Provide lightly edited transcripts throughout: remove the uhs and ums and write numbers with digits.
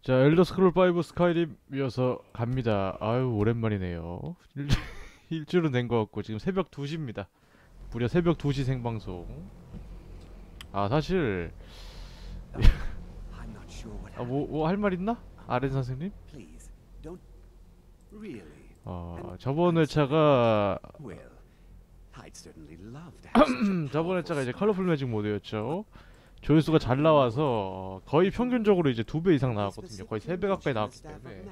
자, 엘더 스크롤 5 스카이림 이어서 갑니다. 아유, 오랜만이네요. 일주일은 된 것 같고 지금 새벽 2시입니다. 무려 새벽 2시 생방송. 아, 사실 I'm not sure what 뭐 할 말 있나? 아렌 선생님? Please, don't really. 저번 회차가 Well, I'd certainly love to have such a 저번 회차가 이제 powerful 컬러풀 매직 모드였죠. 조회수가 잘 나와서 거의 평균적으로 이제 2배 이상 나왔거든요. 거의 3배 가까이 나왔기 때문에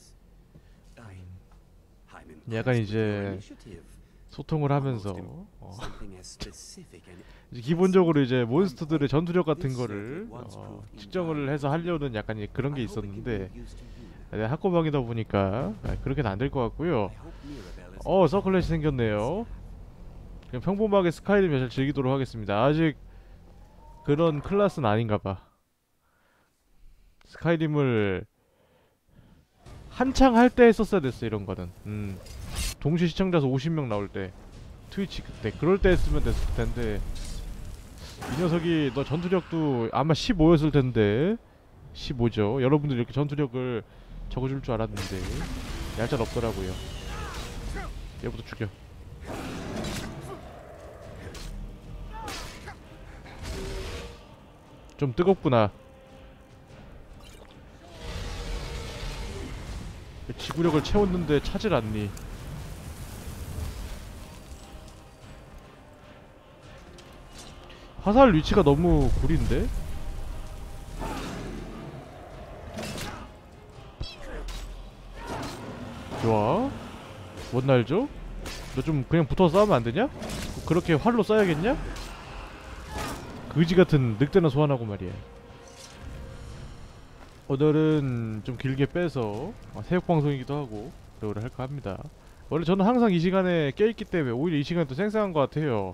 약간 이제 소통을 하면서 이제 기본적으로 이제 몬스터들의 전투력 같은 거를 측정을 해서 하려는 약간 이제 그런 게 있었는데 학고방이다 보니까 그렇게는 안 될 것 같고요. 서클렛이 생겼네요. 그냥 평범하게 스카이림 몇 즐기도록 하겠습니다. 아직 그런 클래스는 아닌가봐. 스카이림을 한창 할 때 했었어야 됐어. 이런 거는 동시 시청자 수 50명 나올 때 트위치 그때 그럴 때 했으면 됐을 텐데 이 녀석이 너 전투력도 아마 15였을 텐데 15죠. 여러분들 이렇게 전투력을 적어줄 줄 알았는데 얄짤 없더라고요. 얘부터 죽여. 좀 뜨겁구나. 지구력을 채웠는데 차질 않니? 화살 위치가 너무 구린데? 좋아. 뭔 날죠? 너 좀 그냥 붙어서 싸우면 안 되냐? 그렇게 활로 쏴야겠냐? 그지같은 늑대나 소환하고 말이야. 오늘은 좀 길게 빼서 새벽방송이기도 하고 그러고 할까 합니다. 원래 저는 항상 이 시간에 껴있기 때문에 오히려 이 시간이 더 생생한 것 같아요.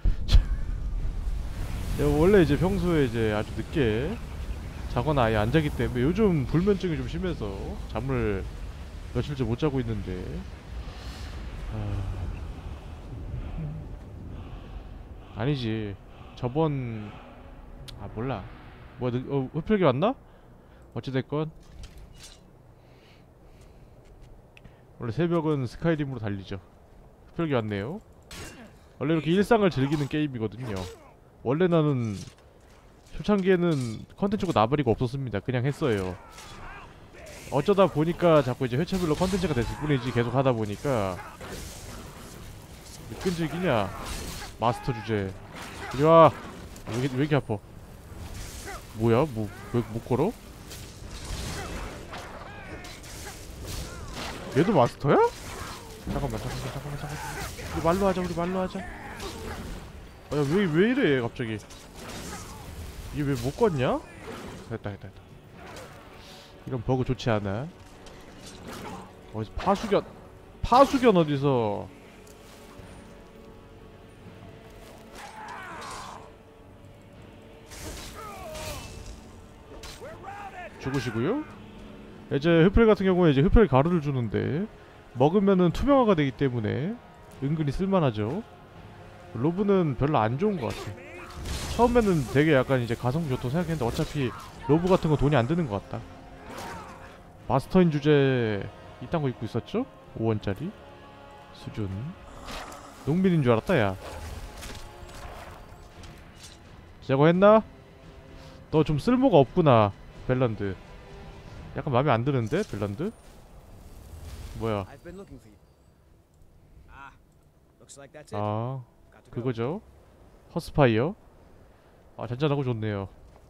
원래 이제 평소에 이제 아주 늦게 자거나 아예 안 자기 때문에 요즘 불면증이 좀 심해서 잠을 며칠째 못 자고 있는데 아니지. 저번 몰라. 뭐야, 흡혈귀 왔나? 어찌됐건 원래 새벽은 스카이림으로 달리죠. 흡혈귀 왔네요. 원래 이렇게 일상을 즐기는 게임이거든요. 원래 나는 초창기에는 컨텐츠가 나발이가 없었습니다. 그냥 했어요. 어쩌다 보니까 자꾸 이제 회차별로 컨텐츠가 됐을 뿐이지 계속 하다 보니까 왜 끈질기냐 마스터 주제. 이리와. 왜 이렇게 아파? 뭐야? 왜 못 걸어? 얘도 마스터야? 잠깐만. 우리 말로 하자. 야, 왜 이래 갑자기. 이게 왜 못 걷냐? 됐다. 이런 버그 좋지 않아. 어디서 파수견 어디서. 죽으시고요. 이제 흡혈 같은 경우에 이제 흡혈 가루를 주는데 먹으면은 투명화가 되기 때문에 은근히 쓸만하죠. 로브는 별로 안 좋은 것 같아. 처음에는 되게 약간 이제 가성비 좋다고 생각했는데 어차피 로브 같은 거 돈이 안 드는 것 같다. 마스터인 주제 이딴 거 입고 있었죠? 5원짜리 수준. 농민인 줄 알았다 야. 저거 했나? 너 좀 쓸모가 없구나 벨런드. 약간 마음에 안 드는데 벨런드? 뭐야? I've been looking for you. Ah, looks like that's it. Got to go. 그거죠. 허스파이어. 잔잔하고 좋네요.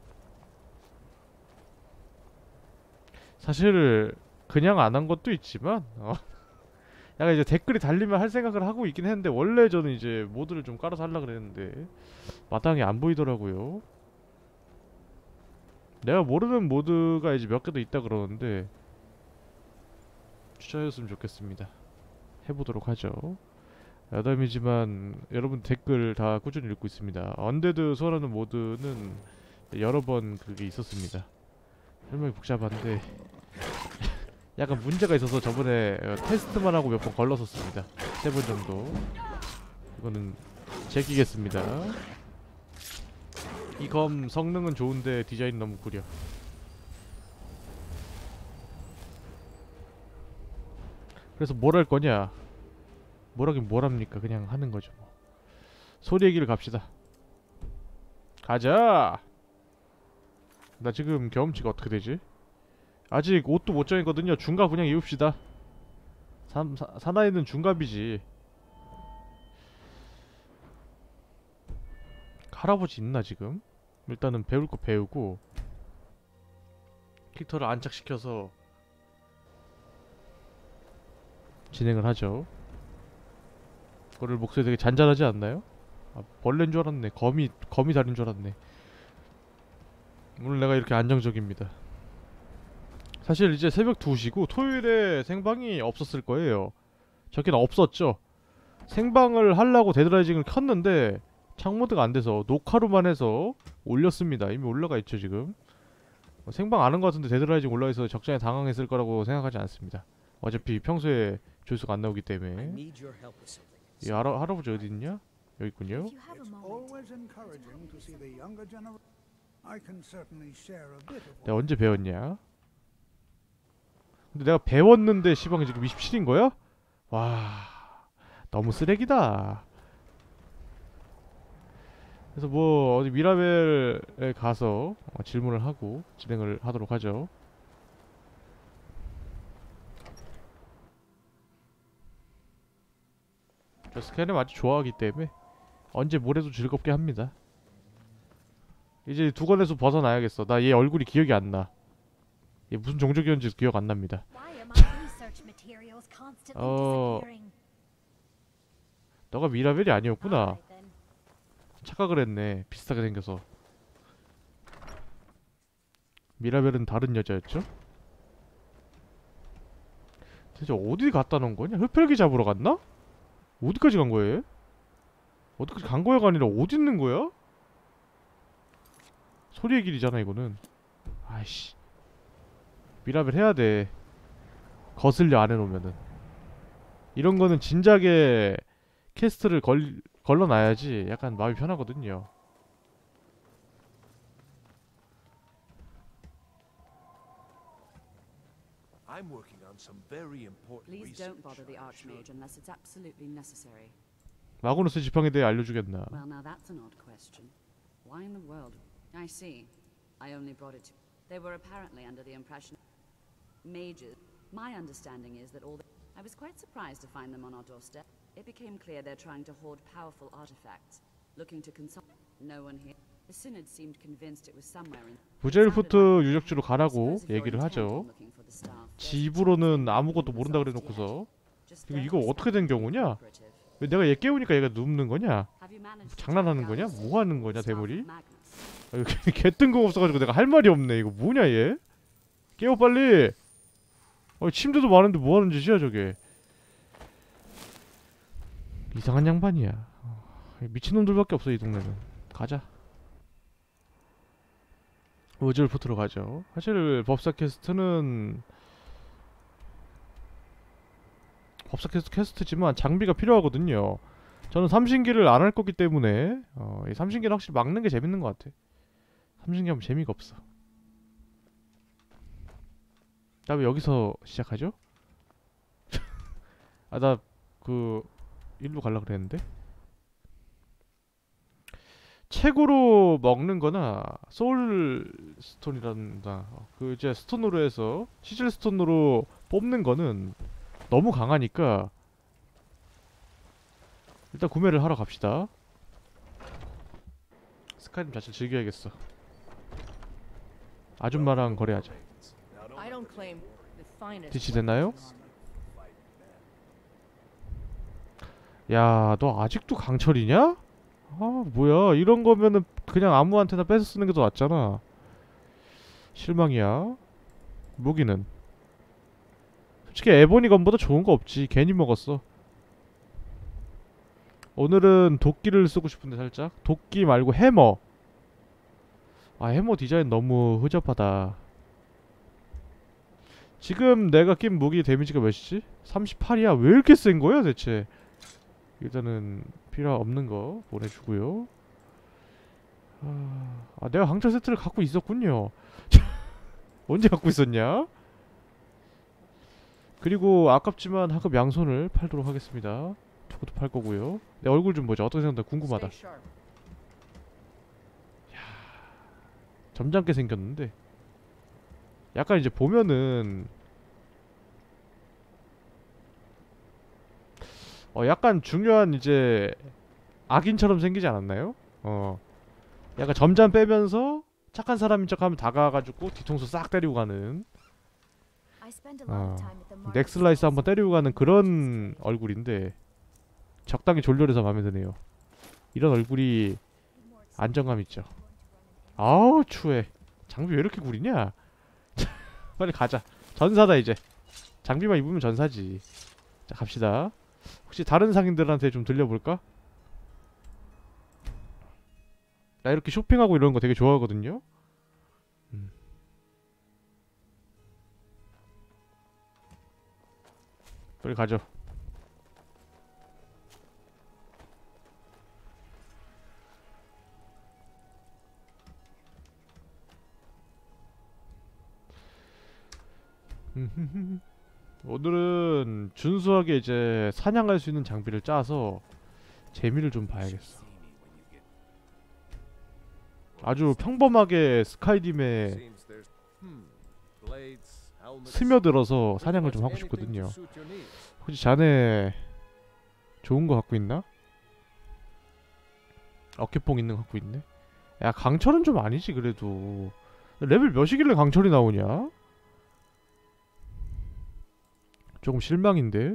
사실 그냥 안 한 것도 있지만 약간 이제 댓글이 달리면 할 생각을 하고 있긴 했는데 원래 저는 이제 모드를 좀 깔아서 하려고 그랬는데 마땅히 안 보이더라고요. 내가 모르는 모드가 이제 몇 개 더 있다 그러는데 추천해줬으면 좋겠습니다. 해보도록 하죠. 야담이지만 여러분 댓글 다 꾸준히 읽고 있습니다. 언데드 소환하는 모드는 여러 번 그게 있었습니다. 설명이 복잡한데 약간 문제가 있어서 저번에 테스트만 하고 몇 번 걸렀었습니다. 3번 정도. 이거는 제끼겠습니다. 이 검 성능은 좋은데 디자인 너무 구려. 그래서 뭘 할 거냐? 뭘 하긴 뭘 합니까? 그냥 하는 거죠 뭐. 소리의 길을 갑시다. 가자. 나 지금 경험치가 어떻게 되지? 아직 옷도 못 정했거든요. 중갑 그냥 입읍시다. 사나이는 중갑이지. 할아버지 있나 지금? 일단은 배울 거 배우고 캐릭터를 안착시켜서 진행을 하죠. 그거를 목소리 되게 잔잔하지 않나요? 아, 벌레인 줄 알았네. 거미 다리인 줄 알았네. 오늘 내가 이렇게 안정적입니다. 사실 이제 새벽 2시고 토요일에 생방이 없었을 거예요. 저긴 없었죠. 생방을 하려고 데드라이징을 켰는데 창모드가 안 돼서 녹화로만 해서 올렸습니다. 이미 올라가 있죠 지금. 생방 안 한 것 같은데 데드라이징 올라와 있어서 적잖이 당황했을 거라고 생각하지 않습니다. 어차피 평소에 조회수가 안 나오기 I 때문에. need your help with something. 이 할아버지 어디 있냐? 여기 있군요. If you have a It's moment. always encouraging to see the younger generation. I can certainly share a bit of 내가 언제 배웠냐? 근데 내가 배웠는데 시방이 지금 27인 거야? 와, 너무 쓰레기다. 그래서 뭐 어디 미라벨에 가서 질문을 하고 진행을 하도록 하죠. 저 스캐너 아주 좋아하기 때문에 언제 뭐래도 즐겁게 합니다. 이제 두건에서 벗어나야겠어. 나 얘 얼굴이 기억이 안 나. 얘 무슨 종족이었는지 기억 안 납니다. Why are my research materials constantly 어, disappearing? 너가 미라벨이 아니었구나. Alright then. 착각을 했네. 비슷하게 생겨서. 미라벨은 다른 여자였죠? 대체 어디 갖다 놓은 거냐? 흡혈귀 잡으러 갔나? 어디까지 간 거야? 어디까지 간 거야가 아니라 어디 있는 거야? 소리의 길이잖아 이거는. 아이씨. 미라벨 해야 돼. 거슬려 안 해놓으면은. 이런 거는 진작에 캐스트를 걸러놔야지 약간 마음이 편하거든요. I'm working on some very important Please research. don't bother the I'm sure. Archmage unless it's absolutely necessary. 마그누스 지팡에 대해 알려주겠나? Well, now that's an odd question. Why in the world? I see. I only brought it to... They were apparently under the impression... Mages. My understanding is that all the... I was quite surprised to find them on our doorstep. It became clear they're trying to hoard powerful artifacts. Looking to consult... No one here. The Synod seemed convinced it was somewhere in... 부젤푸트 유적지로 가라고 얘기를 하죠. 집으로는 아무것도 모른다 그래 놓고서 이거 어떻게 된 경우냐? 왜 내가 얘 깨우니까 얘가 눕는 거냐? 장난하는 거냐? 뭐 하는 거냐 대머리? 개 뜬금없어가지고 내가 할 말이 없네. 이거 뭐냐 얘? 깨워 빨리. 침대도 많은데 뭐 하는 짓이야 저게? 이상한 양반이야. 미친놈들밖에 없어 이 동네는. 가자. 우즈르푸트로 가죠. 사실 법사 퀘스트는 퀘스트지만 장비가 필요하거든요. 저는 삼신기를 안 할 거기 때문에 이 삼신기는 확실히 막는 게 재밌는 것 같아. 삼신기 하면 재미가 없어. 나 왜 여기서 시작하죠? 아, 나 그 일로 가려고 그랬는데. 책으로 먹는 거나 소울 스톤이란다. 그 이제 스톤으로 해서 시즐 스톤으로 뽑는 거는 너무 강하니까 일단 구매를 하러 갑시다. 스카이림 자체를 즐겨야겠어. 아줌마랑 거래하자. I don't claim the finest. 디치 됐나요? 야, 너 아직도 강철이냐? 아, 뭐야. 이런 거면은 그냥 아무한테나 뺏어 쓰는 게 더 낫잖아. 실망이야. 무기는 솔직히 에보니 건보다 좋은 거 없지. 괜히 먹었어. 오늘은 도끼를 쓰고 싶은데 살짝. 도끼 말고 해머. 아, 해머 디자인 너무 허접하다. 지금 내가 낀 무기 데미지가 몇이지? 38이야. 왜 이렇게 센 거야 대체? 일단은 필요 없는 거 보내주고요. 아, 내가 강철 세트를 갖고 있었군요. 언제 갖고 있었냐? 그리고 아깝지만 하급 양손을 팔도록 하겠습니다. 저것도 팔 거고요. 내 얼굴 좀 보자. 어떻게 생겼나 궁금하다. Stay sharp. 점잖게 생겼는데 약간 이제 보면은 약간 중요한 이제 악인처럼 생기지 않았나요? 약간 점잖 빼면서 착한 사람인 척하면 다가와가지고 뒤통수 싹 때리고 가는 I spend a lot of time at the market 넥슬라이스 한번 stalls. 때리고 가는 그런 얼굴인데 적당히 졸렬해서 마음에 드네요. 이런 얼굴이 안정감 있죠. 아우 추해. 장비 왜 이렇게 구리냐? 빨리 가자. 전사다 이제. 장비만 입으면 전사지. 자 갑시다. 혹시 다른 상인들한테 좀 들려볼까? 나 이렇게 쇼핑하고 이런 거 되게 좋아하거든요. 빨리 가죠. 오늘은 준수하게 이제 사냥할 수 있는 장비를 짜서 재미를 좀 봐야겠어. 아주 평범하게 스카이림에 Seems there's blades, helmets, 스며들어서 사냥을 좀 하고 anything to 싶거든요. suit your needs. 혹시 자네 좋은 거 갖고 있나? 어깨뽕 있는 거 갖고 있네? 야 강철은 좀 아니지 그래도. 레벨 몇이길래 강철이 나오냐? 조금 실망인데.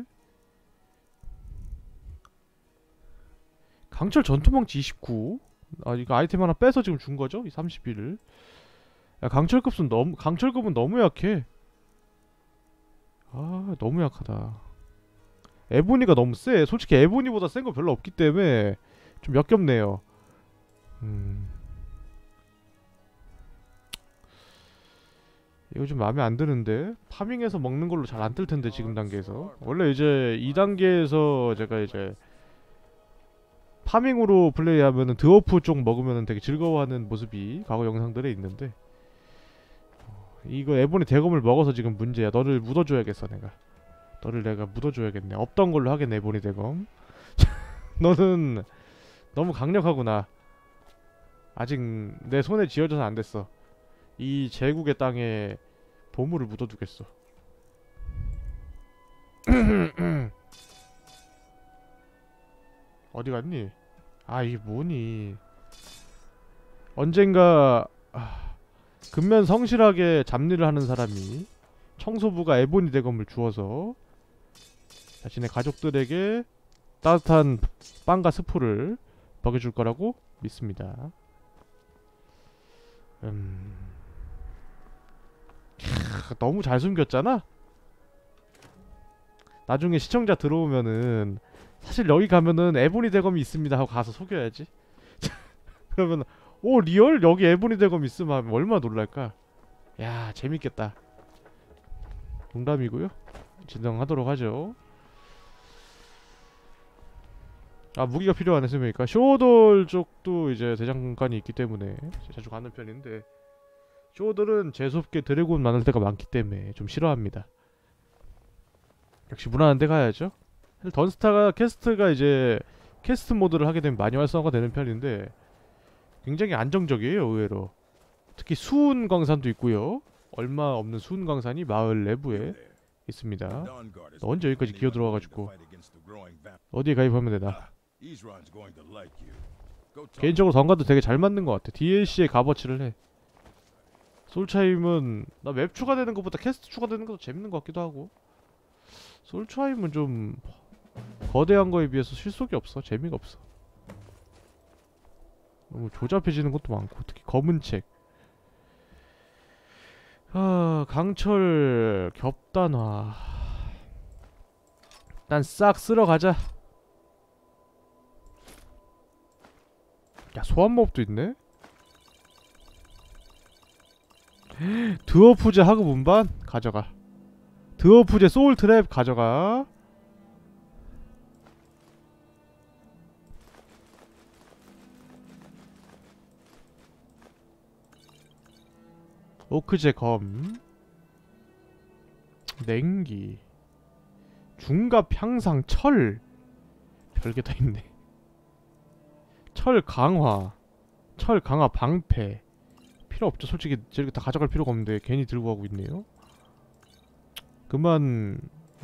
강철 전투망치 29. 아 이거 아이템 하나 빼서 지금 준 거죠? 이 31을. 야 강철급은 너무 약해. 아 너무 약하다. 에보니가 너무 세. 솔직히 에보니보다 센 거 별로 없기 때문에 좀 역겹네요. 이거 좀 마음에 안 드는데. 파밍해서 먹는 걸로 잘 안 뜰 텐데 지금 단계에서. 원래 이제 2단계에서 제가 이제 파밍으로 플레이하면은 드워프 쪽 먹으면은 되게 즐거워하는 모습이 과거 영상들에 있는데 이거 에보니 대검을 먹어서 지금 문제야. 너를 묻어줘야겠어 내가. 너를 내가 묻어줘야겠네. 없던 걸로 하겠네 에보니 대검. 너는 너무 강력하구나. 아직 내 손에 쥐어져서 안 됐어. 이 제국의 땅에 보물을 묻어두겠어. 어디 갔니? 아 이게 뭐니? 언젠가 근면 성실하게 잡일을 하는 사람이 청소부가 에보니 대검을 주어서 자신의 가족들에게 따뜻한 빵과 스프를 먹여줄 거라고 믿습니다. 너무 잘 숨겼잖아? 나중에 시청자 들어오면은 사실 여기 가면은 에보니 대검이 있습니다 하고 가서 속여야지. 그러면 오 리얼? 여기 에보니 대검 있음 하면 얼마나 놀랄까? 야 재밌겠다. 농담이고요. 진행하도록 하죠. 아 무기가 필요하네 생각해보니까 쇼돌 쪽도 이제 대장간이 있기 때문에 자주 가는 편인데 쇼돌은 재수없게 드래곤 많을 때가 많기 때문에 좀 싫어합니다. 역시 무난한 데 가야죠. 사실 던스타가 캐스트가 이제 캐스트 모드를 하게 되면 많이 활성화가 되는 편인데 굉장히 안정적이에요 의외로. 특히 수은 광산도 있고요. 얼마 없는 수은 광산이 마을 내부에 있습니다. 너 언제 여기까지 기어 들어와가지고 어디에 가입하면 되나. 개인적으로 던가도 되게 잘 맞는 것 같아. DLC에 값어치를 해. 솔차임은 나 맵 추가되는 것보다 캐스트 추가되는 것도 재밌는 것 같기도 하고. 솔차임은 좀 거대한 거에 비해서 실속이 없어. 재미가 없어. 너무 조잡해지는 것도 많고 특히 검은 책. 강철 겹단화. 일단 싹 쓸어 가자. 야 소환몹도 있네. 드워프제 하급 운반 가져가. 드워프제 소울 트랩 가져가. 오크제 검 냉기 중갑 향상 철 별게 다 있네. 철 강화 방패 필요 없죠. 솔직히 저렇게 다 가져갈 필요가 없는데 괜히 들고 가고 있네요. 그만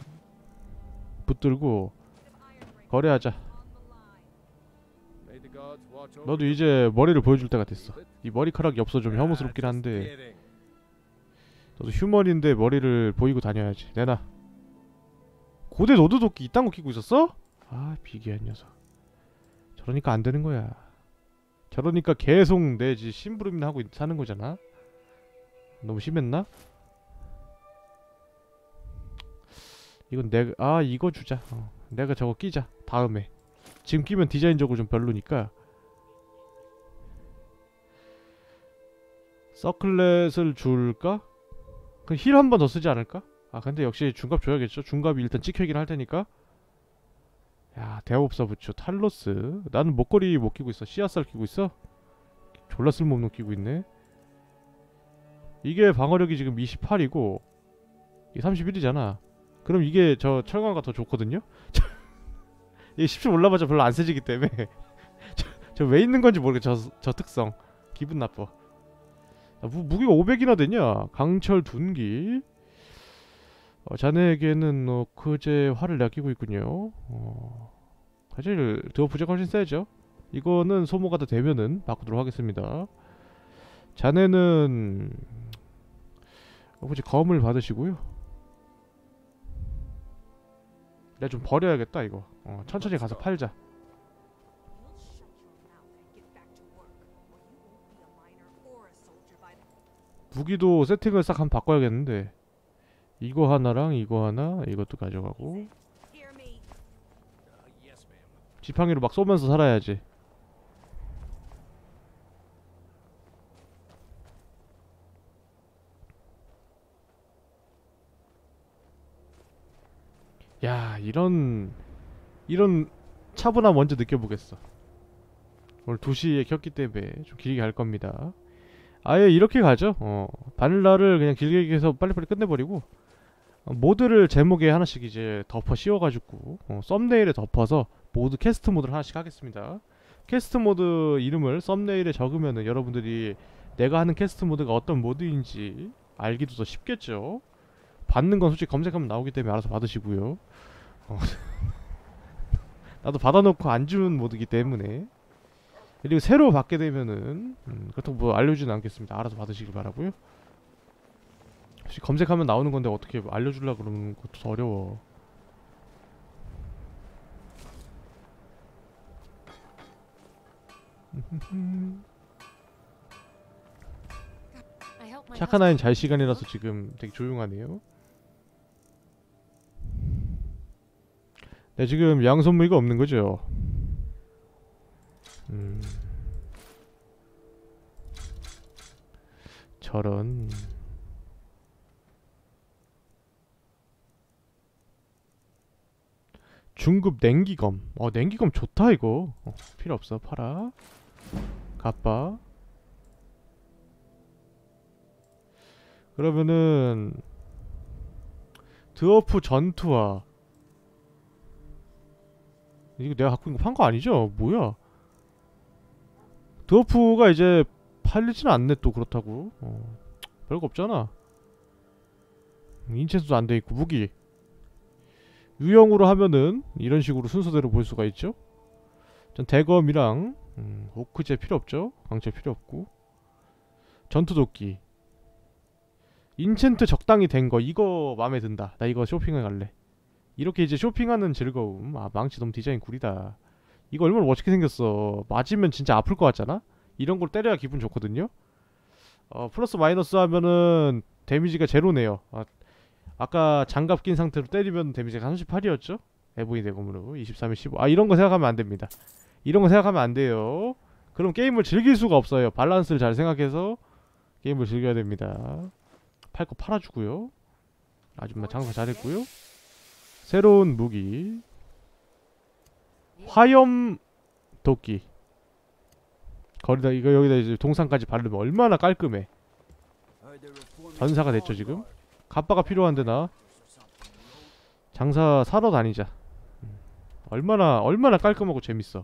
붙들고 거래하자. May the gods watch over 너도 you. 이제 머리를 보여줄 때가 됐어. 이 머리카락이 없어 좀 혐오스럽긴 한데 Kidding. 너도 휴먼인데 머리를 보이고 다녀야지. 내놔. 고대 노드도끼 이딴 거 끼고 있었어? 아 비기한 녀석. 저러니까 안 되는 거야. 저러니까 계속 내지 심부름이나 하고 사는 거잖아. 너무 심했나? 이건 내가 이거 주자. 내가 저거 끼자. 다음에. 지금 끼면 디자인적으로 좀 별로니까. 서클렛을 줄까? 그럼 힐 한 번 더 쓰지 않을까? 아 근데 역시 중갑 줘야겠죠. 중갑이 일단 찍혀있긴 할 테니까. 야 대업사 부츠 탈로스. 나는 목걸이 못 끼고 있어. 씨앗살 끼고 있어? 졸라 쓸모없는 거 끼고 있네. 이게 방어력이 지금 28이고 이게 31이잖아. 그럼 이게 저 철강가 더 좋거든요? 이게 17 올라가자 별로 안 세지기 때문에 저 왜 있는 건지 모르겠어. 저 특성 기분 나빠. 무기가 500이나 되냐? 강철 둔기. 자네에게는 그제 활을 내가 끼고 있군요. 사실 드워프제가 훨씬 세죠. 이거는 소모가 다 되면은 바꾸도록 하겠습니다. 자네는 혹시 검을 받으시고요. 내가 좀 버려야겠다 이거. 천천히 가서 팔자. 무기도 세팅을 싹 한번 바꿔야겠는데 이거 하나랑 이거 하나 이것도 가져가고 지팡이로 막 쏘면서 살아야지. 야 이런 차분함 먼저 느껴보겠어. 오늘 2시에 켰기 때문에 좀 길게 갈 겁니다. 아예 이렇게 가죠. 바닐라를 그냥 길게 해서 빨리빨리 끝내버리고 모드를 제목에 하나씩 이제 덮어 씌워가지고 썸네일에 덮어서 모드 캐스트 모드를 하나씩 하겠습니다. 캐스트 모드 이름을 썸네일에 적으면은 여러분들이 내가 하는 캐스트 모드가 어떤 모드인지 알기도 더 쉽겠죠. 받는 건 솔직히 검색하면 나오기 때문에 알아서 받으시고요. 나도 받아놓고 안 준 모드이기 때문에. 그리고 새로 받게 되면은 그렇다고 뭐 알려주진 않겠습니다. 알아서 받으시길 바라고요. 혹시 검색하면 나오는 건데 어떻게 알려주려고 그러는 것도 더 어려워. 착한 아이는 잘 시간이라서 지금 되게 조용하네요. 네, 지금 양손무기가 없는 거죠. 저런. 중급 냉기검. 냉기검 좋다 이거. 필요 없어. 팔아. 갑바. 그러면은 드워프 전투화. 이거 내가 갖고 있는 거 판 거 아니죠? 뭐야? 드워프가 이제 팔리지는 않네 또 그렇다고. 별거 없잖아. 인체수도 안 돼있고. 무기 유형으로 하면은 이런 식으로 순서대로 볼 수가 있죠. 전 대검이랑 오크제 필요 없죠. 강철 필요 없고. 전투도끼 인챈트 적당히 된 거 이거 마음에 든다. 나 이거 쇼핑해 갈래. 이렇게 이제 쇼핑하는 즐거움. 망치 너무 디자인 구리다. 이거 얼마나 멋있게 생겼어. 맞으면 진짜 아플 것 같잖아. 이런 걸 때려야 기분 좋거든요. 플러스 마이너스 하면은 데미지가 제로네요. 아까 장갑 낀 상태로 때리면 데미지가 38이었죠? 에보이 대검으로 23에 15. 이런 거 생각하면 안 됩니다. 이런 거 생각하면 안 돼요. 그럼 게임을 즐길 수가 없어요. 밸런스를 잘 생각해서 게임을 즐겨야 됩니다. 팔 거 팔아주고요. 아줌마 장사 잘했고요. 새로운 무기 화염 도끼. 거기다 이거 여기다 이제 동상까지 바르면 얼마나 깔끔해. 전사가 됐죠 지금. 갑바가 필요한데 나 장사 사러 다니자. 얼마나 깔끔하고 재밌어.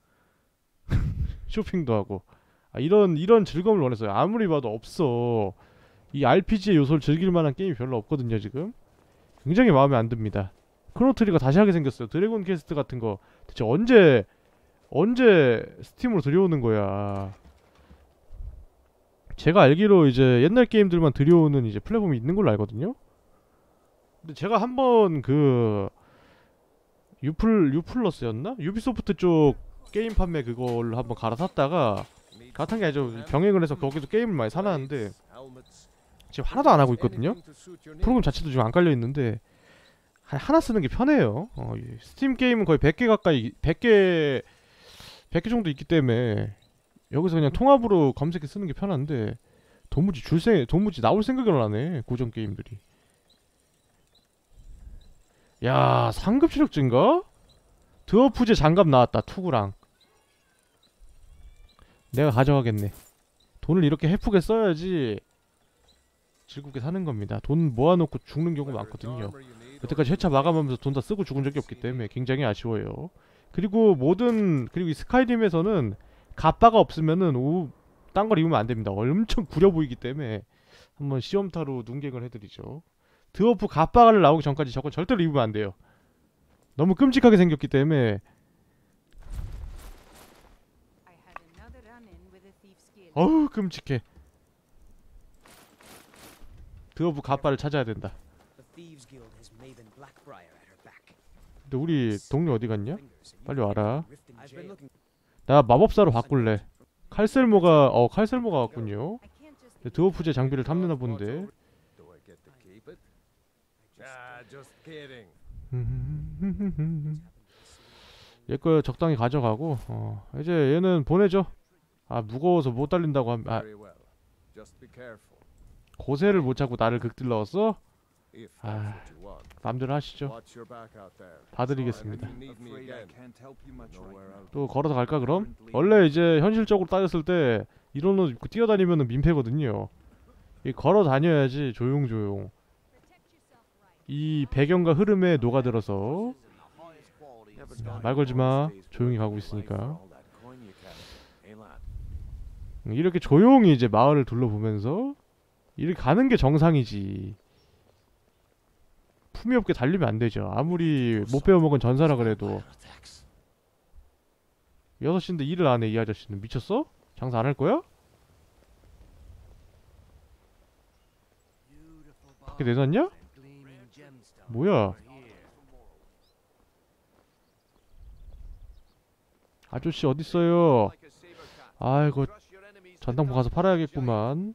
쇼핑도 하고. 이런 즐거움을 원했어요. 아무리 봐도 없어. 이 RPG의 요소를 즐길 만한 게임이 별로 없거든요 지금. 굉장히 마음에 안 듭니다. 크로노트리거 다시 하게 생겼어요. 드래곤 퀘스트 같은 거 대체 언제 스팀으로 들여오는 거야. 제가 알기로 이제 옛날 게임들만 들여오는 이제 플랫폼이 있는 걸로 알거든요. 근데 제가 한번 그 유플러스였나? 유비소프트 쪽 게임 판매 그걸로 한번 갈아탔다가 갈아탄 게 아니죠. 병행을 해서 거기서 게임을 많이 사놨는데 지금 하나도 안 하고 있거든요. 프로그램 자체도 지금 안 깔려 있는데 하나 쓰는 게 편해요. 스팀 게임은 거의 100개 가까이 100개 정도 있기 때문에 여기서 그냥 통합으로 검색해 쓰는 게 편한데 도무지 나올 생각을 안 해. 고전 게임들이. 야, 상급 체력 증가? 드워프제 장갑 나왔다. 투구랑. 내가 가져가겠네. 돈을 이렇게 헤프게 써야지 즐겁게 사는 겁니다. 돈 모아놓고 죽는 경우 많거든요. 여태까지 회차 마감하면서 돈 다 쓰고 죽은 적이 없기 때문에 굉장히 아쉬워요. 그리고 이 스카이림에서는 갑바가 없으면은 딴 걸 입으면 안 됩니다. 엄청 구려 보이기 때문에 한번 시험타로 눈갱을 해드리죠. 드워프 갑바를 나오기 전까지 저건 절대로 입으면 안 돼요. 너무 끔찍하게 생겼기 때문에. 어우 끔찍해. 드워프 갑바를 찾아야 된다. 근데 우리 동료 어디 갔냐? 빨리 와라. 나 마법사로 바꿀래. 칼셀모가 왔군요. 드워프제 장비를 탐내나 본데. 얘 거 적당히 가져가고 이제 얘는 보내죠. 무거워서 못 달린다고 고세를 못 찾고 나를 극딜러왔어? 맘대로 하시죠. 봐드리겠습니다. 또 걸어서 갈까 그럼? 원래 이제 현실적으로 따졌을 때 이런 옷 입고 뛰어다니면은 민폐거든요. 걸어 다녀야지 조용조용 이 배경과 흐름에 녹아들어서. 말 걸지마. 조용히 가고 있으니까. 이렇게 조용히 이제 마을을 둘러보면서 이렇게 가는 게 정상이지. 품위 없게 달리면 안 되죠. 아무리 못 배워먹은 전사라 그래도. 6시인데 일을 안 해. 이 아저씨는 미쳤어? 장사 안 할 거야? 밖에 내놨냐? 뭐야? 아저씨 어딨어요? 아이고 전당포 가서 팔아야겠구만.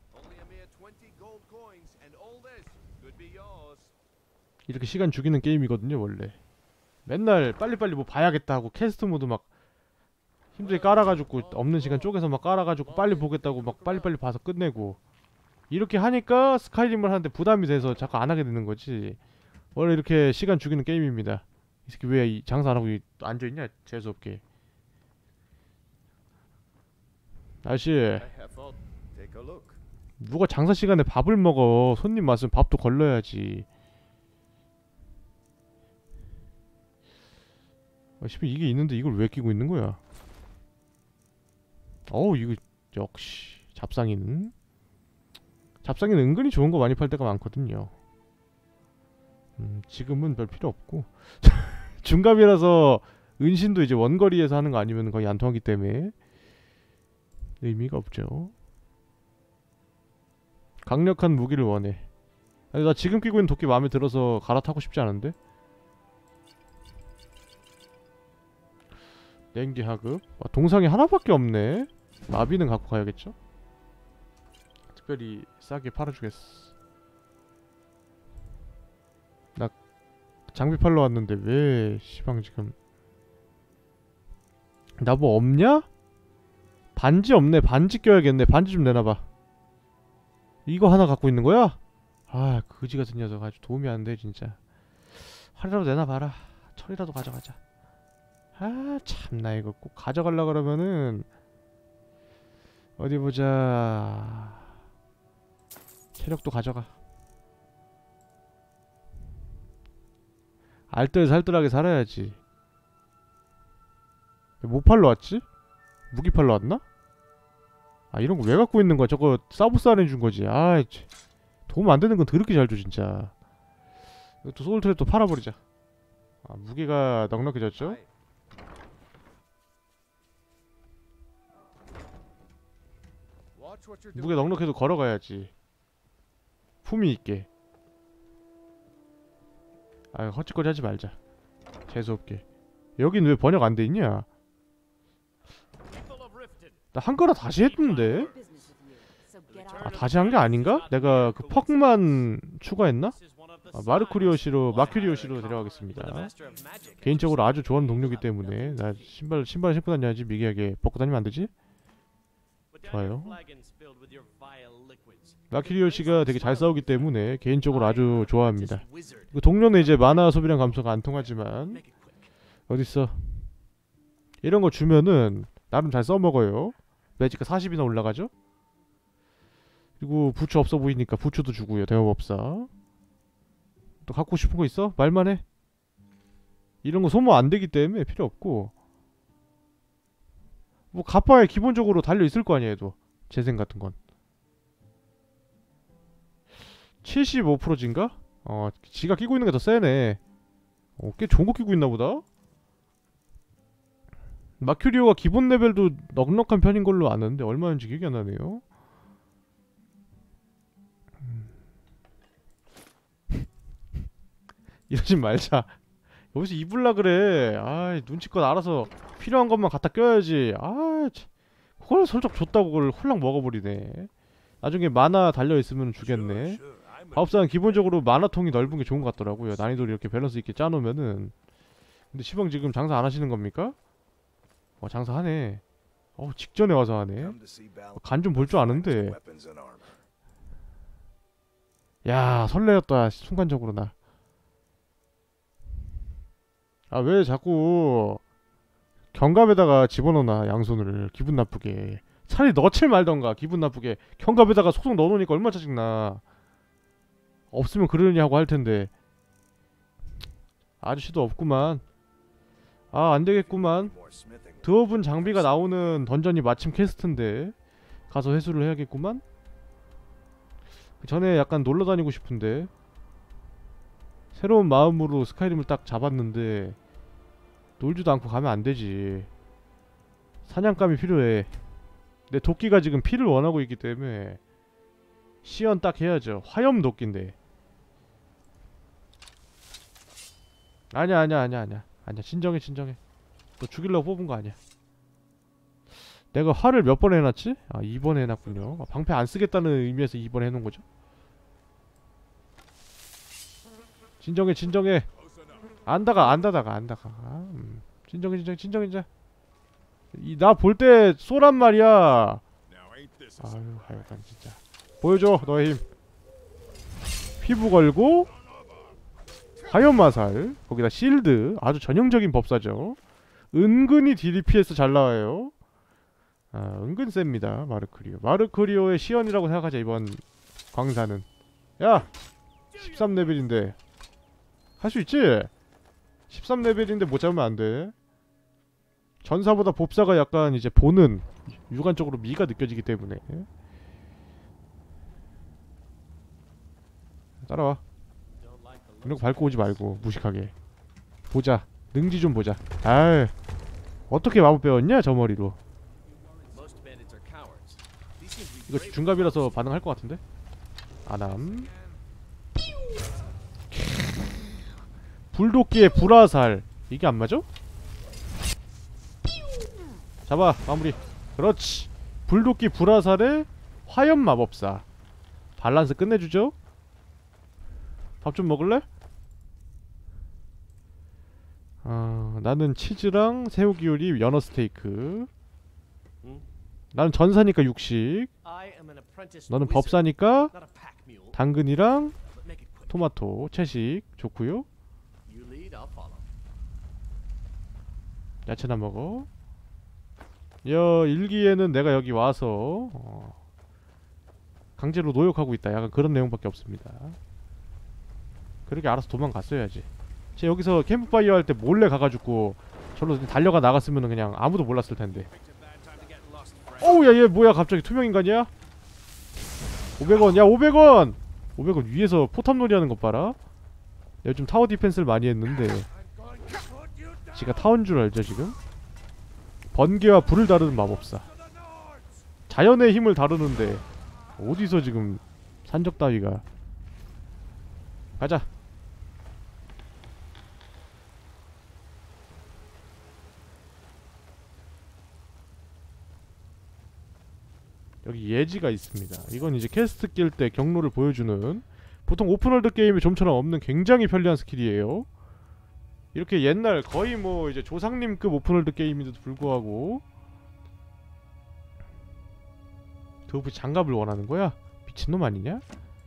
이렇게 시간 죽이는 게임이거든요 원래. 맨날 빨리빨리 뭐 봐야겠다 하고 캐스트 모드 막 힘들게 깔아가지고 없는 시간 쪼개서 막 깔아가지고 빨리 보겠다고 막 빨리빨리 봐서 끝내고 이렇게 하니까 스카이림을 하는데 부담이 돼서 자꾸 안 하게 되는 거지. 원래 이렇게 시간 죽이는 게임입니다. 이 새끼 왜 장사 안 하고 앉아있냐 재수없게. 아저씨 누가 장사 시간에 밥을 먹어. 손님 왔으면 밥도 걸러야지. 이게 있는데 이걸 왜 끼고 있는 거야? 이거 역시 잡상이는 은근히 좋은 거 많이 팔 때가 많거든요. 지금은 별 필요 없고 중갑이라서 은신도 이제 원거리에서 하는 거 아니면 거의 안 통하기 때문에 의미가 없죠. 강력한 무기를 원해. 나 지금 끼고 있는 도끼 마음에 들어서 갈아타고 싶지 않은데? 냉기 하급. 동상이 하나밖에 없네. 마비는 갖고 가야겠죠? 특별히 싸게 팔아주겠어. 나 장비 팔러 왔는데 왜 시방 지금 나 뭐 없냐? 반지 없네. 반지 껴야겠네. 반지 좀 내놔봐. 이거 하나 갖고 있는 거야? 그지 같은 녀석 아주 도움이 안 돼 진짜. 하루라도 내놔봐라. 철이라도 가져가자. 참나 이거 꼭 가져가려고 그러면은 어디 보자. 체력도 가져가. 알뜰살뜰하게 살아야지. 뭐 팔러 왔지? 무기 팔러 왔나? 아 이런 거 왜 갖고 있는 거야? 저거 서비스 안 해준 거지. 아이 도움 안 되는 건 더럽게 잘 줘 진짜. 이것도 소울트랩 또 팔아버리자. 아 무게가 넉넉해졌죠? Watch what you're 무게 doing. 넉넉해도 걸어가야지. 품위 있게. 아 헛짓거리 하지 말자. 재수없게. 여긴 왜 번역 안 돼 있냐? 나 한거라 다시 했는데? Business with you. So get 아 out. 다시 한 게 아닌가? 내가 그 퍽만 추가했나? 아, 마르쿠리오시로 마큐리오시로 데려가겠습니다. 개인적으로 아주 좋아하는 동료기 때문에 나 신발 신고 다녀야지. 미개하게 벗고 다니면 안 되지? 좋아요. 마큐리오시가 되게 잘 싸우기 때문에 개인적으로 아주 좋아합니다. 그 동료는 이제 만화 소비량 감소가 안 통하지만 어딨어? 이런 거 주면은 나름 잘 써먹어요. 매지가 40이나 올라가죠? 그리고 부추 없어 보이니까 부추도 주고요. 대마법사. 또 갖고 싶은 거 있어? 말만 해. 이런 거 소모 안 되기 때문에 필요 없고. 뭐 가파에 기본적으로 달려 있을 거 아니야, 얘도. 재생 같은 건. 75%인가? 지가 끼고 있는 게 더 세네. 꽤 좋은 거 끼고 있나 보다. 마큐리오가 기본 레벨도 넉넉한 편인 걸로 아는데 얼마인지 기억이 안 나네요. 이러지 말자. 여기서 입을라 그래. 아이 눈치껏 알아서 필요한 것만 갖다 껴야지. 아 그걸 설적 줬다고 그걸 홀랑 먹어버리네. 나중에 만화 달려있으면 주겠네. 마법사는 기본적으로 만화통이 넓은 게 좋은 것 같더라고요. 난이도를 이렇게 밸런스 있게 짜놓으면은. 근데 시방 지금 장사 안 하시는 겁니까? 장사하네. 직전에 와서 하네. 간 좀 볼 줄 아는데. 야 설레었다 순간적으로 나. 아 왜 자꾸 견갑에다가 집어넣나 양손을 기분 나쁘게. 차라리 넣칠 말던가 기분 나쁘게. 견갑에다가 속속 넣어놓으니까 얼마나 짜증나. 없으면 그러느니 하고 할텐데. 아저씨도 없구만. 아 안되겠구만. 드워븐 장비가 나오는 던전이 마침 퀘스트인데 가서 회수를 해야겠구만. 그 전에 약간 놀러다니고 싶은데. 새로운 마음으로 스카이림을 딱 잡았는데 놀지도 않고 가면 안되지. 사냥감이 필요해. 내 도끼가 지금 피를 원하고 있기 때문에 시연 딱 해야죠. 화염 도끼인데. 아니야 진정해. 너 죽이려고 뽑은 거 아니야. 내가 화를 몇 번 해놨지? 아 2번 해놨군요. 방패 안 쓰겠다는 의미에서 2번 해놓은 거죠. 진정해. 안다가. 진정해. 나 볼 때 쏘란 말이야. 아유 하여간 진짜. 보여줘 너의 힘. 피부 걸고 화염마살 거기다 실드. 아주 전형적인 법사죠. 은근히 DPS 잘 나와요. 은근 셉니다. 마르크리오의 시연이라고 생각하자. 이번 광사는. 야 13레벨인데 할 수 있지? 13레벨인데 못 잡으면 안돼. 전사보다 법사가 약간 이제 보는 육안적으로 미가 느껴지기 때문에. 따라와. 이런 거 밟고 오지 말고 무식하게. 보자. 능지 좀 보자. 아유 어떻게 마법 배웠냐 저 머리로. 이거 중갑이라서 반응할 것 같은데? 아남. 불도끼의 불화살. 이게 안 맞아? 잡아 마무리. 그렇지. 불도끼 불화살에 화염 마법사. 밸런스 끝내주죠? 밥 좀 먹을래? 나는 치즈랑 새우기요리 연어 스테이크. 나는 전사니까 육식. 너는 법사니까 당근이랑 토마토 채식. 좋구요. 야채나 먹어. 일기에는 내가 여기 와서 강제로 노역하고 있다. 약간 그런 내용밖에 없습니다. 그렇게 알아서 도망갔어야지. 제가 여기서 캠프파이어 할 때 몰래 가가지고 절로 달려가 나갔으면 그냥 아무도 몰랐을 텐데. 어우, 야, 얘 뭐야, 갑자기 투명인간이야? 500원, 야, 500원! 500원 위에서 포탑놀이 하는 것 봐라. 요즘 타워 디펜스를 많이 했는데 지가 타워인 줄 알죠 지금? 번개와 불을 다루는 마법사. 자연의 힘을 다루는데 어디서 지금 산적 따위가. 가자. 여기 예지가 있습니다. 이건 이제 퀘스트 낄 때 경로를 보여주는, 보통 오픈월드 게임에 좀처럼 없는 굉장히 편리한 스킬이에요. 이렇게 옛날 거의 뭐 이제 조상님급 오픈월드 게임인데도 불구하고. 도부 장갑을 원하는 거야? 미친놈 아니냐?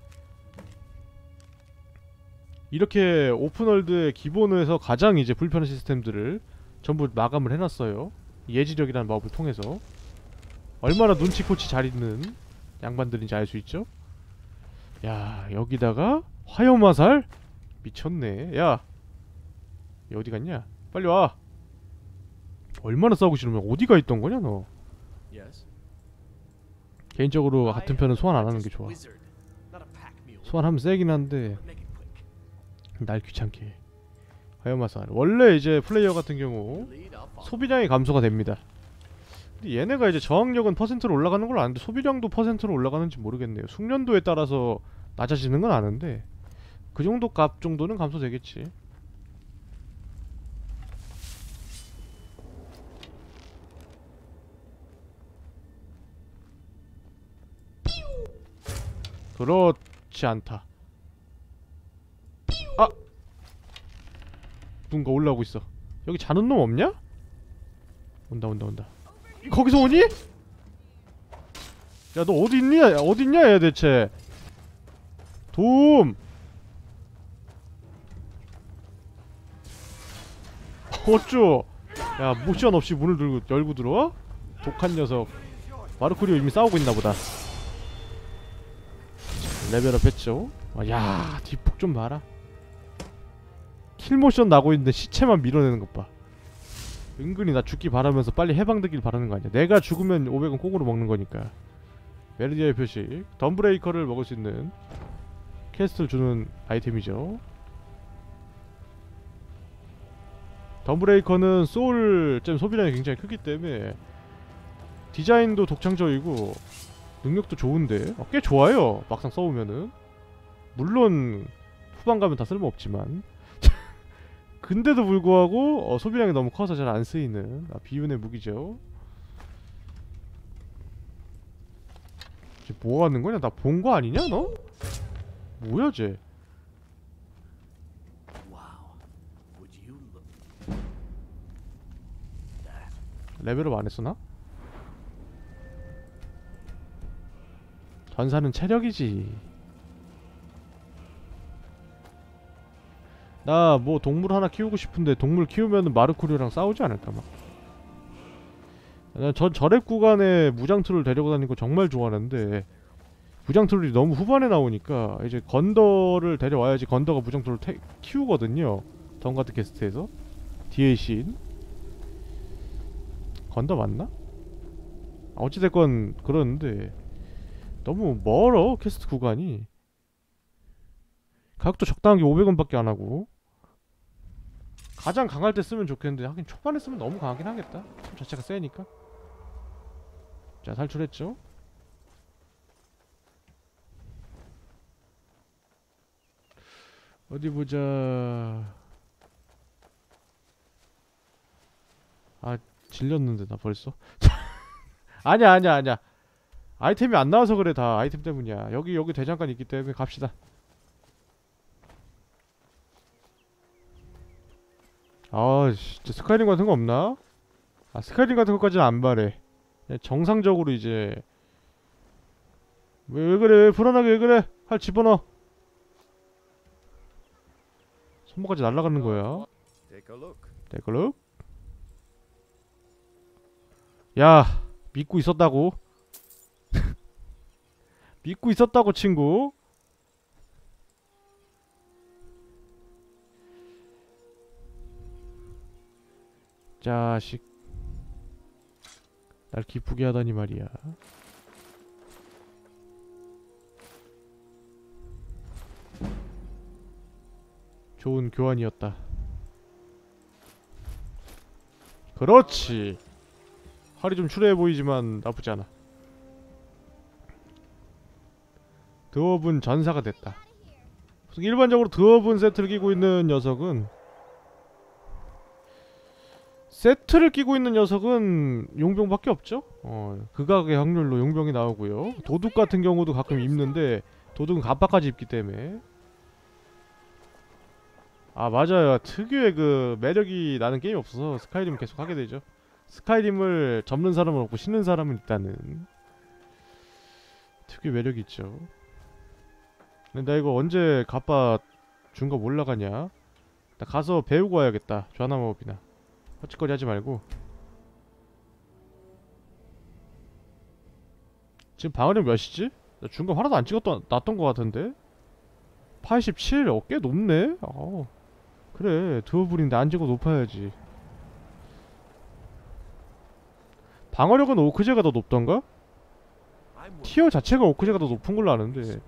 이렇게 오픈월드의 기본에서 가장 이제 불편한 시스템들을 전부 마감을 해놨어요. 예지력이라는 마법을 통해서. 얼마나 눈치코치 잘 있는 양반들인지 알 수 있죠? 야, 여기다가 화염화살? 미쳤네. 야, 얘 어디 갔냐? 빨리 와. 얼마나 싸우고 싶으면 어디가 있던 거냐 너? 개인적으로 같은 편은 소환 안 하는 게 좋아. 소환하면 세긴 한데 날 귀찮게 해. 화염화살. 원래 이제 플레이어 같은 경우 소비량이 감소가 됩니다. 근데 얘네가 이제 저항력은 퍼센트로 올라가는 걸 아는데 소비량도 퍼센트로 올라가는지 모르겠네요. 숙련도에 따라서 낮아지는 건 아는데 그 정도 값 정도는 감소되겠지. 그렇지 않다. 아! 누군가 올라오고 있어. 여기 자는 놈 없냐? 온다 온다 온다. 거기서 오니? 야, 너 어디 있냐? 어디 있냐 얘 대체? 도움! 어쭈! 야, 모션 없이 문을 들고 열고 들어와? 독한 녀석. 마르코리오 이미 싸우고 있나 보다. 레벨업 했죠? 야, 뒷북 좀 봐라. 킬모션 나고 있는데 시체만 밀어내는 것 봐. 은근히 나 죽기 바라면서 빨리 해방되길 바라는 거 아니야. 내가 죽으면 500원 콩으로 먹는 거니까. 메르디아의 표식. 덤브레이커를 먹을 수 있는 퀘스트를 주는 아이템이죠. 덤브레이커는 소울잼 소비량이 굉장히 크기 때문에 디자인도 독창적이고 능력도 좋은데 꽤 좋아요. 막상 써보면은. 물론 후반 가면 다 쓸모없지만 근데도 불구하고 소비량이 너무 커서 잘 안 쓰이는 비운의 무기죠. 쟤 뭐 하는 거냐? 나 본 거 아니냐 너? 뭐야 쟤? 레벨업 안 했어 나? 전사는 체력이지. 나 뭐 동물 하나 키우고 싶은데 동물 키우면은 마르코리오랑 싸우지 않을까 막. 난 전 저랩 구간에 무장트를 데리고 다니는 거 정말 좋아하는데 무장트롤이 너무 후반에 나오니까 이제 건더를 데려와야지 건더가 무장트롤을 키우거든요. 덩가드 캐스트에서 DLC인 건더 맞나? 어찌됐건 그러는데 너무 멀어 퀘스트 구간이. 가격도 적당하게 500원밖에 안하고. 가장 강할 때 쓰면 좋겠는데 하긴 초반에 쓰면 너무 강하긴 하겠다. 템 자체가 세니까. 자, 탈출했죠. 어디 보자. 아, 질렸는데 나 벌써. 아니야 아니야 아니야. 아이템이 안 나와서 그래. 다 아이템 때문이야. 여기 대장간 있기 때문에 갑시다. 아, 진짜 스카이림 같은 거 없나? 아, 스카이림 같은 것까지는 안 바래. 그냥 정상적으로 이제 왜 그래? 왜 불안하게 왜 그래? 활 집어넣어. 손목까지 날아가는 거야. Take a look. Take a look. 야, 믿고 있었다고. 믿고 있었다고 친구. 자식. 날 기쁘게 하다니 말이야. 좋은 교환이었다. 그렇지. 팔이 좀 추레해 보이지만 나쁘지 않아. 드워븐 전사가 됐다. 일반적으로 드워븐 세트를 끼고 있는 녀석은 용병밖에 없죠? 극악의 확률로 용병이 나오고요. 도둑 같은 경우도 가끔 입는데 도둑은 갑바까지 입기 때문에. 아 맞아요. 특유의 그 매력이 나는 게임이 없어서 스카이림 계속 하게 되죠. 스카이림을 접는 사람은 없고 신는 사람은 있다는 특유의 매력이 있죠. 근데 나 이거 언제 갑바 준 거 몰라가냐? 나 가서 배우고 와야겠다. 좌나마법이나 헛짓거리 하지 말고. 지금 방어력 몇이지? 나 준 거 하나도 안 놨던 거 같은데? 87? 꽤 높네? 그래 드워블인데 안 찍어 높아야지. 방어력은 오크제가 더 높던가? 티어 자체가 오크제가 더 높은 걸로 아는데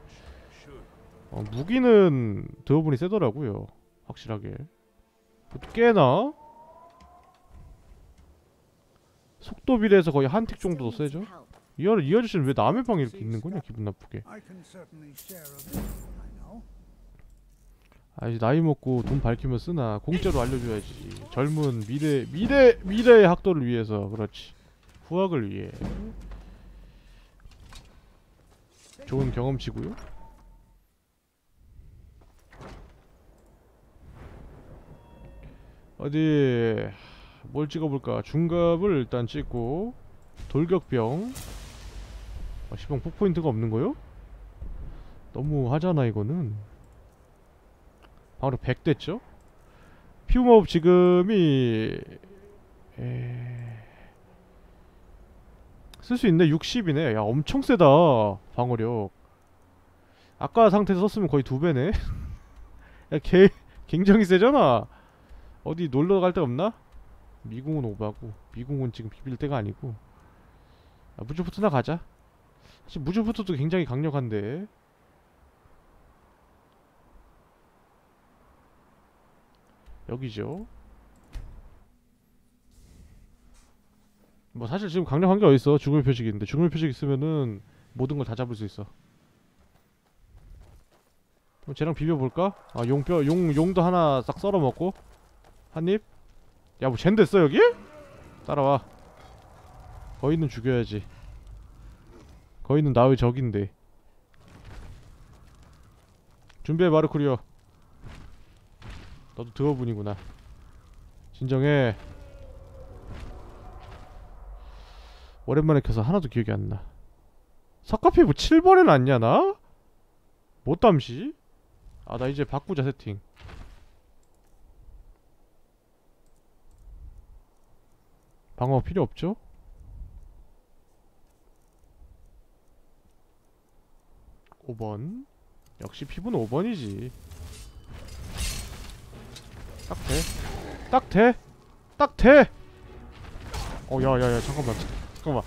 무기는 드워블이 세더라고요. 확실하게. 그것도 꽤나 속도 비례해서 거의 한 틱 정도 더 세죠? 이 아저씨는 왜 남의 방에 이렇게 있는 거냐 기분 나쁘게. I can certainly share a bit, I know. 이제 나이 먹고 돈 밝히면 쓰나. 공짜로 알려줘야지. 젊은 미래의 학도를 위해서. 그렇지. 후학을 위해. 좋은 경험치고요. 어디 뭘 찍어볼까? 중갑을 일단 찍고 돌격병. 시방 폭포인트가 없는 거요? 너무 하잖아 이거는. 바로 100 됐죠? 피부마법 지금이 쓸 수 있네. 60이네. 야 엄청 세다 방어력. 아까 상태에서 썼으면 거의 2배네. 야 굉장히 세잖아. 어디 놀러 갈 데 없나? 미궁은 오바고 미궁은 지금 비빌 때가 아니고. 무주부트나 가자. 사실 무주부트도 굉장히 강력한데. 여기죠. 뭐 사실 지금 강력한 게 어딨어. 죽음의 표식이 있는데 죽음의 표식 있으면은 모든 걸 다 잡을 수 있어. 그럼 쟤랑 비벼볼까? 용도 하나 싹 썰어먹고 한입? 야 뭐 쟨 됐어 여기? 따라와. 거인은 죽여야지. 거인은 나의 적인데. 준비해 마르쿠리오. 너도 드워분이구나. 진정해. 오랜만에 켜서 하나도 기억이 안 나. 석가피 뭐 7번에 놨냐 나? 못담시? 나 이제 바꾸자 세팅. 방어 필요 없죠? (5번) 역시 피부는 5번이지. 딱 돼. 딱 돼. 딱 돼. 야야야 잠깐만.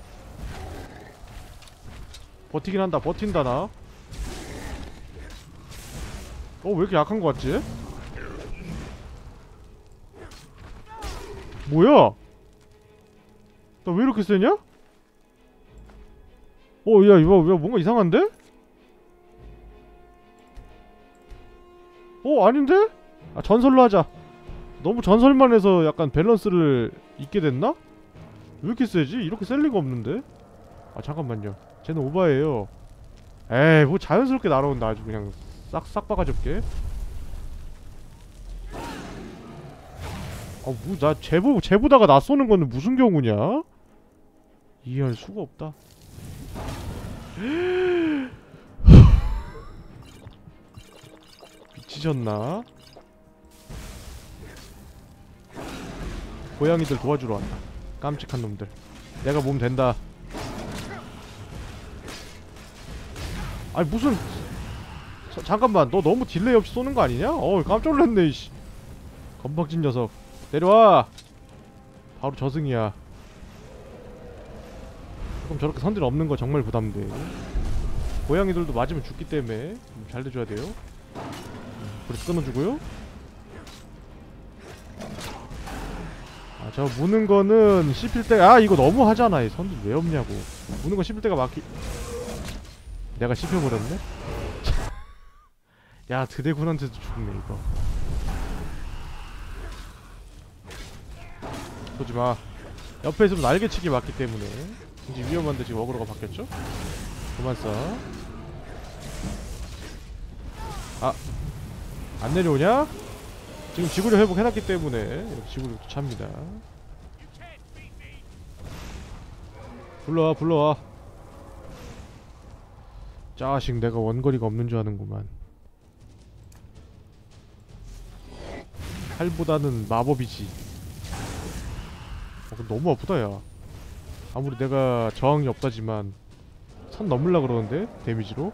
버티긴 한다. 버틴다 나. 왜 이렇게 약한 거 같지? 뭐야? 나 왜 이렇게 세냐? 야 이거 뭔가 이상한데? 아닌데? 전설로 하자. 너무 전설만 해서 약간 밸런스를 잊게 됐나? 왜 이렇게 세지? 이렇게 셀 리가 없는데? 잠깐만요. 쟤는 오바예요. 에이 뭐 자연스럽게 날아온다. 아주 그냥 싹 박아줄게. 뭐 나 쟤보다가 나 쏘는 거는 무슨 경우냐? 이해할 수가 없다. 미치셨나? 고양이들 도와주러 왔다. 깜찍한 놈들. 내가 몸 된다. 아니 무슨 잠깐만. 너 너무 딜레이 없이 쏘는 거 아니냐? 깜짝 놀랐네 이씨. 건방진 녀석. 내려와. 바로 저승이야. 그럼 저렇게 선들 없는 거 정말 부담돼. 고양이들도 맞으면 죽기 때문에 잘 돼줘야 돼요. 그래서 끊어주고요. 아, 저 무는 거는 씹힐 때, 아 이거 너무 하잖아. 이 선들 왜 없냐고. 무는 거 씹힐 때가 막히. 내가 씹혀버렸네. 야, 드래곤한테도 죽네 이거. 쏘지마. 옆에 있으면 날개치기 맞기 때문에 굉장히 위험한데 지금 어그로가 바뀌었죠? 그만 쏴. 아, 안 내려오냐? 지금 지구력 회복해놨기 때문에 이렇게 지구력도 찹니다. 불러와 불러와. 자식, 내가 원거리가 없는 줄 아는구만. 칼보다는 마법이지. 그거 너무 아프다 야. 아무리 내가 저항이 없다지만 선 넘으려 그러는데 데미지로.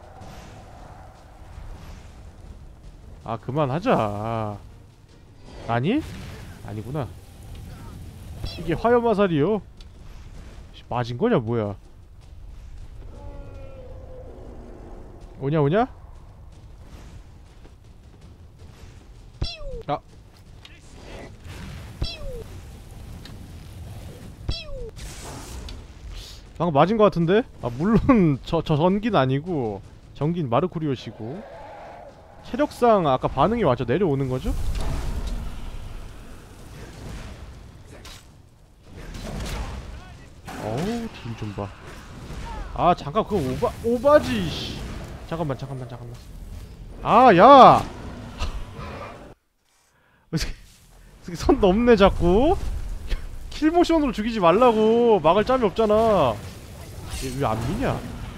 아 그만하자. 아니? 아니구나. 이게 화염화살이요? 맞은 거냐 뭐야? 오냐 오냐? 아 방금 맞은 거 같은데? 아 물론 저 전기는 아니고 전기는 마르쿠리오시고 체력상 아까 반응이 맞죠? 내려오는 거죠? 어우 딜 좀 봐. 아 잠깐 그거 오바지 씨. 잠깐만 아 야! 선 넘네 자꾸? 킬모션으로 죽이지 말라고. 막을 짬이 없잖아. 얘 왜 안 미냐?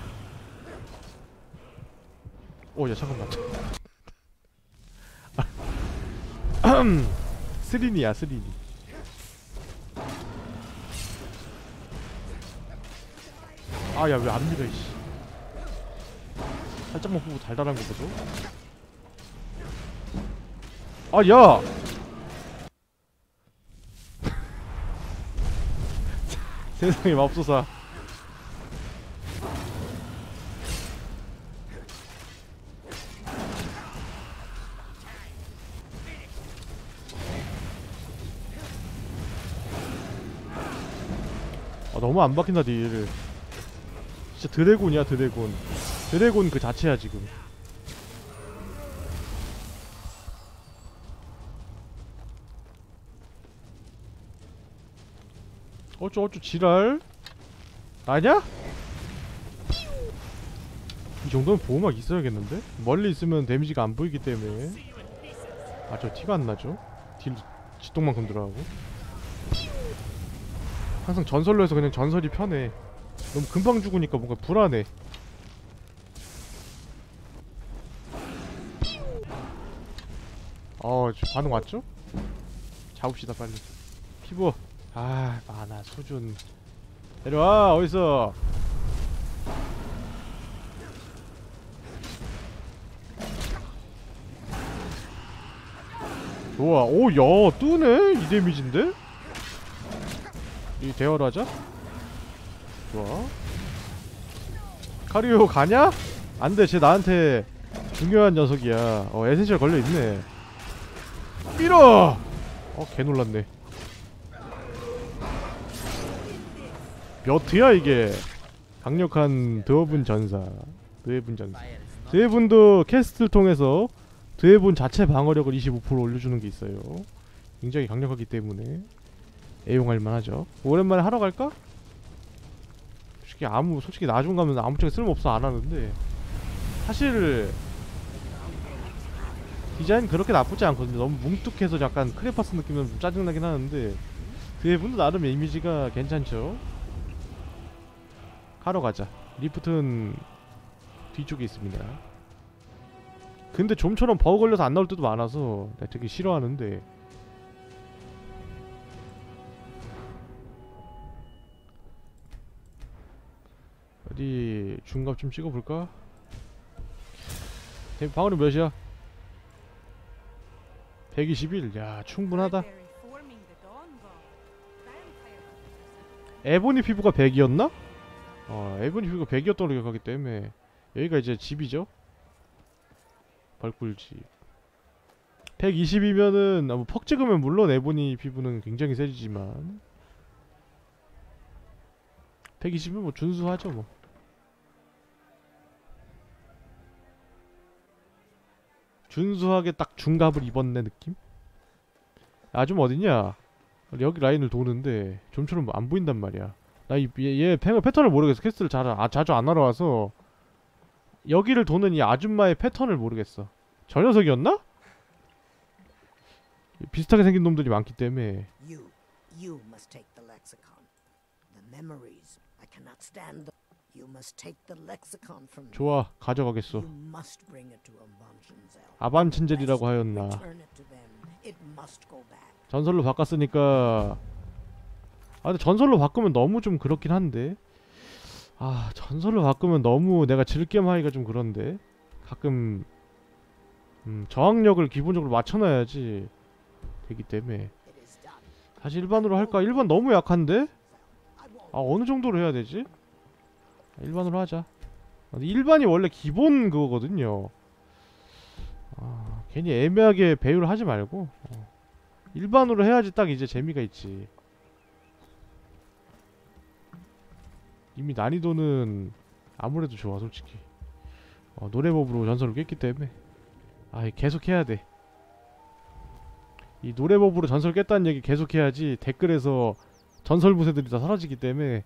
오 야 잠깐만. 스리니야 스리니. 아 야 왜 안 밀어 이씨. 살짝만 보고 달달한 거 보죠. 아 야! 세상에 맙소사. 아 너무 안 박힌다 딜을. 진짜 드래곤이야 드래곤. 드래곤 그 자체야 지금. 어쭈 지랄? 아냐? 이 정도면 보호막 있어야겠는데? 멀리 있으면 데미지가 안 보이기 때문에. 아 저 티가 안 나죠? 딜 지똥만큼 들어가고. 항상 전설로 해서 그냥 전설이 편해. 너무 금방 죽으니까 뭔가 불안해. 지금 반응 왔죠? 잡읍시다 빨리. 피부. 아 마나 수준. 내려와 어딨어. 좋아. 오 야 뜨네. 이 데미지인데? 이 대화를 하자. 좋아. 카리오 가냐? 안돼 쟤 나한테 중요한 녀석이야. 에센셜 걸려있네. 밀어! 개놀랐네. 몇트야 이게. 강력한 드워븐 전사. 드웨분도 캐스트를 통해서 드웨분 자체 방어력을 25% 올려주는 게 있어요. 굉장히 강력하기 때문에 애용할 만하죠. 오랜만에 하러 갈까? 솔직히 나중 가면 아무짝에 쓸모없어 안 하는데 사실 디자인 그렇게 나쁘지 않거든요. 너무 뭉툭해서 약간 크레파스 느낌은 좀 짜증나긴 하는데 드웨분도 나름 이미지가 괜찮죠. 하러 가자. 리프트는 뒤쪽에 있습니다. 근데 좀처럼 버그 걸려서 안 나올 때도 많아서 내가 되게 싫어하는데. 어디 중갑 좀 찍어볼까? 방어력 몇이야? 121. 야 충분하다. 에보니 피부가 100이었나? 에보니 피부가 100이었던 걸로 기억하기 때문에 여기가 이제 집이죠. 벌꿀집. 120이면은 뭐 퍽 찍으면 물론 에보니 피부는 굉장히 세지지만 120이면 뭐 준수하죠 뭐. 준수하게 딱 중갑을 입었네 느낌? 아줌 어딨냐? 여기 라인을 도는데 좀처럼 안 보인단 말이야. 나 얘 패턴을 모르겠어. 퀘스트를 자주 안 하러 와서 여기를 도는 이 아줌마의 패턴을 모르겠어. 저 녀석이었나? 비슷하게 생긴 놈들이 많기 때문에. You must take the lexicon. The memories. I cannot stand them. You must take the lexicon from me. 좋아, 가져가겠어. You must bring it to Avancenzel. 아반첸젤이라고 하였나. Return it to them. It must go back. 전설로 바꿨으니까. 근데 전설로 바꾸면 너무 좀 그렇긴 한데. 전설로 바꾸면 너무 내가 즐겜 하기가 좀 그런데. 가끔 저항력을 기본적으로 맞춰놔야지 되기 때문에. 다시 일반으로 할까? 일반 너무 약한데? 어느 정도로 해야 되지? 일반으로 하자. 일반이 원래 기본 그거거든요. 괜히 애매하게 배율을 하지 말고 일반으로 해야지 딱 이제 재미가 있지. 이미 난이도는 아무래도 좋아 솔직히. 노래법으로 전설을 깼기 때문에 계속 해야 돼. 이 노래법으로 전설 깼다는 얘기 계속 해야지 댓글에서 전설 부세들이 다 사라지기 때문에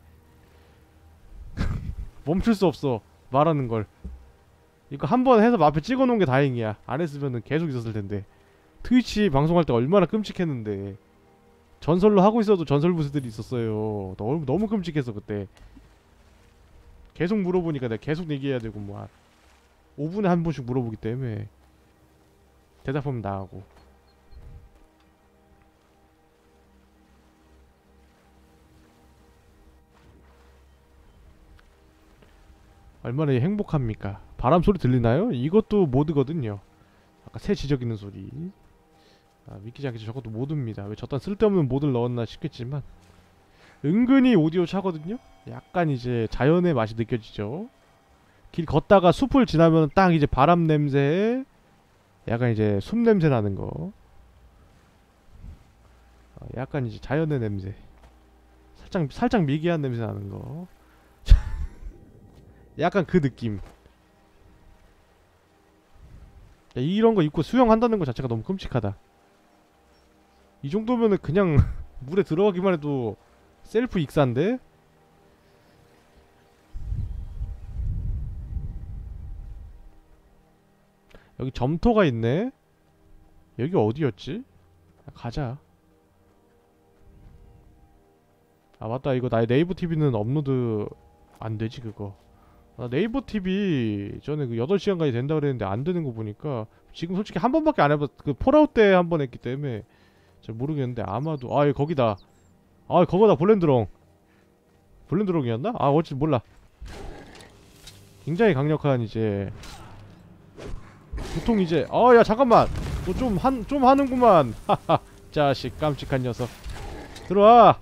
멈출 수 없어 말하는 걸. 이거 한번 해서 앞에 찍어놓은 게 다행이야. 안 했으면은 계속 있었을 텐데. 트위치 방송할 때 얼마나 끔찍했는데. 전설로 하고 있어도 전설 부세들이 있었어요. 너무 끔찍했어 그때. 계속 물어보니까 내가 계속 얘기해야 되고 뭐 5분에 한 번씩 물어보기 때문에 대답하면 나가고. 얼마나 행복합니까? 바람 소리 들리나요? 이것도 모드거든요. 아까 새 지저귀는 소리. 믿기지 않겠죠. 저것도 모드입니다. 왜 저딴 쓸데없는 모드를 넣었나 싶겠지만 은근히 오디오 차거든요. 약간 이제 자연의 맛이 느껴지죠. 길 걷다가 숲을 지나면 딱 이제 바람 냄새에 약간 이제 숲 냄새 나는 거. 약간 이제 자연의 냄새. 살짝 미개한 냄새 나는 거. 약간 그 느낌. 이런 거 입고 수영한다는 거 자체가 너무 끔찍하다. 이 정도면은 그냥 물에 들어가기만 해도 셀프 익사인데? 여기 점토가 있네? 여기 어디였지? 가자. 맞다. 이거 나의 네이버 TV는 업로드 안 되지 그거. 네이버 TV 전에 그 8시간까지 된다 그랬는데 안 되는 거 보니까 지금 솔직히 한 번밖에 안 해봤. 그 폴아웃 때 한 번 했기 때문에 잘 모르겠는데 아마도 여기 거기다. 거기다 블렌드롱이었나? 어찌 몰라. 굉장히 강력한 이제 보통 이제 야 잠깐만 너 좀 하는구만. 하하 자식 깜찍한 녀석 들어와.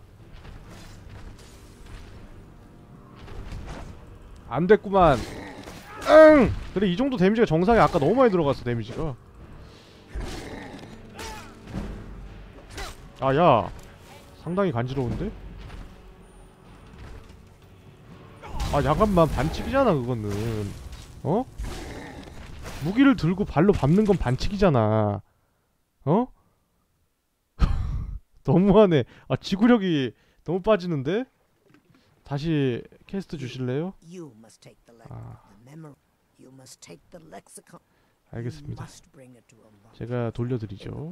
안됐구만. 응! 그래 이정도 데미지가 정상에 아까 너무 많이 들어갔어 데미지가. 야 상당히 간지러운데? 잠깐만 반칙이잖아 그거는. 무기를 들고 발로 밟는 건 반칙이잖아. 너무하네. 지구력이 너무 빠지는데? 다시 퀘스트 주실래요? 알겠습니다. 제가 돌려드리죠.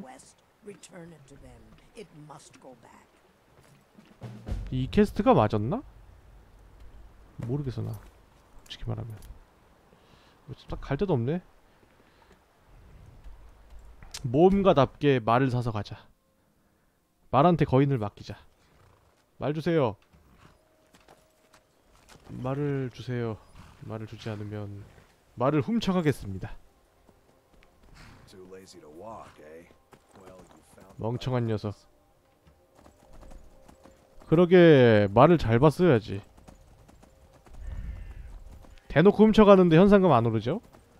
이 퀘스트가 맞았나? 모르겠어 나 솔직히 말하면. 딱 갈 데도 없네. 모험가답게 말을 사서 가자. 말한테 거인을 맡기자. 말 주세요. 말을 주세요. 말을 주지 않으면 말을 훔쳐가겠습니다. 멍청한 녀석. 그러게 말을 잘 봤어야지. 대놓고 훔쳐가는데 현상금 안 오르죠?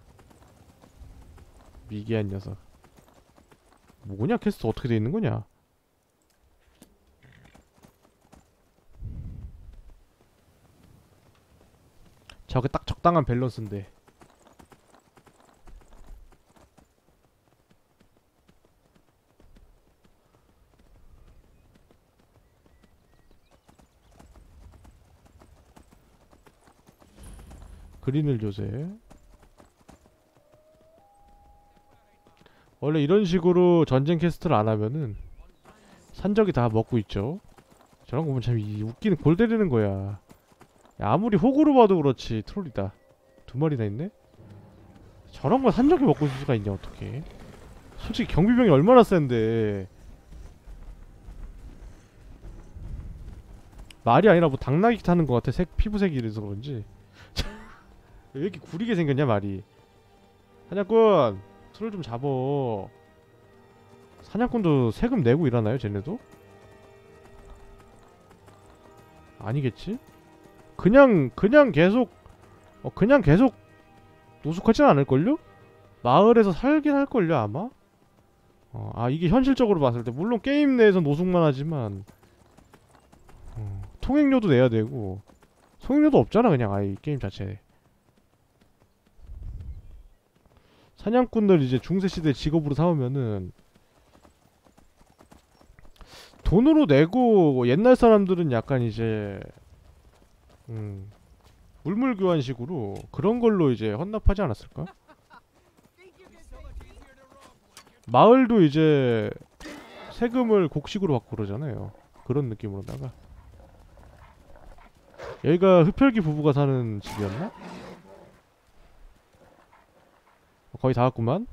미개한 녀석. 뭐냐 퀘스트 어떻게 돼 있는 거냐? 저게 딱 적당한 밸런스인데. 그린을 조세. 원래 이런 식으로 전쟁 퀘스트를 안 하면은 산적이 다 먹고 있죠. 저런 거 보면 참 웃기는 골 때리는 거야. 야, 아무리 호구로 봐도 그렇지. 트롤이다. 2마리나 있네? 저런 거 산적이 먹고 있을 수가 있냐 어떡해. 솔직히 경비병이 얼마나 센데. 말이 아니라 뭐 당나귀 타는 거 같아. 피부색이 이래서 그런지. 왜 이렇게 구리게 생겼냐 말이. 사냥꾼 트롤 좀 잡어. 사냥꾼도 세금 내고 일하나요 쟤네도? 아니겠지? 그냥 계속 그냥 계속 노숙하진 않을걸요? 마을에서 살긴 할걸요 아마? 아 이게 현실적으로 봤을 때 물론 게임 내에서 노숙만 하지만 통행료도 내야 되고 통행료도 없잖아 그냥 아예 게임 자체에. 사냥꾼들 이제 중세시대 직업으로 삼으면은 돈으로 내고 옛날 사람들은 약간 이제 물물교환식으로 그런 걸로 이제 헌납하지 않았을까? 마을도 이제 세금을 곡식으로 받고 그러잖아요. 그런 느낌으로다가. 여기가 흡혈귀 부부가 사는 집이었나? 거의 다 왔구만.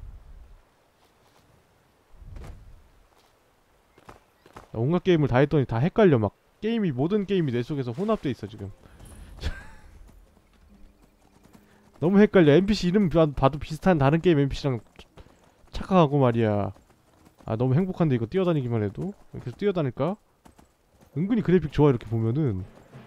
온갖 게임을 다 했더니 다 헷갈려. 막 게임이 모든 게임이 내 속에서 혼합돼 있어 지금. 너무 헷갈려. NPC 이름 봐도 비슷한 다른 게임 NPC랑 착각하고 말이야. 아 너무 행복한데 이거 뛰어다니기만 해도. 계속 뛰어다닐까? 은근히 그래픽 좋아 이렇게 보면은.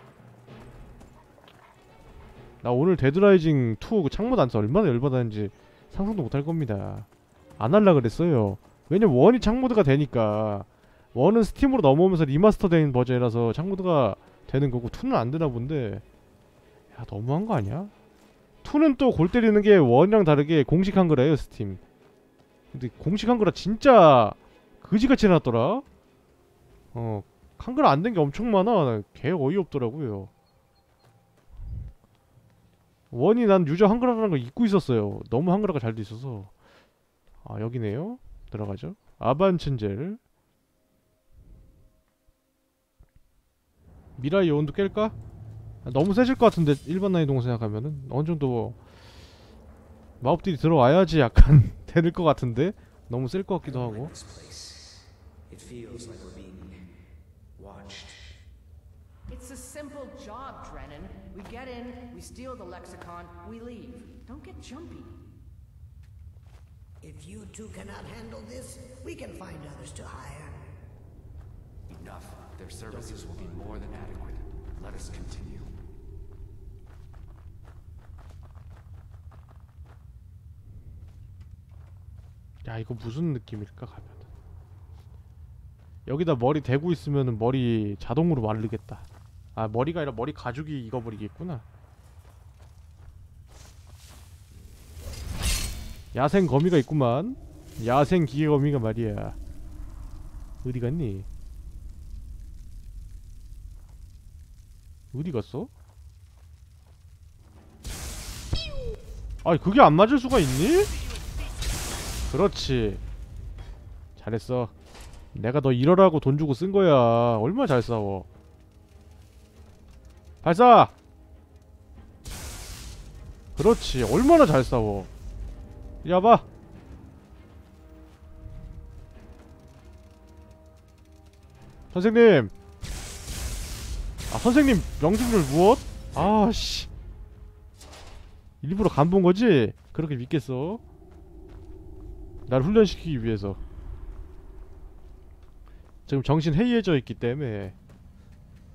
나 오늘 데드라이징 2 그 창mod 안 써. 얼마나 열받았는지 상상도 못할 겁니다. 안 할라 그랬어요. 왜냐면 1이 창모드가 되니까. 1은 스팀으로 넘어오면서 리마스터 된 버전이라서 창모드가 되는 거고 2는 안 되나 본데. 야 너무한 거 아니야? 2는 또 골 때리는 게 1이랑 다르게 공식 한글이에요 스팀. 근데 공식 한글아 진짜 그지같이 해놨더라. 한글 안 된 게 엄청 많아. 개 어이없더라고요. 1이 난 유저 한글화라는 거 잊고 있었어요. 너무 한글화가 잘 돼 있어서. 아 여기네요. 들어가죠. 아반춘젤. 미라이 요원도 깰까? 너무 세질 것 같은데 일반 난이동 생각하면은 어느정도 마법들이 들어와야지 약간 되는 것 같은데 너무 셀 것 같기도 하고. It's a simple job, Drennan. We get in, we steal the lexicon, we leave. Don't get jumpy. If you two cannot handle this, we can find others to hire. Enough. Their services will be more than adequate. Let us continue. 야 이거 무슨 느낌일까 가면은. 여기다 머리 대고 있으면은 머리 자동으로 마르겠다. 아 머리가 아니라 머리 가죽이 익어버리겠구나. 야생 거미가 있구만. 야생 기계 거미가 말이야. 어디 갔니? 어디 갔어? 아니 그게 안 맞을 수가 있니? 그렇지. 잘했어. 내가 너 이러라고 돈 주고 쓴 거야. 얼마나 잘 싸워. 발사! 그렇지. 얼마나 잘 싸워. 이리 와봐. 선생님. 아 선생님 명중률 무엇? 아씨. 일부러 간 본 거지? 그렇게 믿겠어? 날 훈련시키기 위해서. 지금 정신 해이해져 있기 때문에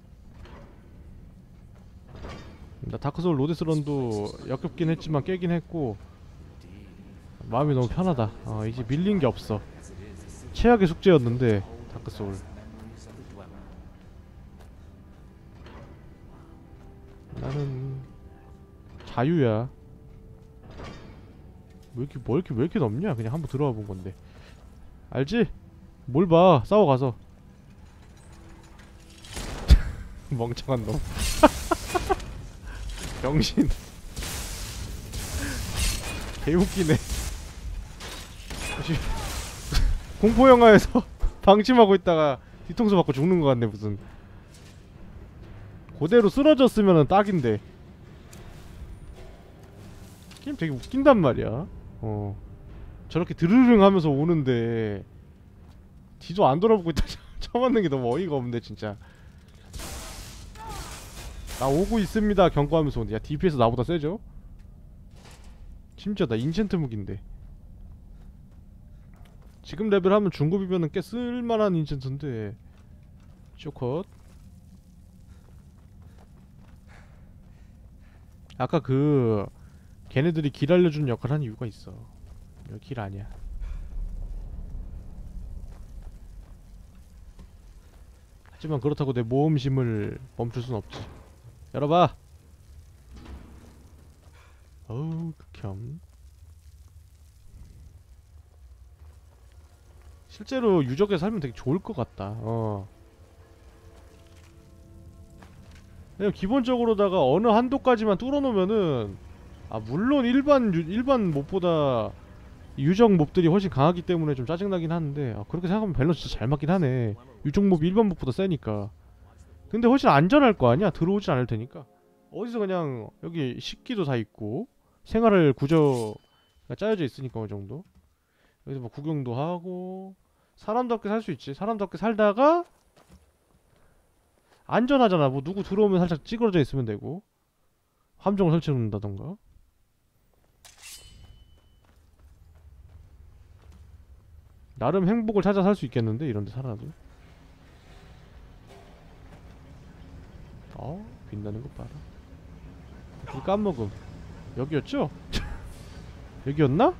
나 다크소울 로데스런도 역겹긴 했지만 깨긴 했고 마음이 너무 편하다. 이제 밀린 게 없어. 최악의 숙제였는데 다크소울. 나는 자유야. 왜 이렇게 넓냐? 그냥 한번 들어와 본 건데. 알지? 뭘 봐? 싸워 가서. 멍청한 놈. 병신. 개웃기네. 공포 영화에서 방심하고 있다가 뒤통수 맞고 죽는 것 같네. 무슨 그대로 쓰러졌으면은 딱인데. 게임 되게 웃긴단 말이야. 저렇게 드르릉 하면서 오는데 뒤도 안 돌아보고 있다 쳐맞는 게 너무 어이가 없네 진짜. 나 오고 있습니다 경고하면서 오는데 야 DPS 나보다 세죠? 심지어 나 인챈트 무기인데. 지금 레벨 하면 중급이면은 꽤 쓸만한 인챈트인데. 쇼컷. 아까 그 걔네들이 길 알려주는 역할을 한 이유가 있어. 여기 길 아니야. 하지만 그렇다고 내 모험심을 멈출 순 없지. 열어봐. 어우 극혐. 실제로 유적에 살면 되게 좋을 것 같다. 그냥 기본적으로다가 어느 한도까지만 뚫어놓으면은 물론 일반 몹보다 유적 몹들이 훨씬 강하기 때문에 좀 짜증나긴 하는데 그렇게 생각하면 밸런스 진짜 잘 맞긴 하네. 유적 몹이 일반 몹보다 세니까. 근데 훨씬 안전할 거 아니야? 들어오진 않을 테니까. 어디서 그냥 여기 식기도 다 있고 생활할 구조가 짜여져 있으니까 어느 정도. 여기서 뭐 구경도 하고 사람답게 살 수 있지. 사람답게 살다가 안전하잖아. 뭐 누구 들어오면 살짝 찌그러져 있으면 되고 함정을 설치해 놓는다던가. 나름 행복을 찾아 살 수 있겠는데 이런데 살아도. 빛나는 거 봐라. 불 까먹음. 여기였죠? 여기였나?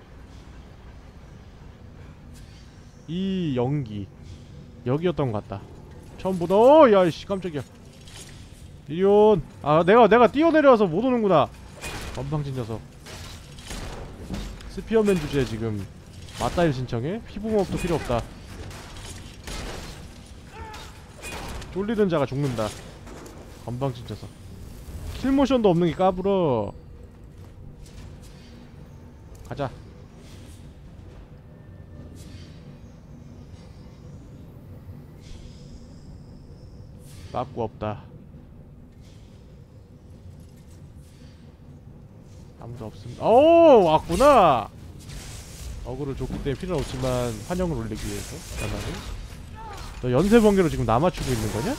이 연기 여기였던 것 같다. 처음 보다. 야이씨 깜짝이야. 이리온. 내가 뛰어내려와서 못 오는구나. 건방진 녀석. 스피어맨 주제에 지금 맞다일 신청해? 피부모업도 필요 없다. 쫄리는 자가 죽는다. 건방진 녀석. 킬모션도 없는 게 까불어. 가자. 빠꾸 없다. 아무도 없습니다. 오! 왔구나! 어그를 줬기 때문에 필요는 없지만 환영을 올리기 위해서. 너 연쇄번개로 지금 나 맞추고 있는 거냐?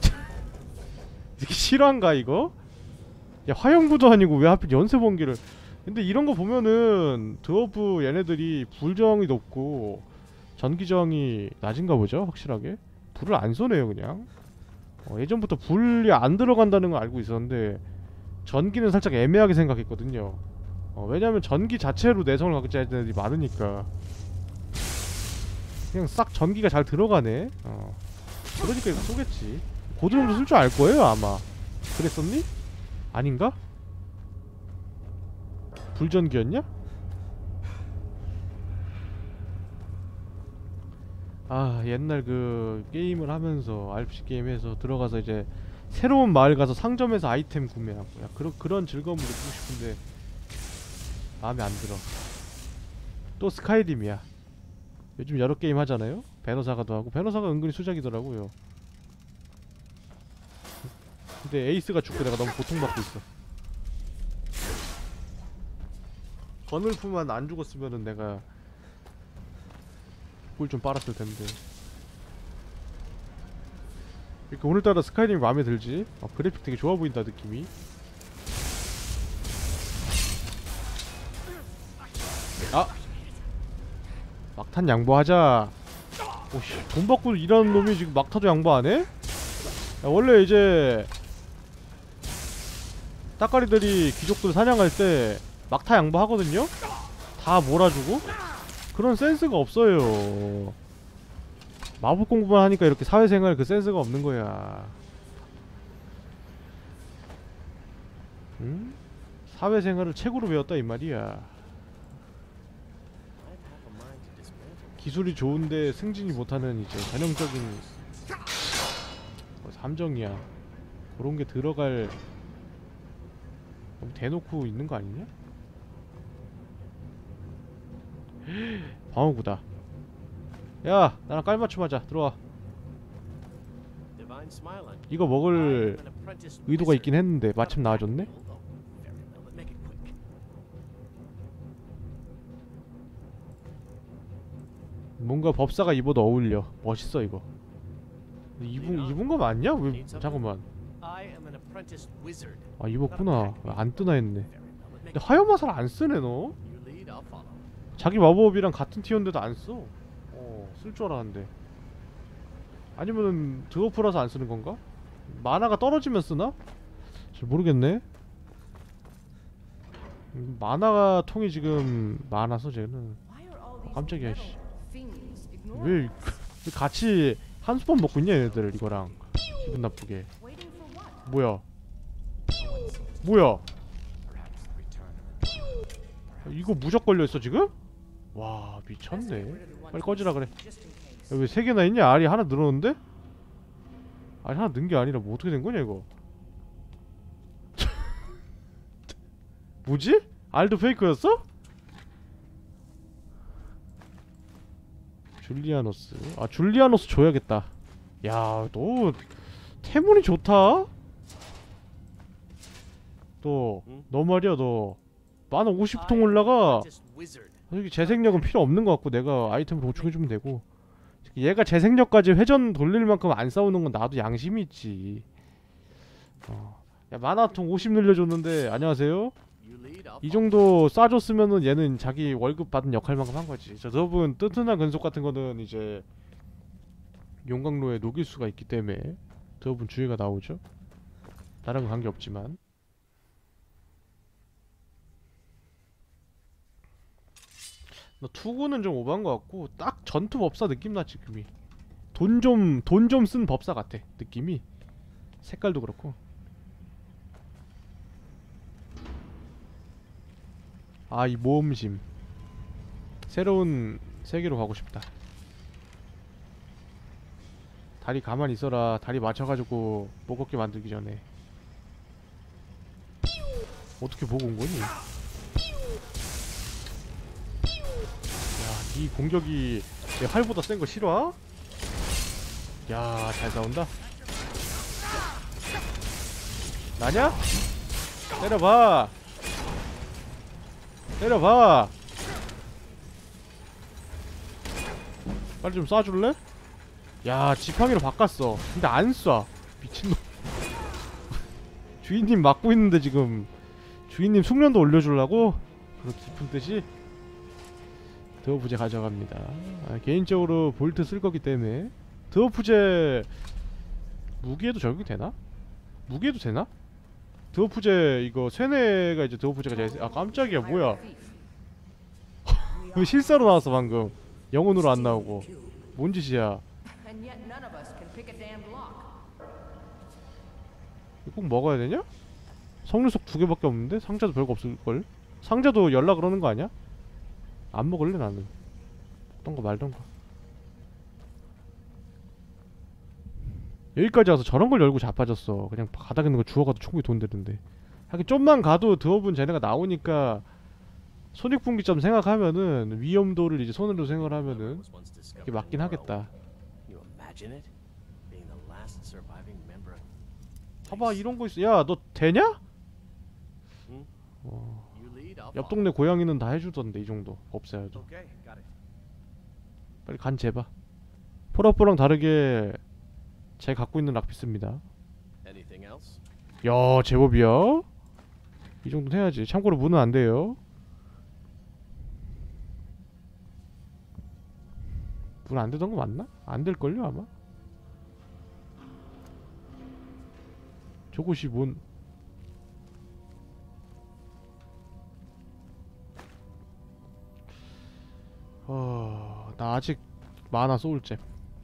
이게 실화인가 이거? 야 화염구도 아니고 왜 하필 연쇄번개를. 근데 이런 거 보면은 드워프 얘네들이 불저항이 높고 전기저항이 낮은가 보죠? 확실하게 불을 안 쏘네요 그냥. 예전부터 불이 안 들어간다는 걸 알고 있었는데 전기는 살짝 애매하게 생각했거든요. 왜냐면 전기 자체로 내성을 갖고 있는 애들이 많으니까 그냥 싹 전기가 잘 들어가네. 그러니까 이거 쏘겠지. 고드름도 쓸 줄 알 거예요 아마. 그랬었니? 아닌가? 불전기였냐? 옛날 그 게임을 하면서 RPG 게임에서 들어가서 이제 새로운 마을 가서 상점에서 아이템 구매하고 그런 즐거움을 느끼고 싶은데 마음에 안 들어. 또 스카이림이야. 요즘 여러 게임 하잖아요. 베너사가도 하고. 베너사가 은근히 수작이더라고요. 근데 에이스가 죽고 내가 너무 고통받고 있어. 건울프만 안 죽었으면은 내가 꿀 좀 빨았을 텐데. 이렇게 오늘따라 스카이림이 마음에 들지? 그래픽 되게 좋아 보인다 느낌이. 막탄 양보하자. 오씨, 돈 받고 일하는 놈이 지금 막타도 양보 안 해? 원래 이제 따까리들이 귀족들 사냥할 때 막타 양보하거든요? 다 몰아주고? 그런 센스가 없어요. 마법 공부만 하니까 이렇게 사회생활 그 센스가 없는 거야. 응? 사회생활을 책으로 배웠다 이 말이야. 기술이 좋은데 승진이 못하는 이제 전형적인 함정이야. 그런 게 들어갈 너무 대놓고 있는 거 아니냐? 방어구다. 야, 나랑 깔맞춤 하자. 들어와. 이거 먹을 의도가 있긴 했는데 마침 나와줬네? 뭔가 법사가 입어도 어울려. 멋있어 이거. 입은 거 맞냐? 왜 잠깐만. 아 입었구나. 안 뜨나 했네. 근데 하얀마살 안 쓰네 너. 자기 마법이랑 같은 티어인데도 안 써. 쓸 줄 알았는데. 아니면은 드워프라서 안 쓰는 건가? 마나가 떨어지면 쓰나? 잘 모르겠네. 마나가 통이 지금 많아서 쟤는. 깜짝이야 씨. 왜 같이 한 수번 먹고 있냐 얘네들 이거랑. 기분 나쁘게. 뭐야? 뭐야? 이거 무적 걸려있어 지금? 와 미쳤네. 빨리 꺼지라 그래. 왜 3개나 있냐? 알이 하나 늘었는데? 알이 하나 는 게 아니라 뭐 어떻게 된 거냐 이거. 뭐지? 알도 페이크였어? 줄리아노스. 아 줄리아노스 줘야겠다. 야 너 태문이 좋다? 너 말이야 너 만화 50통 올라가. 솔직히 재생력은 필요 없는 것 같고 내가 아이템을 보충해주면 되고. 얘가 재생력까지 회전 돌릴 만큼 안 싸우는 건 나도 양심이 있지. 야 만화통 50 늘려줬는데 안녕하세요? 이 정도 싸줬으면은 얘는 자기 월급 받은 역할만큼 한 거지. 저 더분 튼튼한 근속 같은 거는 이제 용광로에 녹일 수가 있기 때문에 더분 주의가 나오죠. 다른 건 관계없지만. 너 투구는 좀 오버한 것 같고 딱 전투 법사 느낌 나 지금이. 돈 좀 쓴 법사 같아 느낌이. 색깔도 그렇고. 아 이 모험심. 새로운 세계로 가고 싶다. 다리 가만히 있어라. 다리 맞춰가지고 못 걷게 만들기 전에. 어떻게 보고 온 거니? 이 공격이 내 활보다 센 거 싫어? 야, 잘 싸운다. 나냐? 때려봐. 때려봐. 빨리 좀 쏴줄래? 야, 지팡이로 바꿨어. 근데 안 쏴. 미친놈. 주인님 막고 있는데 지금 주인님 숙련도 올려주려고? 그런 깊은 뜻이? 드워프제 가져갑니다. 개인적으로 볼트 쓸 거기 때문에. 드워프제 무기에도 적용이 되나? 무기에도 되나? 드워프제 이거 쇠뇌가 이제 드워프제가 제일 아 깜짝이야 뭐야. 왜 실사로 나왔어 방금. 영혼으로 안 나오고. 뭔 짓이야. 꼭 먹어야 되냐? 석류석 2개밖에 없는데? 상자도 별거 없을걸? 상자도 열라 그러는 거 아니야? 안 먹을래 나는. 먹던가 말던가. 여기까지 와서 저런 걸 열고 자빠졌어. 그냥 바닥에 있는 거 주워가도 충분히 돈 되는데. 하긴 좀만 가도 드워분 쟤네가 나오니까 손익분기점 생각하면은 위험도를 이제 손으로 생각을 하면은 이게 맞긴 하겠다. 봐봐 이런 거 있어. 야 너 되냐? 옆 동네 고양이는 다 해주던데 이 정도 없어야도. 빨리 간 재봐. 폴아프랑 다르게 제 갖고 있는 락피스입니다. 야 제법이야. 이 정도는 해야지. 참고로 문은 안 돼요. 문 안 되던 거 맞나? 안 될걸요 아마? 저곳이 뭔 나 아직 많아 소울잼.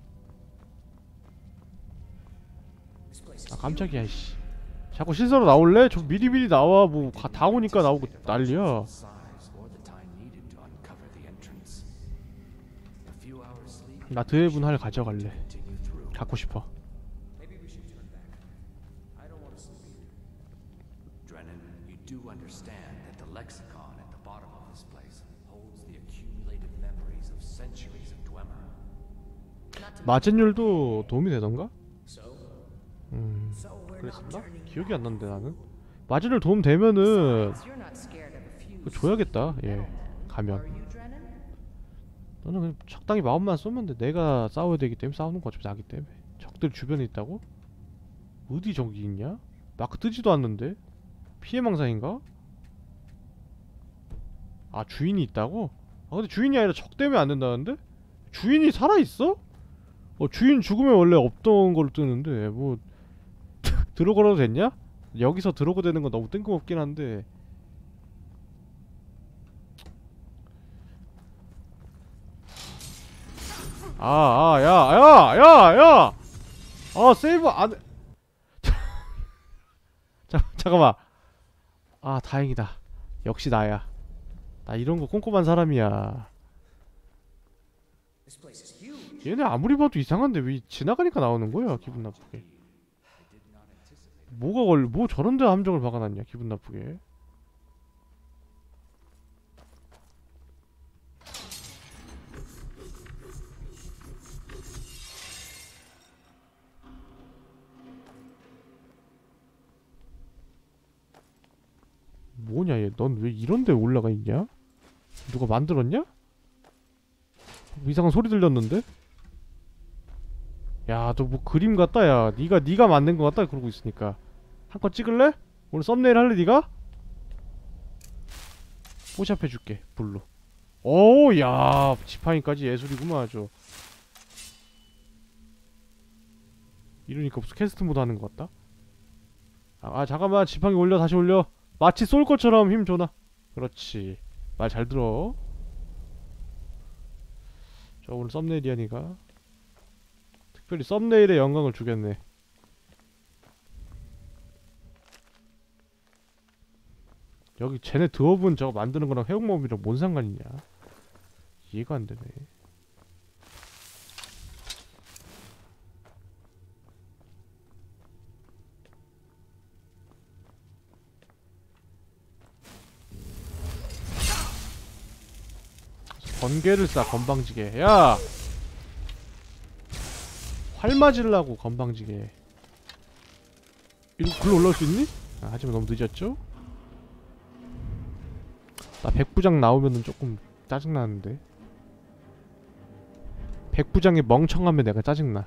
아 깜짝이야 씨. 자꾸 실사로 나올래? 좀 미리미리 나와. 뭐 다 오니까 나오고 난리야. 나 드해분 할 가져갈래. 갖고 싶어. Drennan, you do understand that the lexicon at the bottom of this place holds the accumulated memories of centuries of Dwemer. 마젠율도 도움이 되던가? So? So we're not 그랬었나? turning 기억이 안 나는데 나는. 마젠율 도움 되면은 You're not scared of a few. 그거 줘야겠다. 예. Are 가면. you, Drennan? 너는 그냥 적당히 마음만 쏘면 돼. 내가 싸워야 되기 때문에 싸우는 거 어차피 나기 때문에. 적들 주변에 있다고? 어디 저기 있냐? 마크 뜨지도 않는데? 피해망상인가? 아 주인이 있다고? 아 근데 주인이 아니라 적 때문에 안 된다는데? 주인이 살아있어? 주인 죽으면 원래 없던 걸로 뜨는데 뭐 들어가도 됐냐? 여기서 들어가 되는 건 너무 뜬금없긴 한데 야! 세이브 안 잠깐만. 아 다행이다. 역시 나야. 나 이런 거 꼼꼼한 사람이야. This place is huge. 얘네 아무리 봐도 이상한데 왜 지나가니까 나오는 거야? 기분 나쁘게. 뭐 저런데 함정을 박아놨냐? 기분 나쁘게. 뭐냐 얘? 넌 왜 이런데 올라가 있냐? 누가 만들었냐? 이상한 소리 들렸는데? 야, 너 뭐 그림 같다 야. 네가 만든 거 같다 그러고 있으니까. 한 건 찍을래? 오늘 썸네일 할래 네가? 포샵 해줄게 불로. 오, 야, 지팡이까지 예술이구만 아주. 이러니까 무슨 캐스트 모드 하는 것 같다. 잠깐만 지팡이 올려 다시 올려. 마치 쏠 것처럼 힘 줘나. 그렇지. 말 잘 들어. 저 오늘 썸네일이야 니가. 특별히 썸네일에 영광을 주겠네. 여기 쟤네 드업은 저거 만드는 거랑 회복몸이랑 뭔 상관이냐. 이해가 안 되네. 번개를 쏴 건방지게. 야! 활 맞으려고 건방지게. 글로 올라올 수 있니? 하지만 너무 늦었죠? 나 백부장 나오면은 조금 짜증나는데. 백부장이 멍청하면 내가 짜증나.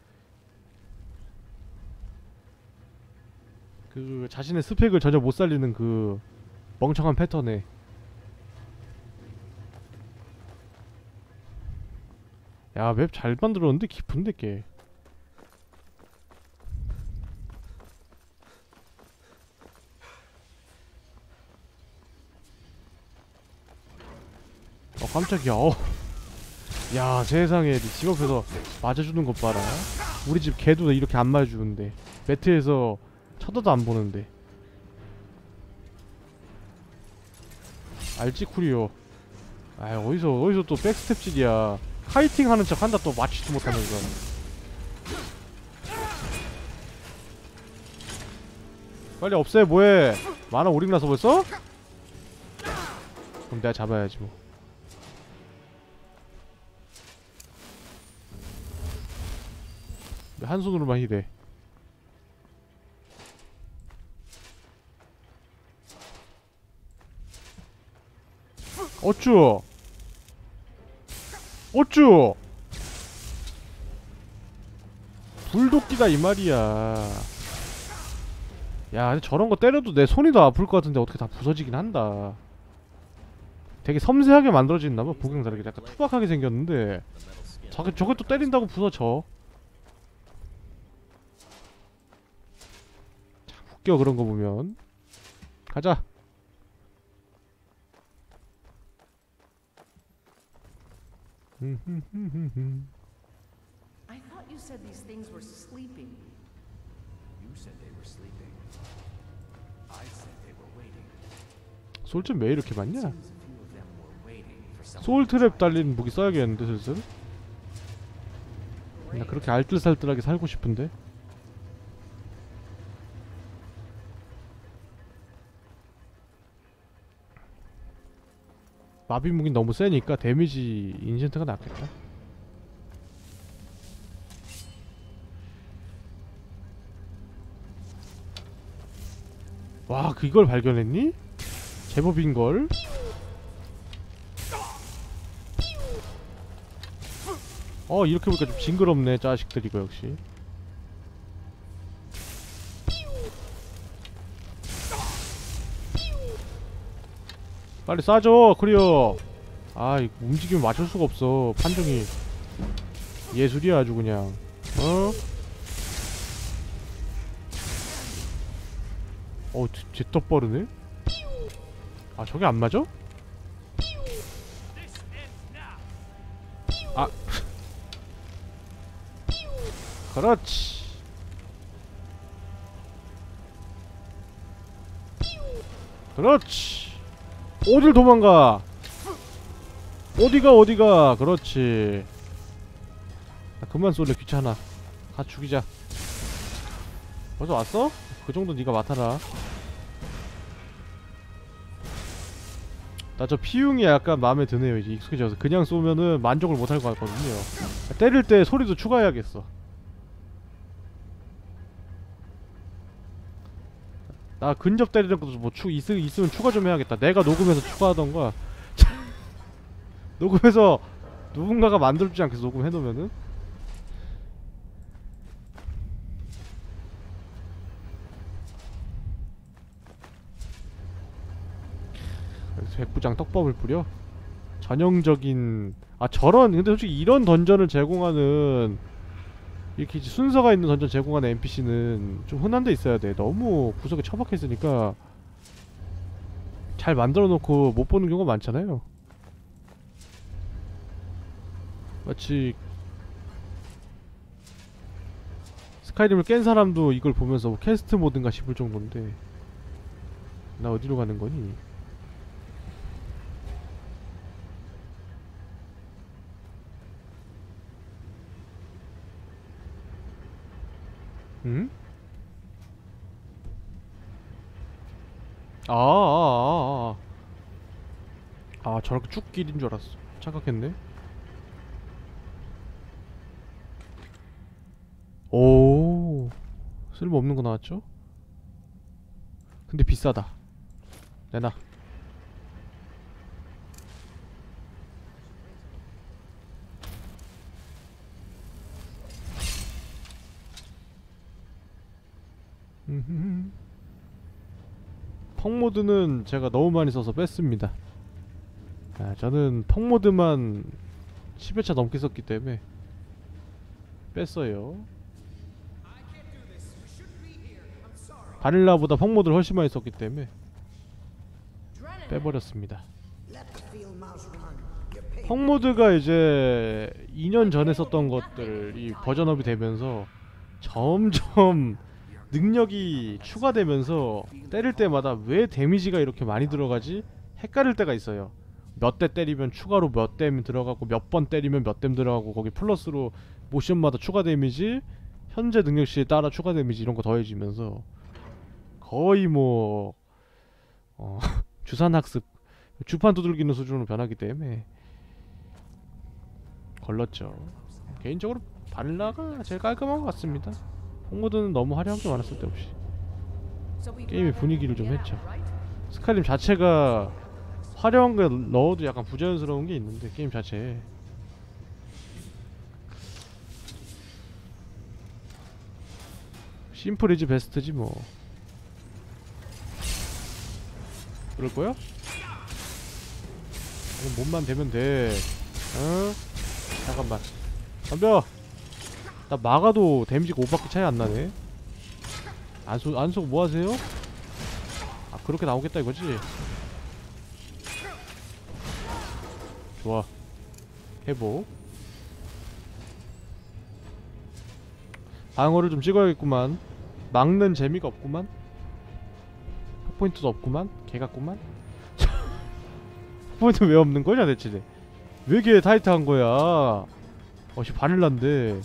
그 자신의 스펙을 전혀 못 살리는 그 멍청한 패턴에. 야, 맵 잘 만들었는데 깊은데 꽤. 깜짝이야. 야, 세상에 네 집 앞에서 맞아주는 것 봐라. 우리 집 개도 이렇게 안 맞아주는데. 매트에서 쳐다도 안 보는데. 알지 쿠리오. 아, 어디서 또 백스텝질이야. 카이팅 하는 척 한다 또 맞지도 못하면서. 빨리 없애 뭐해. 만화 오링나서 벌써? 그럼 내가 잡아야지 뭐. 한 손으로만 힐해. 어쭈 불도끼다 이 말이야. 야, 근데 저런 거 때려도 내 손이 더 아플 것 같은데 어떻게 다 부서지긴 한다. 되게 섬세하게 만들어졌나봐. 보경 다르게 약간 투박하게 생겼는데 저게 또 때린다고 부서져. 참 웃겨 그런 거 보면. 가자. I thought you said these things were sleeping. You said they were sleeping. I said they were waiting. 솔좀 왜 이렇게 많냐? Seems a few of them were waiting for someone. 소울 트랩 달린 무기 써야겠는데 슬슬. 나 그렇게 알뜰살뜰하게 살고 싶은데. 마비 무기 너무 세니까 데미지 인챈트가 낫겠다. 와, 그걸 발견했니? 제법인걸? 이렇게 보니까 좀 징그럽네, 자식들 이거 역시. 빨리 쏴줘, 크리어. 아, 이거 움직이면 맞출 수가 없어. 판정이 예술이야, 아주 그냥. 쟤 빠르네? 아, 저게 안 맞아? 아. 그렇지. 그렇지. 어딜 도망가? 어디가? 그렇지. 그만 쏠래, 귀찮아. 가 죽이자. 벌써 왔어? 그 정도 네가 맡아라. 나 저 피웅이 약간 마음에 드네요. 이제 익숙해져서 그냥 쏘면은 만족을 못할 것 같거든요. 때릴 때 소리도 추가해야겠어. 나 근접 때리는 것도 뭐 있으면 추가 좀 해야겠다. 내가 녹음해서 추가하던가. 녹음해서 누군가가 만들어주지 않겠어, 녹음해놓으면은. 백부장 떡밥을 뿌려? 전형적인... 저런... 근데 솔직히 이런 던전을 제공하는 이렇게 순서가 있는 던전 제공하는 NPC는 좀 흔한 데 있어야 돼. 너무 구석에 처박혀있으니까 잘 만들어놓고 못 보는 경우가 많잖아요. 마치 스카이림을 깬 사람도 이걸 보면서 뭐 퀘스트 모드인가 싶을 정도인데 나 어디로 가는 거니? 응? 저렇게 쭉 길인 줄 알았어. 착각했네. 오, 쓸모없는 거 나왔죠? 근데 비싸다. 내놔. 펑모드는 제가 너무 많이 써서 뺐습니다. 저는 펑모드만 10회차 넘게 썼기 때문에 뺐어요. 바닐라보다 펑모드를 훨씬 많이 썼기 때문에 빼버렸습니다. 펑모드가 이제 2년 전에 썼던 것들이 버전업이 되면서 점점 능력이 추가되면서 때릴 때마다 왜 데미지가 이렇게 많이 들어가지? 헷갈릴 때가 있어요. 몇 대 때리면 추가로 몇 댐 들어가고 몇 번 때리면 몇 댐 들어가고 거기 플러스로 모션마다 추가 데미지, 현재 능력치에 따라 추가 데미지 이런 거 더해지면서 거의 뭐 주산학습, 주판 두들기는 수준으로 변하기 때문에 걸렀죠. 개인적으로 바닐라가 제일 깔끔한 것 같습니다. 펑모드는 너무 화려한 게 많았을 때 없이 게임의 분위기를 좀 했죠. 스카이림 자체가 화려한 거 넣어도 약간 부자연스러운 게 있는데 게임 자체에 심플이지 베스트지 뭐. 그럴 거야? 몸만 대면 돼. 잠깐만. 덤벼. 나 막아도 데미지가 5밖에 차이 안 나네. 안 쏘고 뭐 하세요? 그렇게 나오겠다 이거지? 좋아. 회복. 방어를 좀 찍어야겠구만. 막는 재미가 없구만. 포인트도 없구만. 개 같구만. 포인트 왜 없는 거냐 대체. 왜 이렇게 타이트한 거야. 어씨 바닐라인데.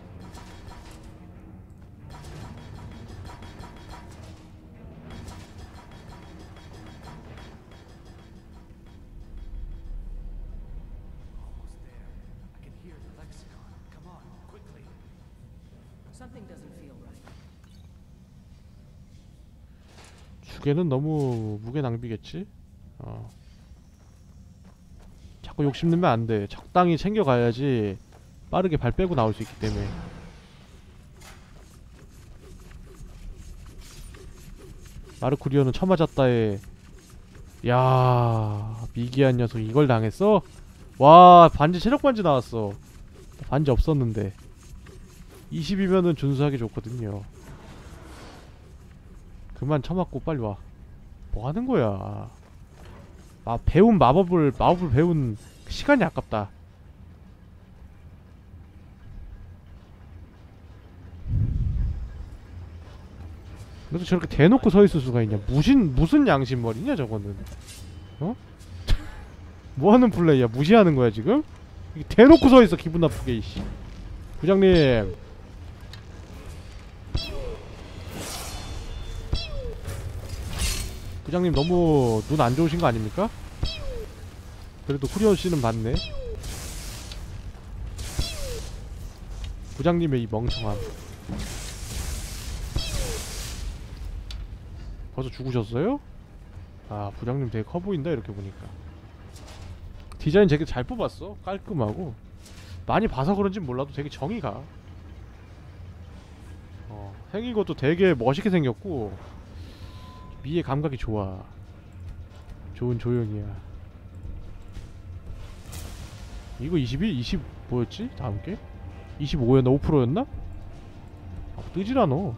Almost there. I can hear the lexicon. Come on, quickly. Something doesn't feel right. 주개는 너무 무게 낭비겠지? 자꾸 욕심내면 안 돼. 적당히 챙겨가야지 빠르게 발 빼고 나올 수 있기 때문에. 마르쿠리오는 처맞았다에. 야, 미개한 녀석 이걸 당했어? 와, 반지 체력 반지 나왔어. 반지 없었는데. 20이면은 준수하기 좋거든요. 그만 처맞고 빨리 와. 뭐 하는 거야? 배운 마법을 배운 시간이 아깝다. 그래도 저렇게 대놓고 서 있을 수가 있냐? 무슨 양심머리냐 저거는? 어? 뭐 하는 플레이야? 무시하는 거야 지금? 대놓고 서 있어 기분 나쁘게 이씨. 부장님. 부장님 너무 눈 안 좋으신 거 아닙니까? 그래도 쿠리온 씨는 봤네. 부장님의 이 멍청함. 벌써 죽으셨어요? 아, 부장님 되게 커 보인다 이렇게 보니까. 디자인 되게 잘 뽑았어. 깔끔하고. 많이 봐서 그런진 몰라도 되게 정이 가. 생긴 것도 되게 멋있게 생겼고 미의 감각이 좋아. 좋은 조형이야. 이거 21? 20 뭐였지? 다음 게? 25였나? 5%였나? 아, 뜨질 않어.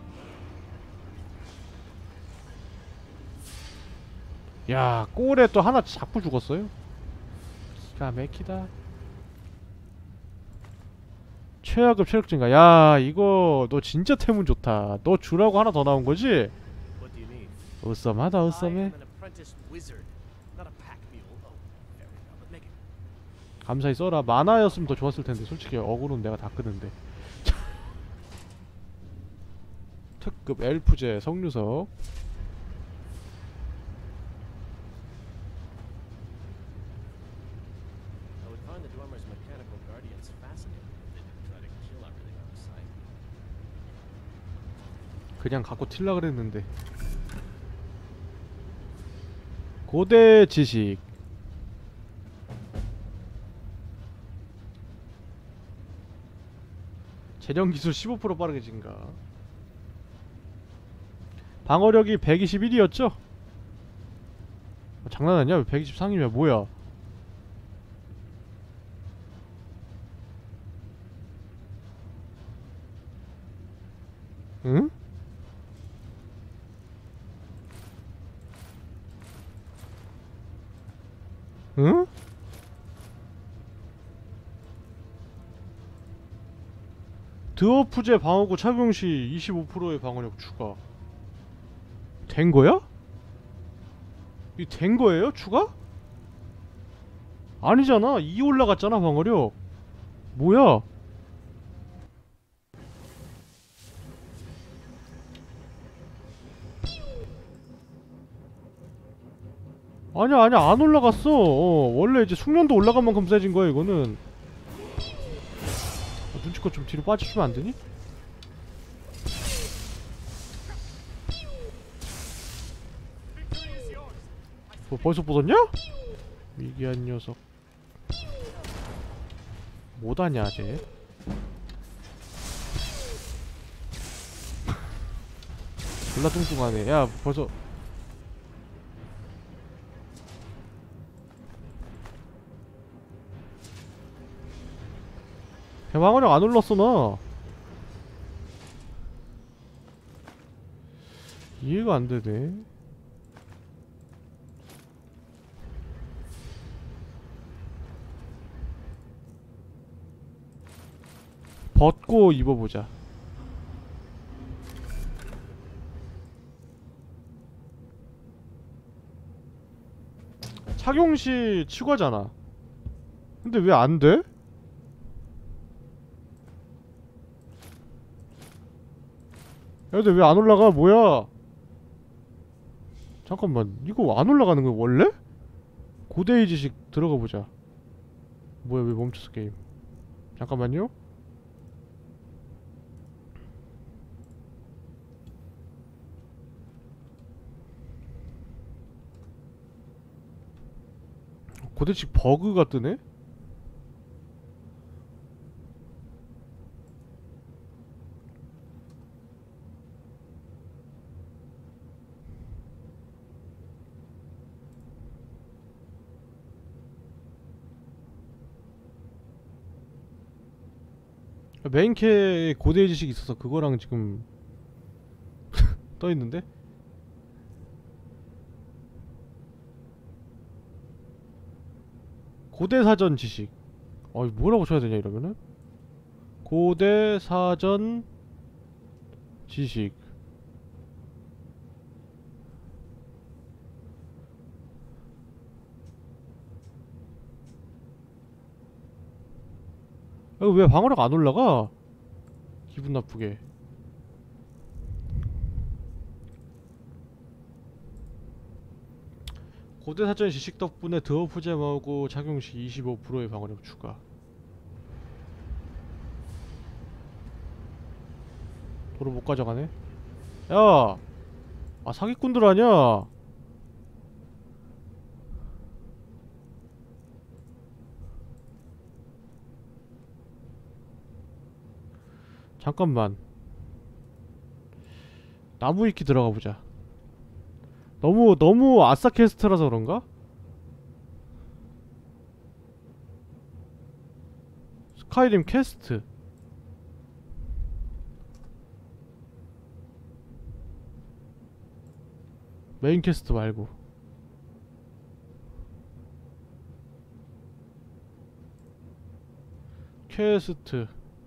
야, 골에 또 하나 자꾸 죽었어요? 기가 막히다. 최하급 체력 증가. 야, 이거 너 진짜 태문 좋다. 너 주라고 하나 더 나온 거지? What do you need? 어썸하다, I 어썸해. am an apprentice wizard, not a pack mule. Oh, fair enough, but make it. 감사히 써라. 만화였으면 더 좋았을 텐데. 솔직히 어그로는 내가 다 끄는데. 특급 엘프제 성류석. I would find the Dwemer's mechanical guardians fascinating if they didn't try to kill everything out of sight. 그냥 갖고 튈라 그랬는데. 고대 지식. 재련 기술 15% 빠르게 증가. 방어력이 121이었죠? 장난 아니야? 왜 123이면 뭐야? 응? 응? 드워프제 방어구 착용 시 25%의 방어력 추가. 된 거야? 이 된 거예요? 추가? 아니잖아. 2 올라갔잖아 방어력. 뭐야? 아니야 안 올라갔어. 원래 이제 숙련도 올라간 만큼 세진 거야 이거는. 눈치껏 좀 뒤로 빠져주면 안 되니? 뭐 벌써 부쉈냐? 미개한 녀석. 못하냐 쟤? 졸라 뚱뚱하네. 야 벌써 방어력 안 올랐어 나. 이해가 안 되네. 벗고 입어보자. 착용시 추가잖아. 근데 왜 안 돼? 야, 근데 왜 안 올라가? 뭐야? 잠깐만, 이거 안 올라가는 거야 원래? 고대의 지식 들어가 보자. 뭐야, 왜 멈췄어 게임? 잠깐만요. 고대의 지식 버그가 뜨네? 메인캐에 고대의 지식이 있어서 그거랑 지금 떠있는데? 고대사전 지식. 뭐라고 쳐야 되냐 이러면은? 고대사전 지식. 왜 방어력 안 올라가? 기분 나쁘게. 고대사전 지식 덕분에 드워프 제마하고 착용 시 25%의 방어력 추가. 도로 못 가져가네? 야! 사기꾼들 아냐? 잠깐만. 나무 위키 들어가 보자. 너무 아싸 캐스트라서 그런가? 스카이림 캐스트. 메인 캐스트 말고. 캐스트.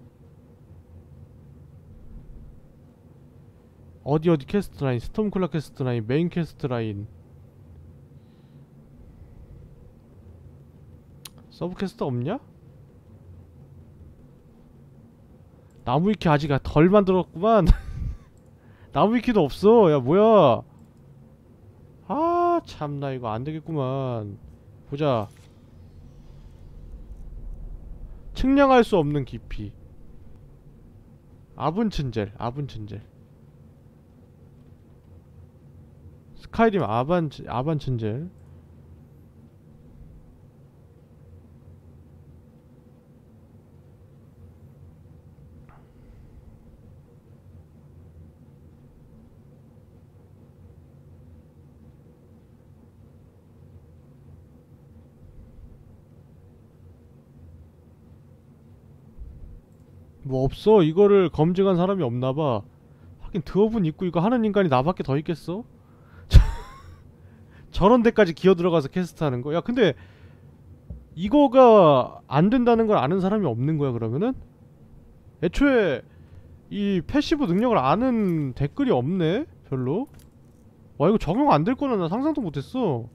어디 캐스트 라인, 스톰클라 캐스트 라인, 메인 캐스트 라인. 서브 캐스트 없냐? 나무 위키 아직 덜 만들었구만. 나무 위키도 없어. 야 뭐야? 참나 이거 안 되겠구만. 보자. 측량할 수 없는 깊이. 아분친젤. 스카이림 아반친젤. 뭐 없어. 이거를 검증한 사람이 없나봐. 하긴 드워분 있고 이거 하는 인간이 나밖에 더 있겠어? 저런 데까지 기어 들어가서 캐스트 하는 거? 야 근데 이거가 안 된다는 걸 아는 사람이 없는 거야 그러면은? 애초에 이 패시브 능력을 아는 댓글이 없네? 별로? 와 이거 적용 안 될 거는 나 상상도 못했어.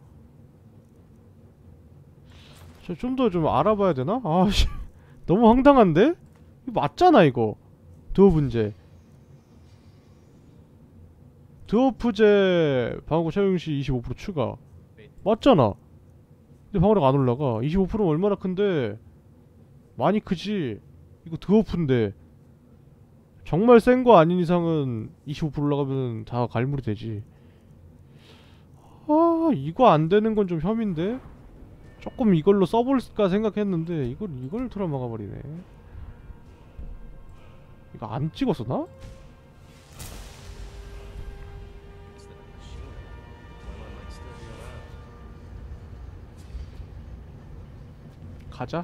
좀 더 좀 알아봐야 되나? 아씨 너무 황당한데? 이거 맞잖아 이거. 드워분제 드워프제 방어구 사용시 25% 추가 맞잖아. 근데 방어력 안 올라가. 25%는 얼마나 큰데? 많이 크지. 이거 드워프인데 정말 센 거 아닌 이상은 25% 올라가면 다 갈무리 되지. 이거 안 되는 건 좀 혐인데? 조금 이걸로 써볼까 생각했는데 이걸 틀어막아 버리네. 이거 안 찍었었나? 가자.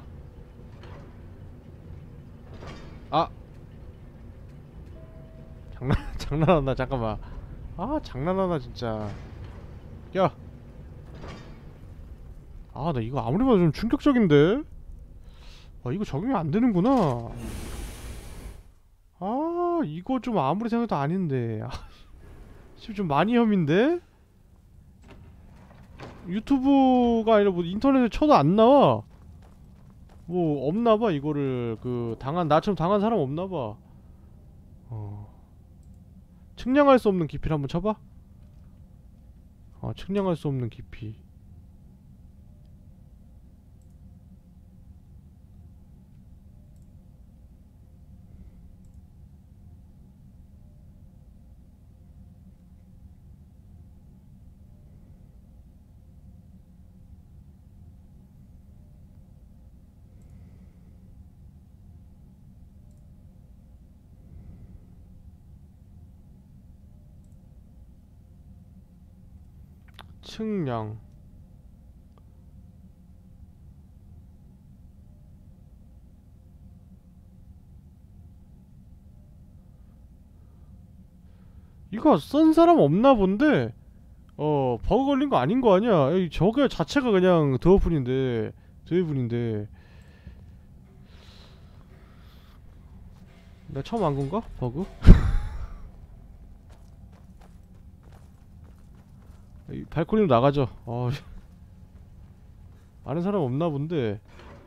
장난하나 잠깐만. 장난하나 진짜. 야. 나 이거 아무리 봐도 좀 충격적인데? 이거 적용이 안 되는구나. 이거 좀 아무리 생각해도 아닌데. 지금 좀 많이 혐인데? 유튜브가 아니라 뭐 인터넷에 쳐도 안 나와. 뭐 없나봐. 이거를 나처럼 당한 사람 없나봐. 측량할 수 없는 깊이를 한번 쳐봐. 측량할 수 없는 깊이. 측량. 이거 쓴 사람 없나 본데 버그 걸린 거 아닌 거 아니야. 저게 자체가 그냥 드워분인데 내가 처음 안 건가? 버그? 발코니로 나가죠. 아는 사람 없나 본데.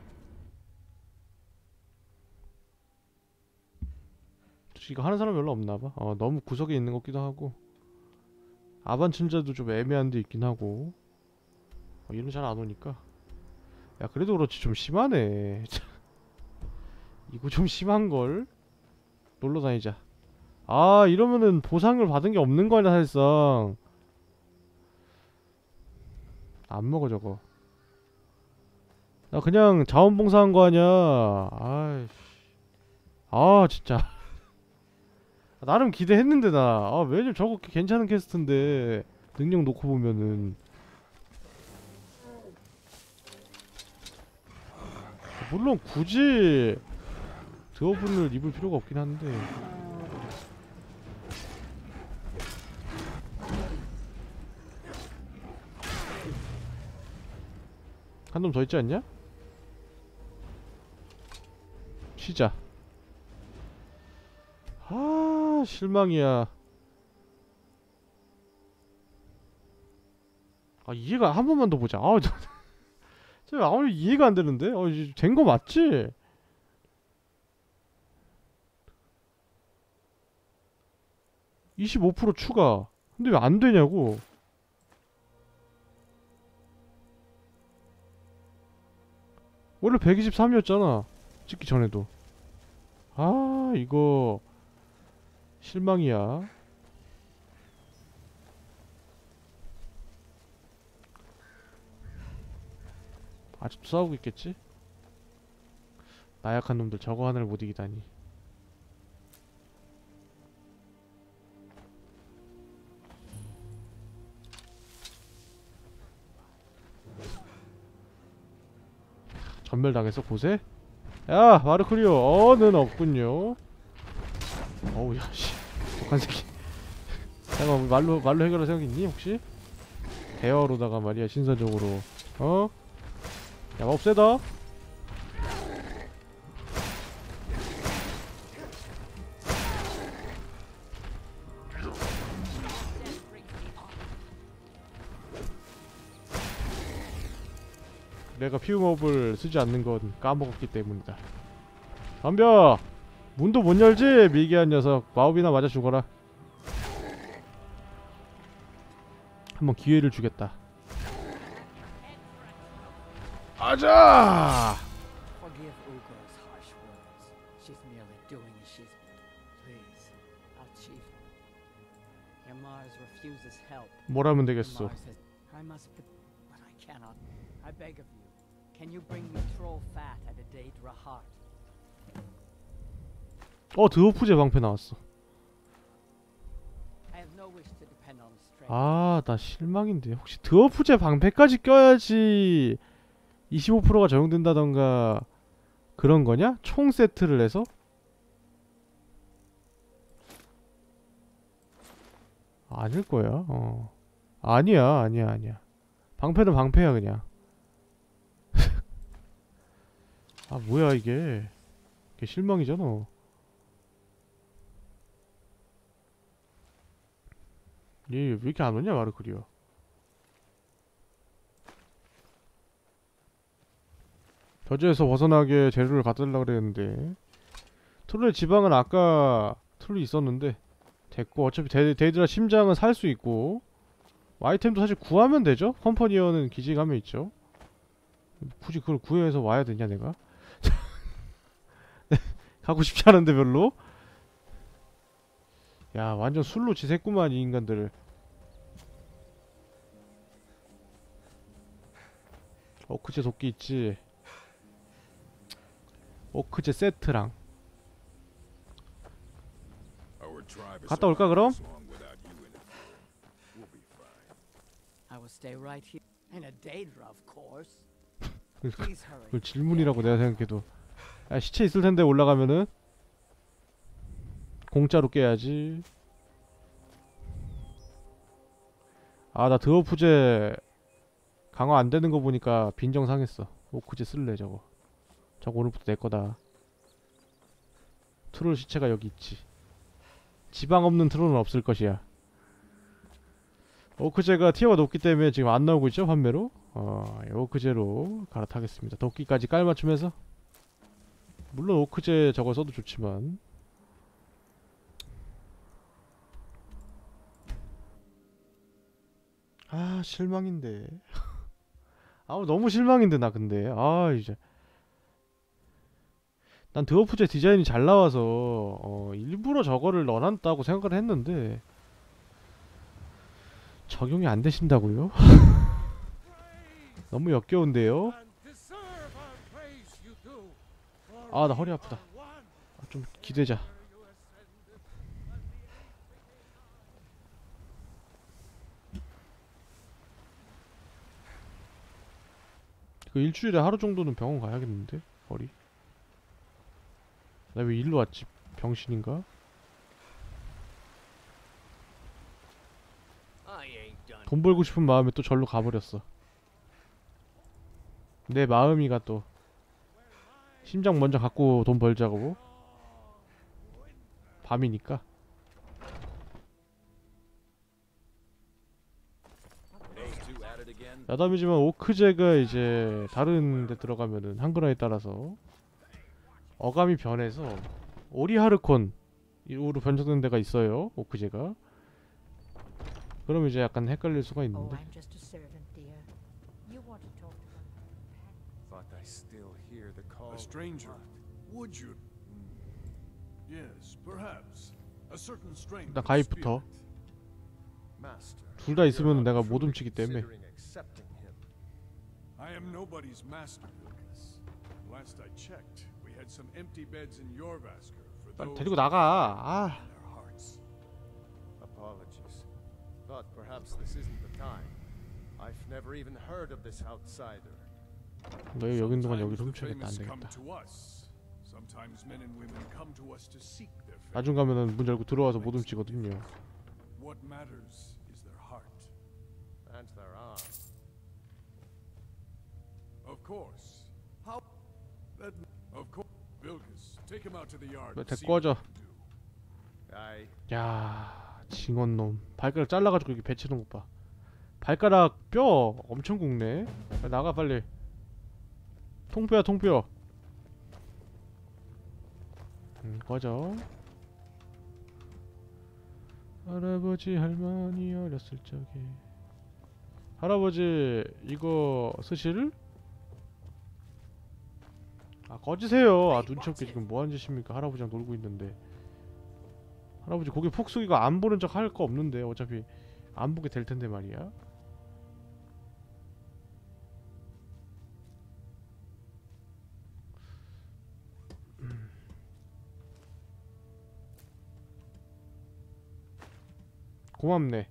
이거 하는 사람 별로 없나봐. 너무 구석에 있는 것 같기도 하고. 아반춘자도 좀 애매한 데 있긴 하고. 이름 잘 안 오니까. 야, 그래도 그렇지 좀 심하네. 이거 좀 심한걸? 놀러 다니자. 이러면은 보상을 받은 게 없는 거 아니야 사실상. 안 먹어 저거. 나 그냥 자원봉사한 거 아니야. 진짜. 나름 기대했는데 나. 왜냐면 저거 괜찮은 캐스트인데 능력 놓고 보면은. 물론 굳이 드워분을 입을 필요가 없긴 한데. 한 놈 더 있지 않냐? 쉬자. 실망이야. 이해가 한 번만 더 보자. 저 아무리 이해가 안 되는데? 된 거 맞지? (25% 추가). 근데 왜 안 되냐고. 원래 123이었잖아 찍기 전에도. 이거 실망이야. 아직도 싸우고 있겠지? 나약한 놈들 저거 하나를 못 이기다니. 전멸당했어 고세? 야 마르크리오 는 없군요. 어우 야씨 독한 새끼. 잠깐 말로 해결할 생각 있니 혹시? 대화로다가 말이야 신사적으로. 야 없애다. 내가 피움업을 쓰지 않는 건 까먹었기 때문이다. 덤벼! 문도 못 열지? 미개한 녀석. 마법이나 맞아 죽어라. 한번 기회를 주겠다. 아자! Forgive Ugo's harsh words. She's merely doing as she's... Please, our chief. Yamars refuses help. 뭘 하면 되겠어? Yamar says, I must be... but I cannot. I beg of you. Can you bring me troll fat at a Daedra heart? 드워프제 방패 나왔어. I have no wish to depend on strength. 나 실망인데. 혹시 드워프제 방패까지 껴야지 25%가 적용된다던가 그런 거냐? 총 세트를 해서? 아닐 거야. 아니야. 방패는 방패야 그냥. 뭐야 이게. 이게 실망이잖아. 얘 왜 이렇게 안 오냐 마르크리오. 저주에서 벗어나게 재료를 갖다 달라 그랬는데 트롤의 지방은 아까 트롤이 있었는데 됐고 어차피 데이드라 심장은 살 수 있고 아이템도 사실 구하면 되죠? 컴퍼니어는 기지감에 있죠. 굳이 그걸 구해서 와야 되냐 내가? 가고 싶지 않은데 별로? 야 완전 술로 지샜구만 이 인간들. 오크제 도끼 있지. 오크제 세트랑 갔다 올까 그럼? I will stay right here. And a Daedra, of course. Please hurry. 그걸 질문이라고 내가 생각해도. 야 시체 있을 텐데 올라가면은 공짜로 깨야지. 아 나 드워프제 강화 안 되는 거 보니까 빈정 상했어. 오크제 쓸래 저거. 저거 오늘부터 내 거다. 트롤 시체가 여기 있지. 지방 없는 트롤은 없을 것이야. 오크제가 티어가 높기 때문에 지금 안 나오고 있죠 판매로. 오크제로 갈아타겠습니다. 도끼까지 깔맞춤해서. 물론 오크제 저거 써도 좋지만. 아 실망인데. 아 너무 실망인데 나 근데. 아 이제 난 드워프제 디자인이 잘 나와서 일부러 저거를 넣어놨다고 생각을 했는데 적용이 안 되신다고요? 너무 역겨운데요? 아 나 허리 아프다. 좀 기대자. 그 일주일에 하루 정도는 병원 가야겠는데? 허리. 나 왜 일로 왔지? 병신인가? 돈 벌고 싶은 마음에 또 절로 가버렸어. 내 마음이가 또 심장 먼저 갖고 돈 벌자고. 밤이니까. 야담이지만 오크제가 이제 다른 데 들어가면은 한글화에 따라서 어감이 변해서 오리하르콘 으로 변경된 데가 있어요. 오크제가. 그럼 이제 약간 헷갈릴 수가 있는데. I'm just a servant, dear. You want to talk to them? But I still hear the call. A stranger? Would you? Yes, perhaps. A certain stranger. 일단 가입부터. Master. 둘 다 있으면 내가 못 훔치기 때문에. I am nobody's master, Lucas. Last I checked, we had some empty beds in Jorvaskr for 빨리 those 데리고 나가. 아. in their hearts. Apologies. Thought perhaps this isn't the time. I've never even heard of this outsider. 너 여기 있는 동안 Sometimes 여기를 the 훔쳐야겠다. 안 famous come 되겠다. to us. Sometimes men and women come to us to seek their fate. 나중 가면은 문 열고 들어와서 못 훔치거든요. What matters is their heart. And their arm. Of course. How? That. Of course. Vilkas, take him out to the yard. 왜 and see 데리고 what 와줘. he can do. I. 야, 징언놈. 발가락 잘라가지고 여기 배치는 것 봐. 발가락 뼈 엄청 굵네. 빨리 나가 빨리. 통뼈야 통뼈. 꺼져. 할아버지 할머니 어렸을 적에. 할아버지 이거 쓰실? 아 꺼지세요. 아 눈치 없게 지금 뭐하는 짓입니까? 할아버지랑 놀고 있는데. 할아버지 고개 푹 숙이고 안 보는 척 할 거 없는데 어차피 안 보게 될 텐데 말이야. 고맙네.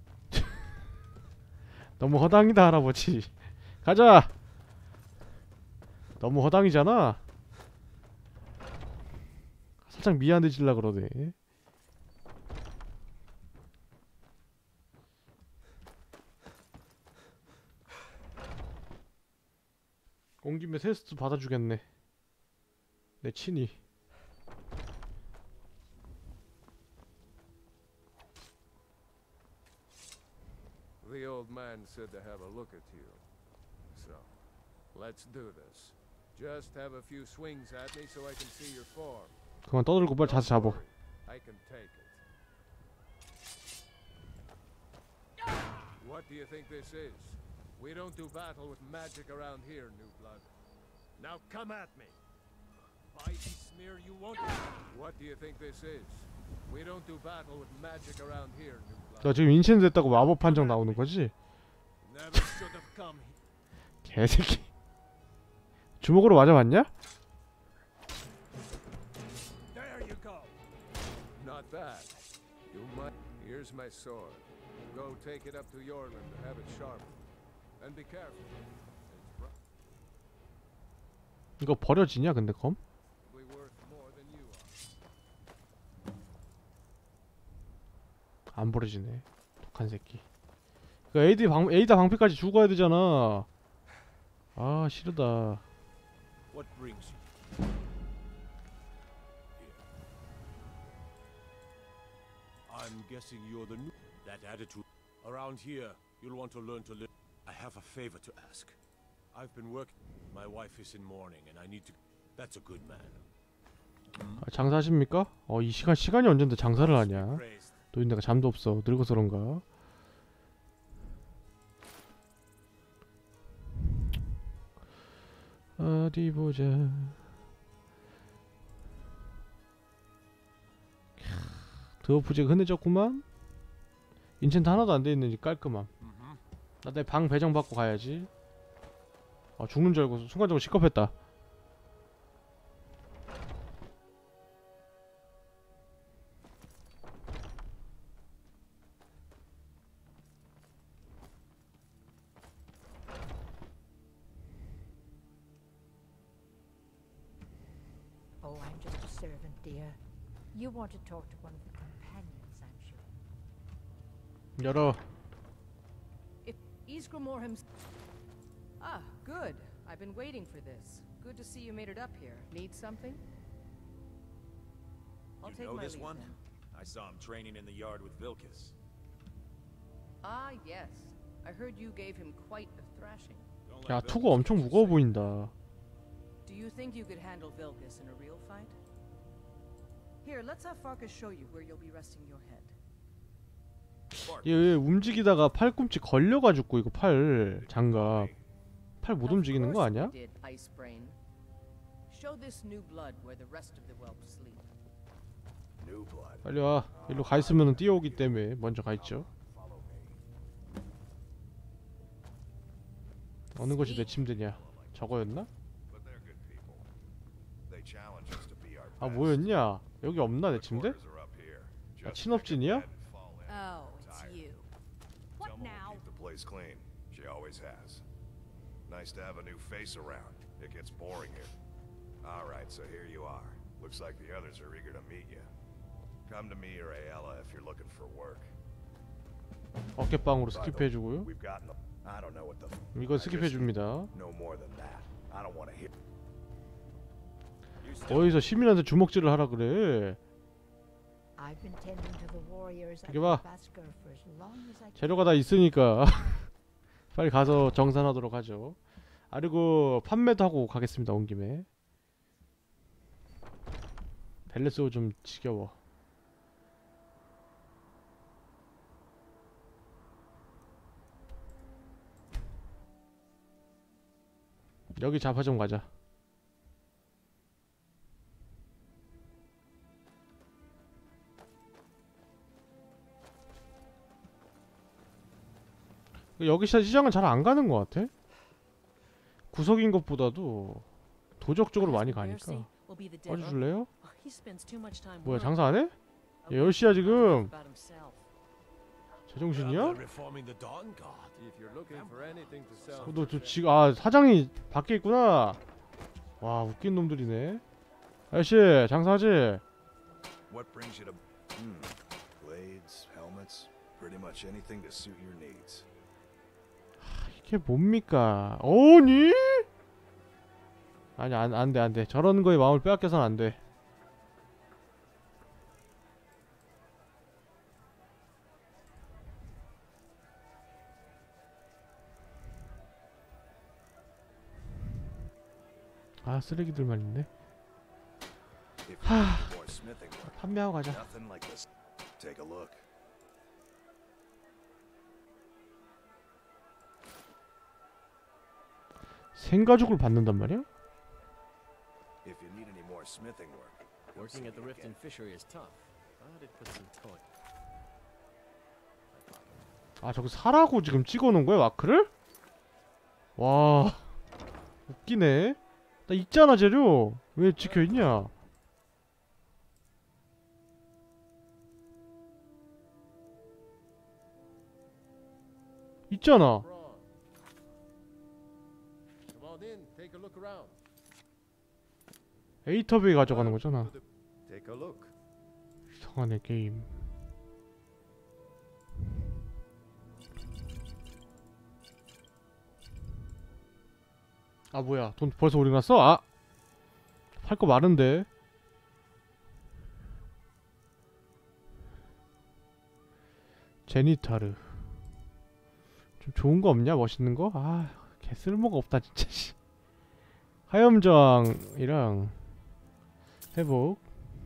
너무 허당이다 할아버지. 가자. 너무 허당이잖아. 살짝 미안해질라 그러네. 온 김에 테스트 받아주겠네. 내 친히. The old man said to have a look at you. So, let's do this. Just have a few swings at me so I can see your form. 그만 떠들고 빨리 자세 잡어. I can take it. What do you think this is? We don't do battle with magic around here, New Blood. Now come at me. Mighty smear you won't. What do you think this is? We don't do battle with magic around here, New Blood. 너 지금 인챈 됐다고 마법 판정 나오는 거지? Never should have come here. 개새끼. 주먹으로 맞아봤냐? There you go. Not bad. You might. Here's my sword. Go take it up to Yorland to have it sharpened. And be careful. It's 이거 버려지냐 근데 검? probably worth more than you are. 안 버려지네. 독한 새끼. 그 에이다 방패까지 죽어야 되잖아. 아 싫다. What brings you? Here. I'm guessing you're the new. That attitude. Around here, you'll want to learn to live. I have a favor to ask. I've been working. My wife is in mourning, and I need to. That's a good man. 아, 장사하십니까? 이 시간이 언젠데 장사를 하냐? Praised. 노인네가 잠도 없어. 늙어서 그런가? 어디 보자. 드워프제가 흔해졌구만. 인챈트 하나도 안 돼 있는지 깔끔함. 나 내 방 배정 받고 가야지. 죽는 줄 알고 순간적으로 시겁했다. Oh, I'm just a servant, dear. You want to talk to one of the companions, I'm sure. 열어. If Ysgramor himself. Ah, good. I've been waiting for this. Good to see you made it up here. Need something? I'll You take know my this leave one? then. I saw him training in the yard with Vilkis. Ah, yes. I heard you gave him quite a thrashing. 야 투구 엄청 무거워 보인다. Do you think you could handle Vilkis in a real fight? Here, let's have Farkas show you where you'll be resting your head. 얘 움직이다가 팔꿈치 걸려가지고 이거 팔 장갑 팔 못 움직이는 거 아니야? Did Icebrain. Show this new blood where the rest of the whelps sleep. New blood. 빨리 와. 일로 가 있으면 뛰어오기 때문에 먼저 가 있죠. 어느 것이 내 침대냐? 저거였나? But they're good people. They challenge us to be our 아 best. 뭐였냐? 여기 없나 내 침대? Quarters are up here. 아, Just 친업진이야? pick a bed and fall in. Oh, it's Tired. you. Tell Mom we'll keep the place clean. She always has. Nice to have a new face around. It gets boring here. All right, so here you are. Looks like the others are eager to meet you. Come to me or Ayala if you're looking for work. 어깨빵으로 스킵해주고요. We've gotten. I don't know what the. 이건 스킵해줍니다. No more than that. I don't want to hear. 어디서 시민한테 주먹질을 하라 그래. I've been tending to the warriors at 이게 봐. Vasker for as long as I can. 재료가 다 있으니까 빨리 가서 정산하도록 하죠. 아 그리고 판매도 하고 가겠습니다. 온 김에. 벨레스오 좀 지겨워. 여기 자파점 가자. 여기 시장은 잘 안 가는 것 같아. 구석인 것보다도 도적적으로 많이 가니까. 꺼주실래요? 뭐야 장사 안 해? 야, 10시야 지금. 제정신이야? 너 저 지금 사장이 밖에 있구나. 와 웃긴 놈들이네. 아저씨 장사하지? What brings you to? Blades, helmets, pretty much anything to suit your needs. 이게 뭡니까? 어니? 아니 안돼 저런 거에 마음을 빼앗겨선 안돼. 아 쓰레기들만 있네. If you need more smithing work, 판매하고 가자. nothing like this. Take a look. 생가죽을 받는단 말이야? If you need any more smithing work, come see Working at the me Rift again. and Fishery is tough, but it puts some toil. 아 저거 사라고 지금 찍어놓은 거야 마크를? 와 웃기네. 나 있잖아 재료. 왜 찍혀있냐? 있잖아. Come on in, take a look around. 에이터베이 가져가는 거잖아. Take a look. 이상하네 게임. 아 뭐야 돈 벌써 올려놨어? 아! 팔 거 많은데. 제니타르 좀 좋은 거 없냐? 멋있는 거? 아 개 쓸모가 없다 진짜. 씨. 하염정이랑 회복.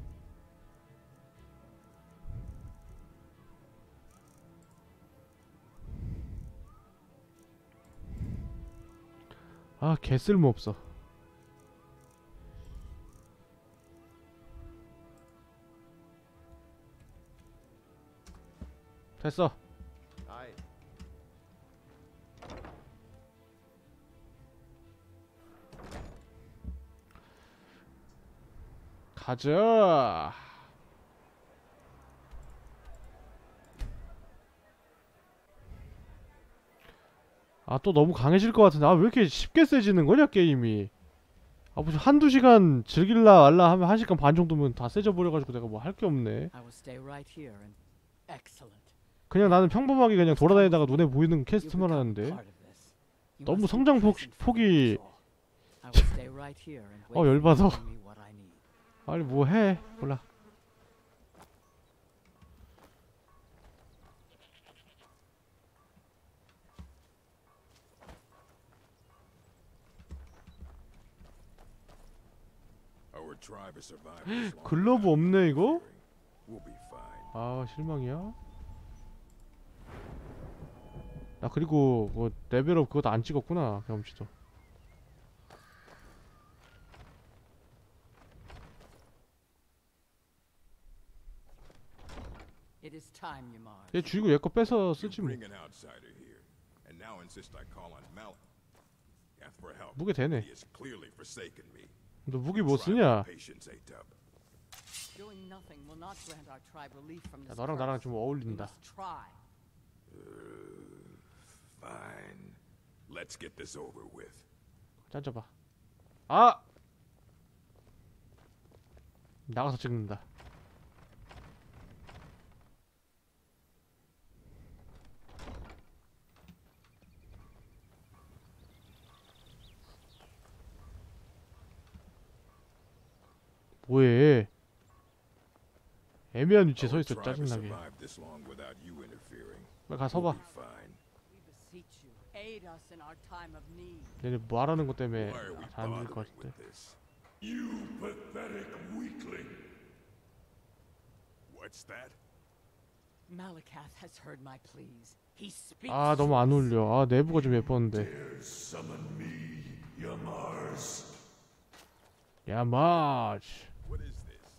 아 개 쓸모 없어. 됐어. Aye. 가자. 아 또 너무 강해질 것 같은데. 아 왜 이렇게 쉽게 세지는 거냐 게임이. 아 무슨 한두 시간 즐길라 말라 하면 1시간 반 정도면 다 세져 버려가지고 내가 뭐 할 게 없네. I will stay right here and excellent. 그냥 나는 평범하게 그냥 돌아다니다가 눈에 보이는 퀘스트만 하는데 너무 성장 폭이 I will stay right here and wait for you to 열받아. bring me what I need. 아니 뭐 해. 몰라. Our tribe has survived this long. 글러브 없네 이거? We'll be fine. 아 실망이야. 나 그리고 뭐 레벨업 그것도 안 찍었구나 경험치도. It is time, Ymar. 얘 죽이고 얘 거 뺏어 You 쓰지 뭐. bring an outsider here, and now insist I call on Malak. Ask for help. 무게 되네. He has clearly forsaken me. 너 무기 뭐 Try 쓰냐? my patience, A-Dub. Doing nothing will not grant our tribe relief from 야, this 너랑 나랑 좀 curse. We 어울린다. must try. Fine. Let's get this over with. 짠져봐. 아! 나가서 찍는다. 뭐해? 애매한 위치에 서 있어 짜증나게. 빨리 가 서봐. We beseech you, aid us in our time of need. 얘네 말하는 것 때문에 잘 안 들릴 것 같은데. You pathetic weakling. What's that? Malakath has heard my pleas. He speaks. 아 너무 안 어울려. 아 내부가 좀 예뻤는데. Summon me, Yamars. 야마즈. What is this?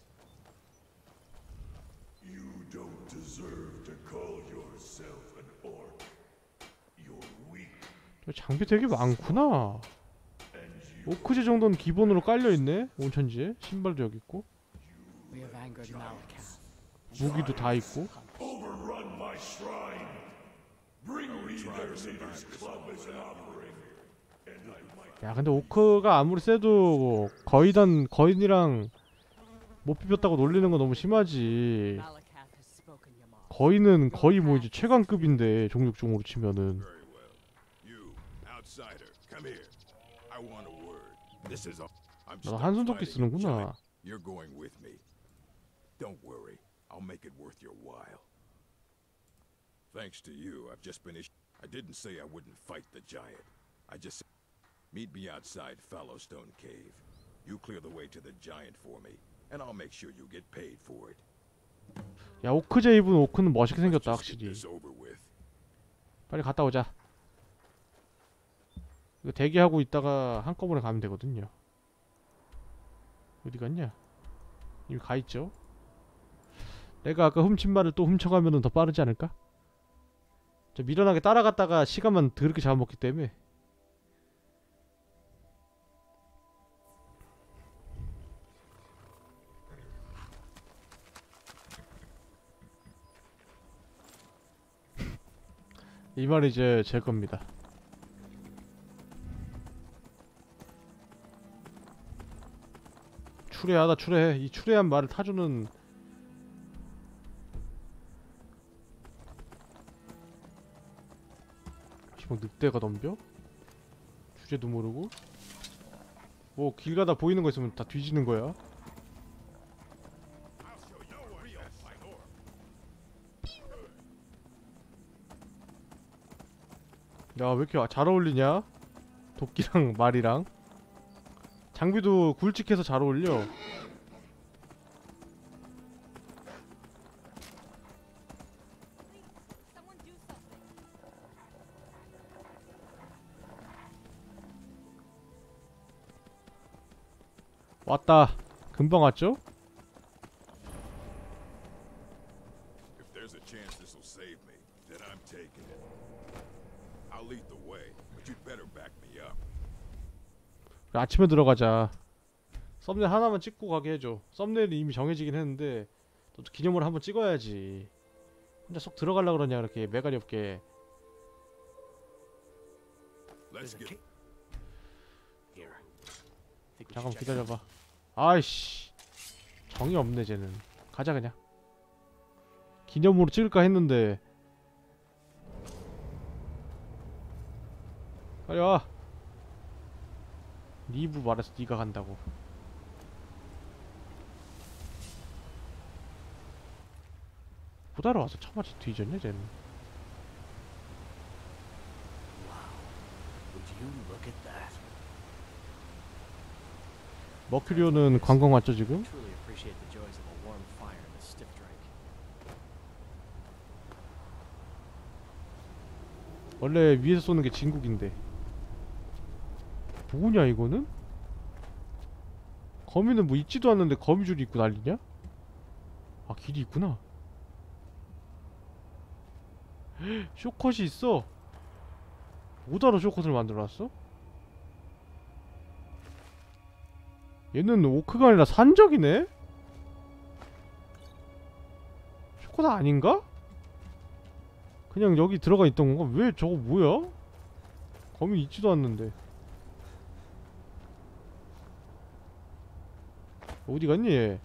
You don't deserve to call yourself an orc. You're weak. 저 장비 되게 많구나. 오크제 정도는 기본으로 깔려있네. 온천지에 신발도 여기 있고 We have angered Malakath. 무기도 다 있고. Overrun my shrine. Bring me their leader's club as an offering. And I might. 야 근데 오크가 아무리 세도 거인이랑 못 비볐다고 놀리는 건 너무 심하지. Malakath has spoken, Ymar. 거인은 거의 뭐 이제 최강급인데 종족종으로 치면은. Very well. You, outsider, come here. I want a word. This is all. I'm 너 stuck 한손 돕기 fighting a 쓰는구나. giant. You're going with me. Don't worry. I'll make it worth your while. Thanks to you, I've just been I didn't say I wouldn't fight the giant. I just meet me outside Fallowstone Cave. You clear the way to the giant for me, and I'll make sure you get paid for it. 야, 오크제 입은 오크는 멋있게 생겼다 Just get 확실히. this over with. 빨리 갔다 오자. 이거 대기하고 있다가 한꺼번에 가면 되거든요. 어디 갔냐? 이미 가있죠? 내가 아까 훔친 말을 또 훔쳐가면은 더 빠르지 않을까? 저 미련하게 따라갔다가 시간만 더럽게 잡아먹기 때문에. 이 말이 이제 제 겁니다. 추레하다 추레해. 이 추레한 말을 타주는 뭐 늑대가 덤벼? 주제도 모르고? 뭐 길 가다 보이는 거 있으면 다 뒤지는 거야. 야, 왜 이렇게 잘 어울리냐? 도끼랑 말이랑. 장비도 굵직해서 잘 어울려. 왔다. 금방 왔죠? If there's a chance this will save me, then I'm taking it. I'll lead the way, but you'd better back me up. 아침에 들어가자. 썸네일 하나만 찍고 가게 해줘. 썸네일이 이미 정해지긴 했는데 또 기념으로 한번 찍어야지. 혼자 쏙 들어가려고 그러냐 그렇게 매가리 없게. 잠깐만 기다려봐. 아이씨, 정이 없네 쟤는. 가자 그냥. 기념으로 찍을까 했는데. 빨리 와. 리브 말해서 네가 간다고. 못 알아와서 처맞이 뒤졌냐 쟤는. 머큐리오는 관광 왔죠 지금? 원래 위에서 쏘는 게 진국인데. 뭐냐 이거는? 거미는 뭐 있지도 않는데 거미줄이 있고 난리냐? 아, 길이 있구나. 쇼컷이 있어. 뭐다로 쇼컷을 만들어놨어? 얘는 오크가 아니라 산적이네? 쇼컷 아닌가? 그냥 여기 들어가 있던 건가? 왜 저거 뭐야? 거미 있지도 않는데. 어디 갔니 얘?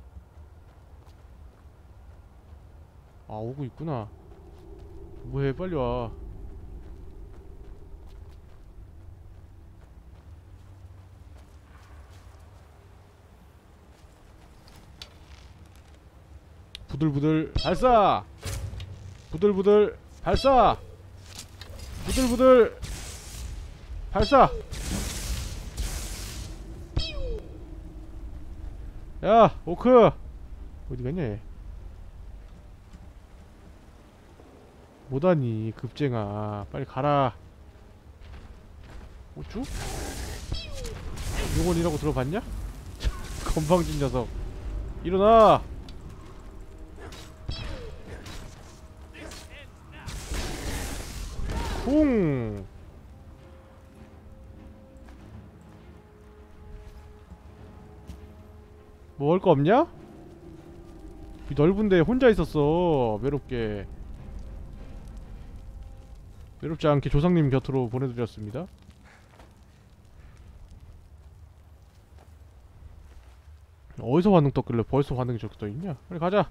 아, 오고 있구나. 뭐해, 빨리 와. 부들부들 발사! 부들부들 발사! 부들부들 발사! 야, 오크! 어디 갔냐 얘? 뭐다니 급쟁아, 빨리 가라. 오쭈? 용원이라고 들어봤냐? 건방진 녀석. 일어나! 쿵! 먹을 거 없냐? 이 넓은데 혼자 있었어. 외롭게. 외롭지 않게 조상님 곁으로 보내드렸습니다. 어디서 반응 떴길래 벌써 반응이 저렇게 떠있냐? 빨리 가자.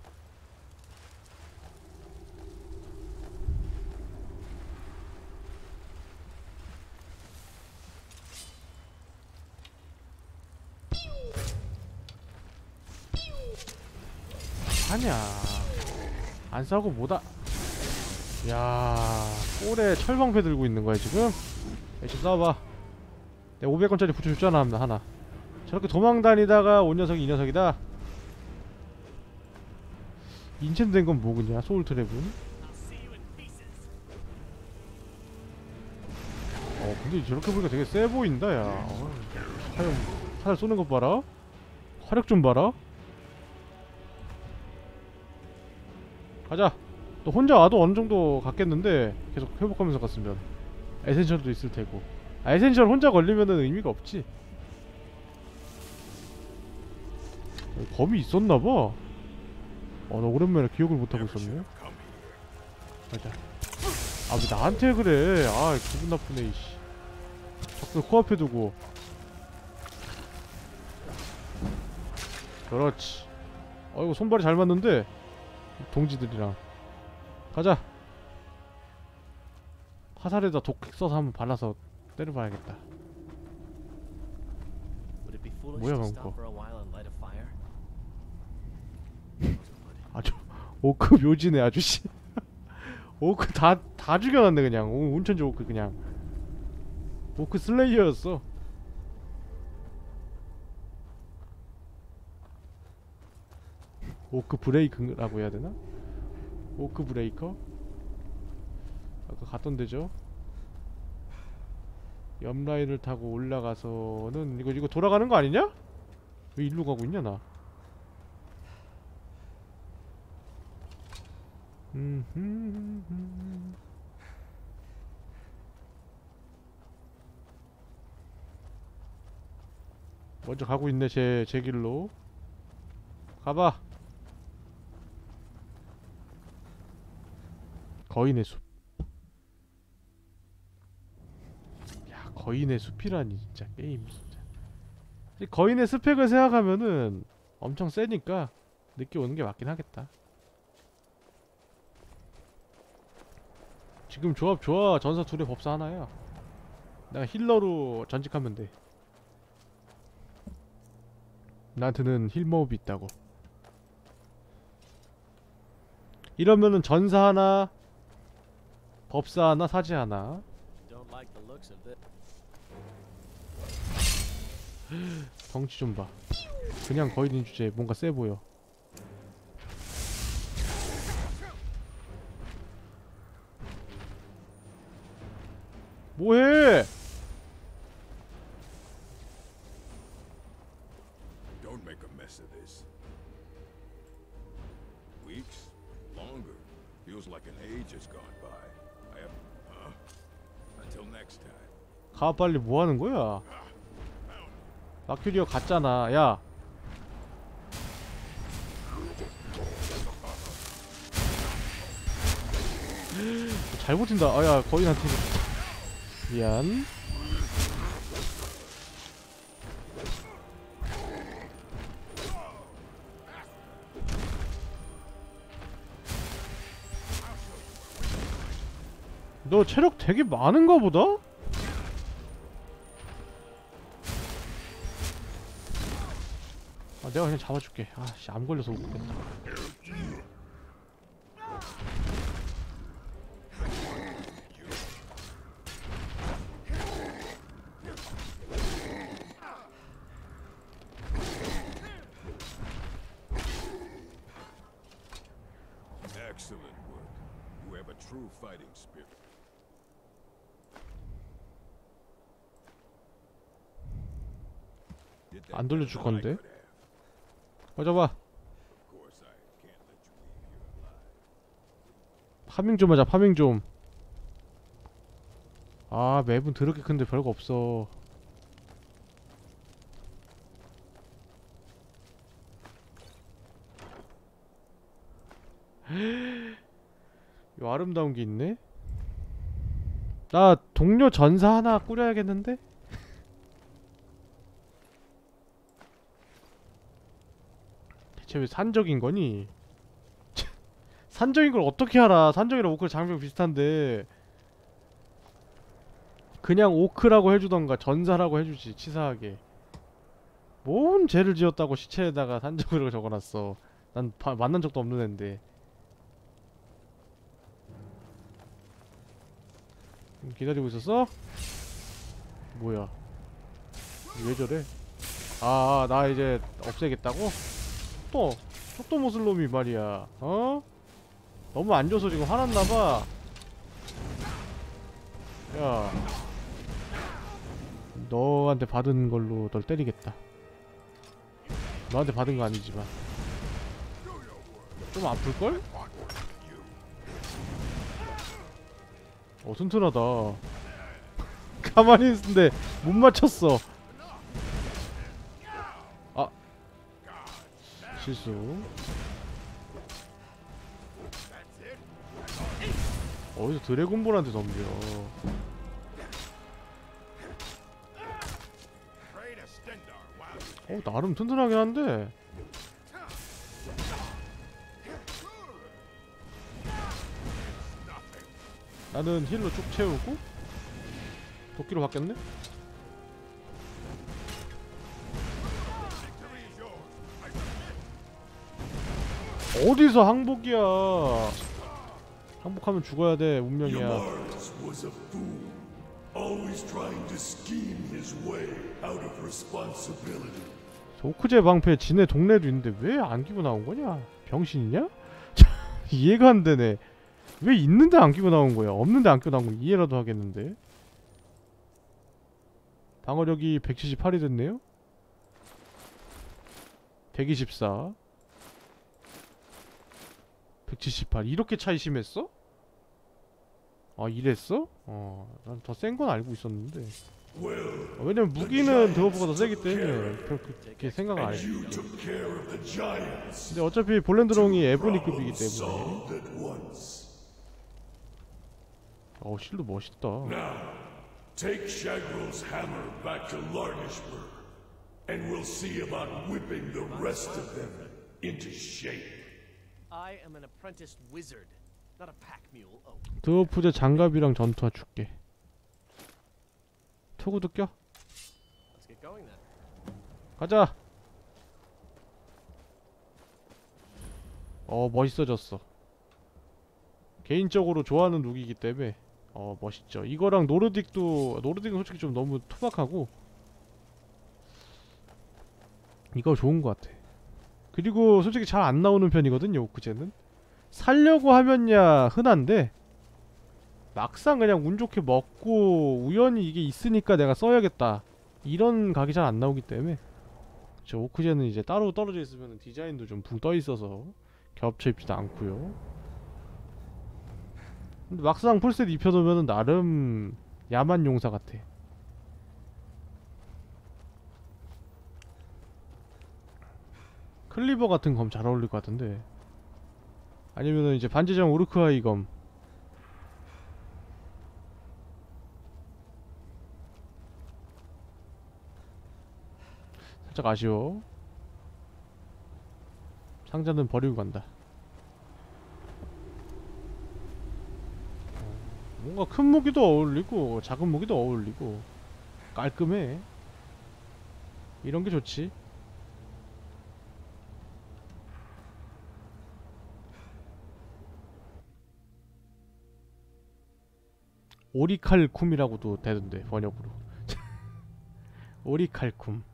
하냐? 안 싸우고 뭐다? 야, 꼴에 철방패 들고 있는 거야 지금? 야, 좀 싸워봐. 내가 500원짜리 붙여줬잖아 하나. 저렇게 도망다니다가 온 녀석이 이 녀석이다. 인챈트 된 건 뭐그냐? 소울 트랩은? 근데 저렇게 보니까 되게 세 보인다 야. 사살 쏘는 것 봐라. 화력 좀 봐라. 가자. 또 혼자 와도 어느 정도 갔겠는데 계속 회복하면서 갔으면 에센셜도 있을 테고. 에센셜 혼자 걸리면은 의미가 없지. 검이 있었나봐. 나 오랜만에 기억을 못하고 있었네. 가자. 왜 나한테 그래. 기분 나쁘네 이씨. 적들 코앞에 두고. 그렇지. 이거 손발이 잘 맞는데 동지들이랑. 가자. 화살에다 독 써서 한번 발라서 때려봐야겠다. 뭐야 방금 거. 아주 오크 묘지네 아주씨. 오크 다 죽여놨네 그냥. 온천지 오크 그냥. 오크 슬레이어였어. 오크 브레이크라고 해야 되나? 오크 브레이커? 아까 갔던 데죠. 옆라인을 타고 올라가서는 이거 돌아가는 거 아니냐? 왜 일로 가고 있냐 나? 먼저 가고 있네 제 길로. 가봐. 거인의 숲. 야 거인의 숲이라니 진짜 게임 진짜. 거인의 스펙을 생각하면은 엄청 세니까 늦게 오는 게 맞긴 하겠다. 지금 조합 좋아. 전사 둘에 법사 하나야. 내가 힐러로 전직하면 돼. 나한테는 힐모업이 있다고. 이러면은 전사 하나, 법사 하나, 사제 하나. 덩치 좀 봐. 그냥 거인인 주제에 뭔가 세 보여. 뭐해? Don't make a mess of this. Weeks? Longer. Feels like an age has gone by. I have... Until next time. 가 빨리 뭐 하는 거야? 마큐리어 갔잖아. 야. 잘 버틴다. 야 거인한테 미안. 너 체력 되게 많은가 보다? 내가 그냥 잡아줄게. 아씨 암 걸려서 못 보겠다. Excellent work. You have a true fighting spirit. 안 돌려줄 건데. 가져봐. 파밍 좀 하자. 파밍 좀. 맵은 더럽게 큰데 별거 없어. 요 아름다운 게 있네. 나 동료 전사 하나 꾸려야겠는데? 대체 왜 산적인 거니? 산적인 걸 어떻게 알아? 산적이랑 오크 장벽 비슷한데. 그냥 오크라고 해주던가 전사라고 해주지 치사하게. 뭔 죄를 지었다고 시체에다가 산적으로 적어놨어. 난 만난 적도 없는 앤데. 기다리고 있었어? 뭐야? 왜 저래? 나 이제 없애겠다고? 또 모슬놈이 말이야. 너무 안 줘서 지금 화났나봐. 야, 너한테 받은 걸로 널 때리겠다. 너한테 받은 거 아니지만 좀 아플걸? 튼튼하다. 가만히 있는데 못 맞췄어. 실수. 어디서 드래곤볼한테 덤벼. 나름 튼튼하긴 한데. 나는 힐로 쭉 채우고 도끼로 바뀌었네? 어디서 항복이야. 항복하면 죽어야 돼. 운명이야. 오크제 방패 지네 동네도 있는데 왜 안 끼고 나온 거냐? 병신이냐? 이해가 안 되네. 왜 있는데 안 끼고 나온 거야? 없는데 안 끼고 나온 거 이해라도 하겠는데. 방어력이 178이 됐네요? 124 178 이렇게 차이 심했어? 이랬어? 난 더 센 건 알고 있었는데. 왜냐면 무기는 드워프가 더 세기 때문에 그렇게 생각을 안 했지. 근데 어차피 볼렌드롱이 에보니급이기 때문에. 실드 멋있다. Take Shagrel's hammer back to Larnishburg, and we'll see about whipping the rest of them into shape. I am an apprenticed wizard, not a pack mule. 드워프제 장갑이랑 전투화 줄게. 토구도 껴. Let's get going then. 가자. 멋있어졌어. 개인적으로 좋아하는 룩이기 때문에 멋있죠. 이거랑 노르딕은 솔직히 좀 너무 투박하고 이거 좋은 것 같아. 그리고 솔직히 잘 안 나오는 편이거든요. 오크제는 살려고 하면야 흔한데 막상 그냥 운 좋게 먹고 우연히 이게 있으니까 내가 써야겠다 이런 각이 잘 안 나오기 때문에 저 오크제는 이제 따로 떨어져 있으면 디자인도 좀 붕 떠 있어서 겹쳐 입지도 않고요. 근데 막상 풀셋 입혀놓으면 나름 야만 용사 같아. 클리버 같은 검 잘 어울릴 것 같은데. 아니면은 이제 반지정 우르크하이 검. 살짝 아쉬워. 상자는 버리고 간다. 뭔가 큰 무기도 어울리고 작은 무기도 어울리고 깔끔해. 이런게 좋지. 오리칼쿰이라고도 되던데 번역으로. 오리칼쿰.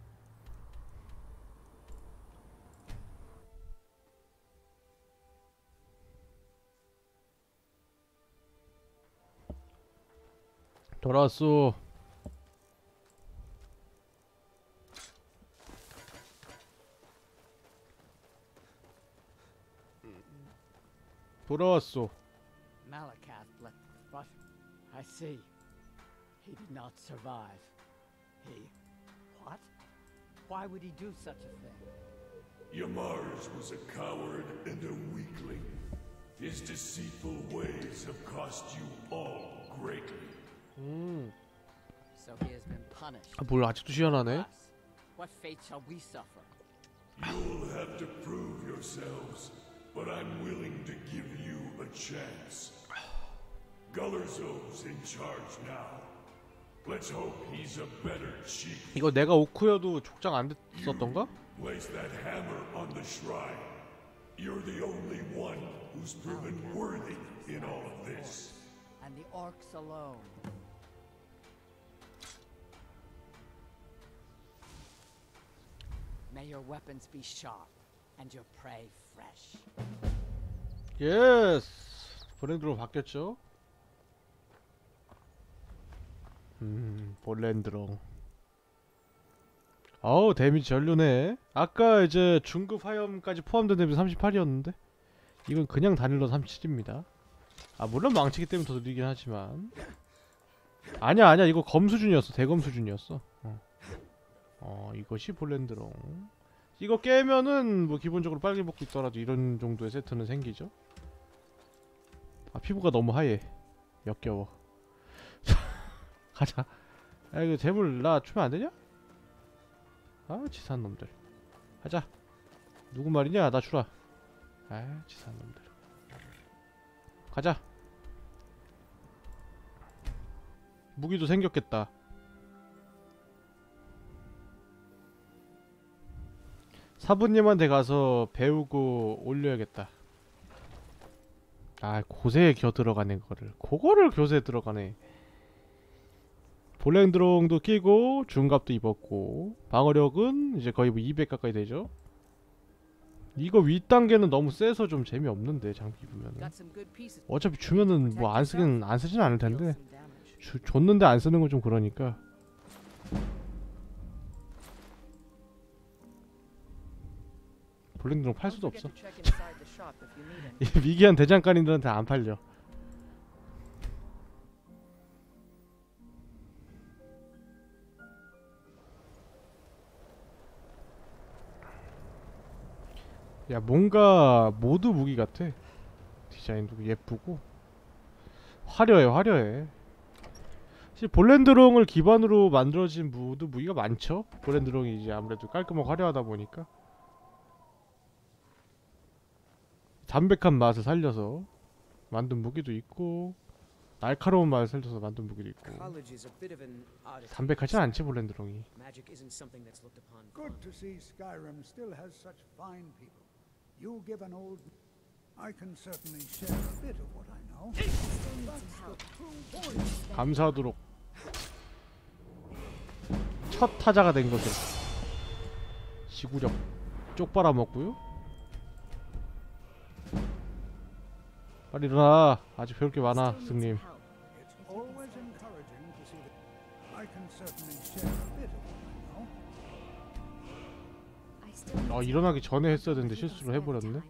돌아왔어. 돌아왔어. Malakath left, but I see. He did not survive. What? Why would he do such a thing? Yamars was a coward and a weakling. His deceitful ways have cost you all greatly. So he has been punished. 뭘 아직도 시원하네. What fate shall we suffer? You'll have to prove yourselves, but I'm willing to give you a chance. Gullerzo's in charge now. Let's hope he's a better chief. 이거 내가 오크여도 족장 안 됐었던가? Place that hammer on the shrine. You're the only one who's proven worthy in all of this. And the orcs alone. May your weapons be sharp and your prey fresh. 예스. 볼렌드로 바뀌었죠. 볼렌드로. 어우, 데미지 전류네. 아까 이제 중급 화염까지 포함된 데미지 38이었는데 이건 그냥 단일로 37입니다. 아, 물론 망치기 때문에 더 느리긴 하지만. 아니야, 이거 검 수준이었어. 대검 수준이었어. 이것이 볼렌드롱. 이거 깨면은 뭐 기본적으로 빨개 먹고 있더라도 이런 정도의 세트는 생기죠. 아, 피부가 너무 하얘. 역겨워. 가자. 야, 이거 재물 나 주면 안 되냐? 아, 치사한 놈들. 가자. 누구 말이냐? 나 주라. 아, 치사한 놈들. 가자. 무기도 생겼겠다. 사부님한테 가서 배우고 올려야겠다. 아, 고세에 겨 들어가네 그거를. 그거를 교세에 들어가네. 볼렌드롱도 끼고 중갑도 입었고 방어력은 이제 거의 뭐 200 가까이 되죠. 이거 윗단계는 너무 세서 좀 재미없는데 장비 입으면은. 어차피 주면은 뭐 안 쓰진 않을 텐데 줬는데 안 쓰는 건 좀 그러니까. 볼렌드롱 팔 수도 없어. 이 미개한 대장간인들한테 안 팔려. 야, 뭔가 모드 무기 같아. 디자인도 예쁘고 화려해. 사실 볼렌드롱을 기반으로 만들어진 모드 무기가 많죠. 볼렌드롱이 이제 아무래도 깔끔하고 화려하다 보니까 담백한 맛을 살려서 만든 무기도 있고 날카로운 맛을 살려서 만든 무기도 있고. 담백하진 않지 볼렌드롱이. Good to see Skyrim still has such fine people. You give an old... I can certainly share a bit of what I know. 감사하도록 첫 타자가 된 것을 지구력 쪽 빨아먹고요. 빨리 일어나. 아직 배울 게 많아 스님. Always encouraging to see that I can certainly share a bit of what I know. 일어나기 전에 했어야 되는데 실수를 해버렸네.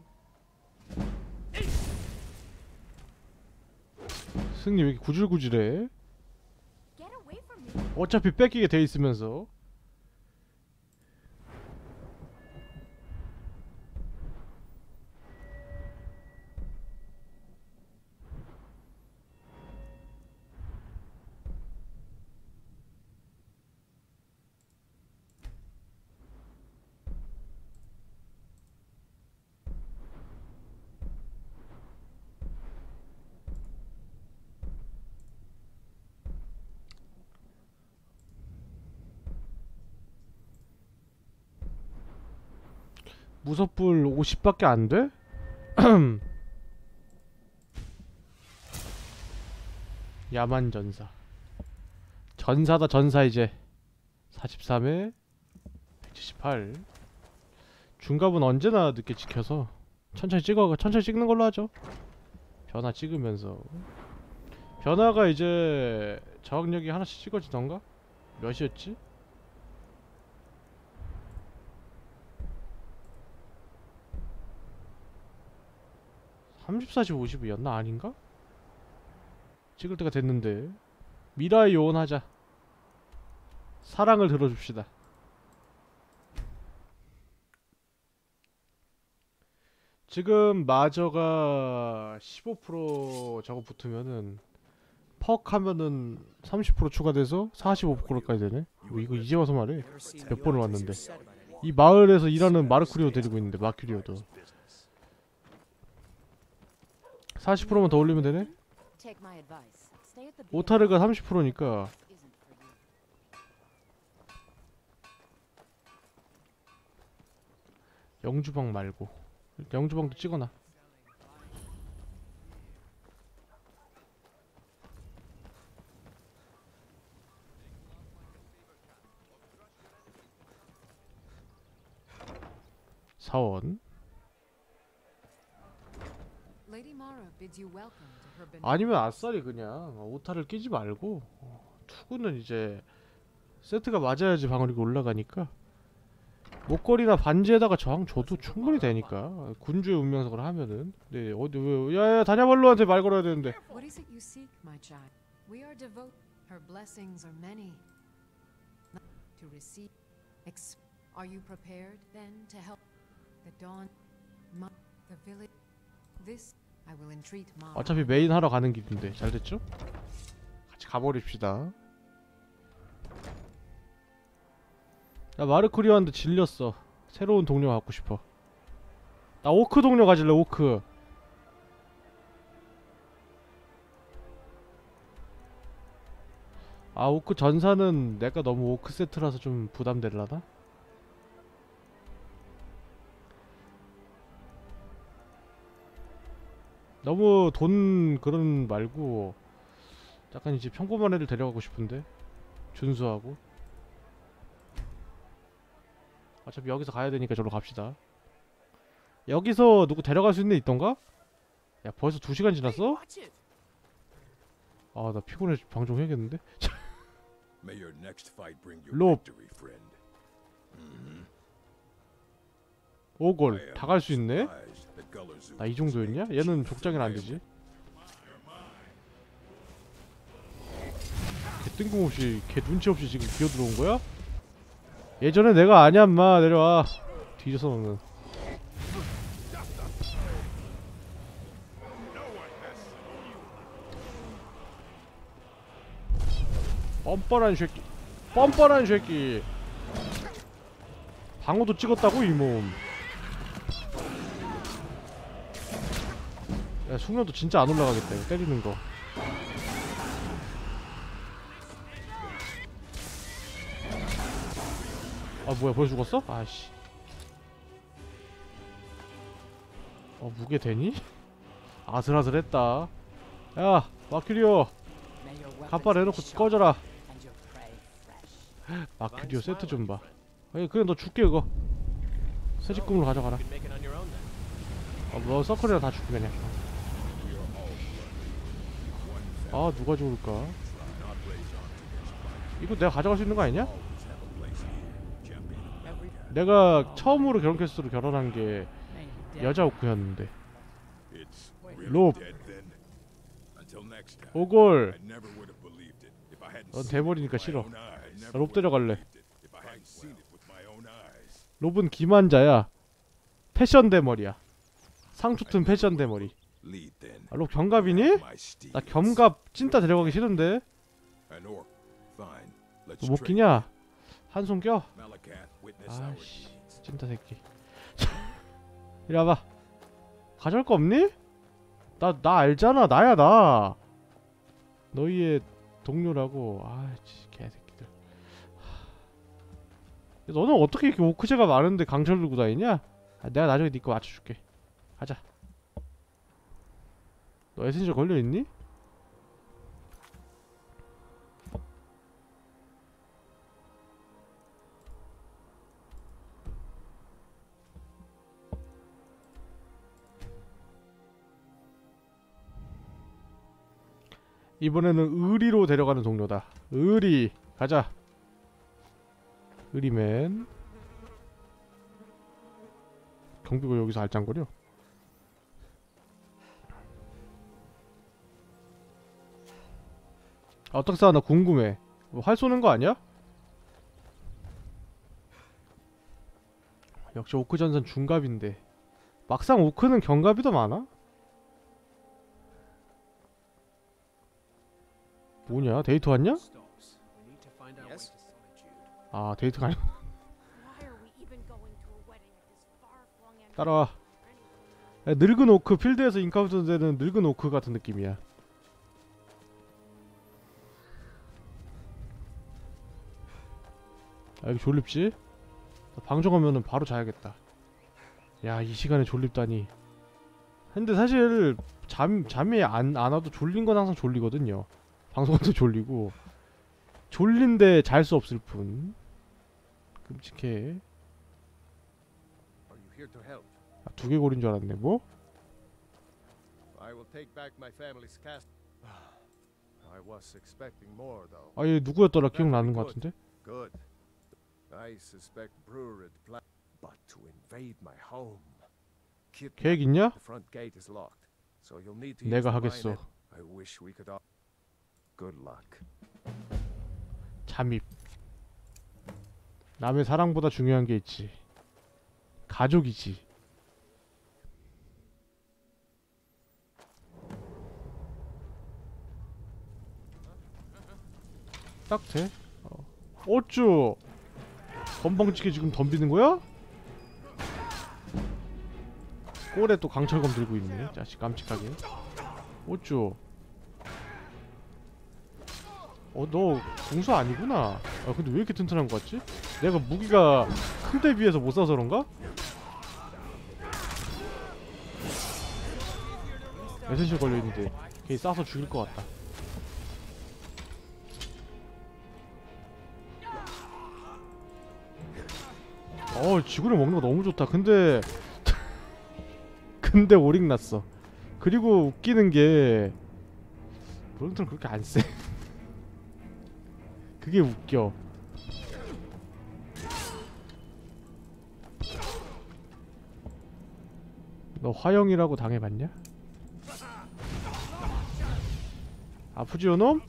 스님 왜 이렇게 구질구질해? 어차피 뺏기게 돼 있으면서. 무섭불 50밖에 안 돼? 야만전사. 전사다 전사. 이제 43에 178. 중갑은 언제나 늦게 지켜서 천천히 찍는 걸로 하죠. 변화 찍으면서. 변화가 이제 저항력이 하나씩 찍어지던가? 몇이었지? 30, 40, 50이었나? 아닌가? 찍을 때가 됐는데. 미라의 요원 하자. 사랑을 들어줍시다. 지금 마저가 15% 저거 붙으면은 퍽 하면은 30% 추가돼서 45%까지 되네. 이거 이제 와서 말해. 몇 번을 왔는데. 이 마을에서 일하는 마르쿠리오 데리고 있는데, 마큐리오도 40%만 더 올리면 되네? 오타르가 30%니까 영주방 말고 영주방도 찍어놔. 사원. Lady Mara bids you welcome to her 아니면 아싸리 그냥 오타를 끼지 말고 투구는 이제 세트가 맞아야지 방어력이 올라가니까 목걸이나 반지에다가 저항 줘도 충분히 되니까 군주의 운명석을 하면은. 네 어디 왜 야야 다냐발로한테 말 걸어야 되는데. What is it you seek, my child? We are devoted. Her blessings are many. To receive. Are you prepared then to help the dawn? The village. This I will entreat Mara. 어차피 메인 하러 가는 길인데 잘 됐죠? 같이 가버립시다. 나 마르크리오한테 질렸어. 새로운 동료 갖고 싶어. 나 오크 동료 가질래. 오크. 아 오크 전사는 내가 너무 오크 세트라서 좀 부담될라나? 너무 돈 그런 말고 약간 이제 평범한 애들 데려가고 싶은데. 준수하고. 어차피 여기서 가야 되니까 저로 갑시다. 여기서 누구 데려갈 수 있는 애 있던가? 야 벌써 2시간 지났어? 아 나 피곤해. 방송 해야겠는데? 롭 오골 다 갈 수 있네? 나 이 정도였냐? 얘는 족장이라 안되지. 걔 뜬금없이 걔 눈치 없이 지금 기어들어온 거야? 예전에 내가 아냐 인마. 내려와. 뒤져서 너는. 뻔뻔한 새끼. 뻔뻔한 새끼. 방어도 찍었다고 이 몸. 야 숙련도 진짜 안 올라가겠다 이거 때리는 거. 아 뭐야 벌써 죽었어? 아씨. 무게 되니? 아슬아슬했다. 야 마큐리오 갑발 해놓고 꺼져라. 마큐리오 세트 좀봐. 그래 너 줄게 그거. 새집금으로 가져가라. 뭐 서클이라 다 줄게 그냥. 아 누가 좋을까? 이거 내가 가져갈 수 있는 거 아니냐? 내가 처음으로 결혼 퀘스트로 결혼한 게 여자 오크였는데. 롭 오골 넌 대머리니까 싫어. 나 롭 데려갈래. 롭은 기만자야. 패션 대머리야. 상투 튼 패션 대머리. 아, 롭 경갑이니? 나 겸갑 찐따 데려가기 싫은데. 너 못 끼냐? 한손 껴? 아씨 찐따 새끼. 이리 와봐. 가져올 거 없니? 나 알잖아. 나야 나. 너희의 동료라고. 아이씨 개새끼들. 너는 어떻게 이렇게 오크제가 많은데 강철 들고 다니냐? 내가 나중에 니거 맞춰줄게. 가자. 너 에센셜 걸려있니? 이번에는 의리로 데려가는 동료다. 의리 가자. 의리맨. 경비가 여기서 알짱거려. 어떻게 쏴? 나 궁금해. 뭐 활 쏘는 거 아니야? 역시 오크 전선 중갑인데 막상 오크는 경갑이 더 많아? 뭐냐? 데이트 왔냐? 아 데이트가 아니야. 따라와. 야, 늙은 오크. 필드에서 인카운터 되는 늙은 오크 같은 느낌이야. 아 여기 졸립지? 방종하면은 바로 자야겠다. 야 이 시간에 졸립다니. 근데 사실 잠이 안 와도 졸린 건 항상 졸리거든요. 방송할 때 졸리고. 졸린데 잘 수 없을 뿐. 끔찍해. here to help. 아, 두개골인 줄 알았네. 뭐? I will take back my family's cast. I was expecting more though. 아, 얘 누구였더라? 기억나는 것 같은데? Good. I suspect Brewer plan, but to invade my home. 계획 있냐? The front gate is locked, so you'll need to 내가 use the 하겠어. mine. I wish we could all. Good luck. 잠입. 남의 사랑보다 중요한 게 있지. 가족이지. 딱 돼. 어쭈. 건방지게 지금 덤비는 거야? 꼴에 또 강철검 들고 있네. 자식 깜찍하게. 어쭈. 너 궁수 아니구나. 아, 근데 왜 이렇게 튼튼한 거 같지? 내가 무기가 큰 데 비해서 못 쏴서 그런가? 에센셜 걸려있는데 걔 쏴서 죽일 것 같다. 지구를 먹는 거 너무 좋다. 근데 근데 오릭 났어. 그리고 웃기는 게 브론트는 그렇게 안 세. 그게 웃겨. 너 화영이라고 당해봤냐? 아프지 요놈?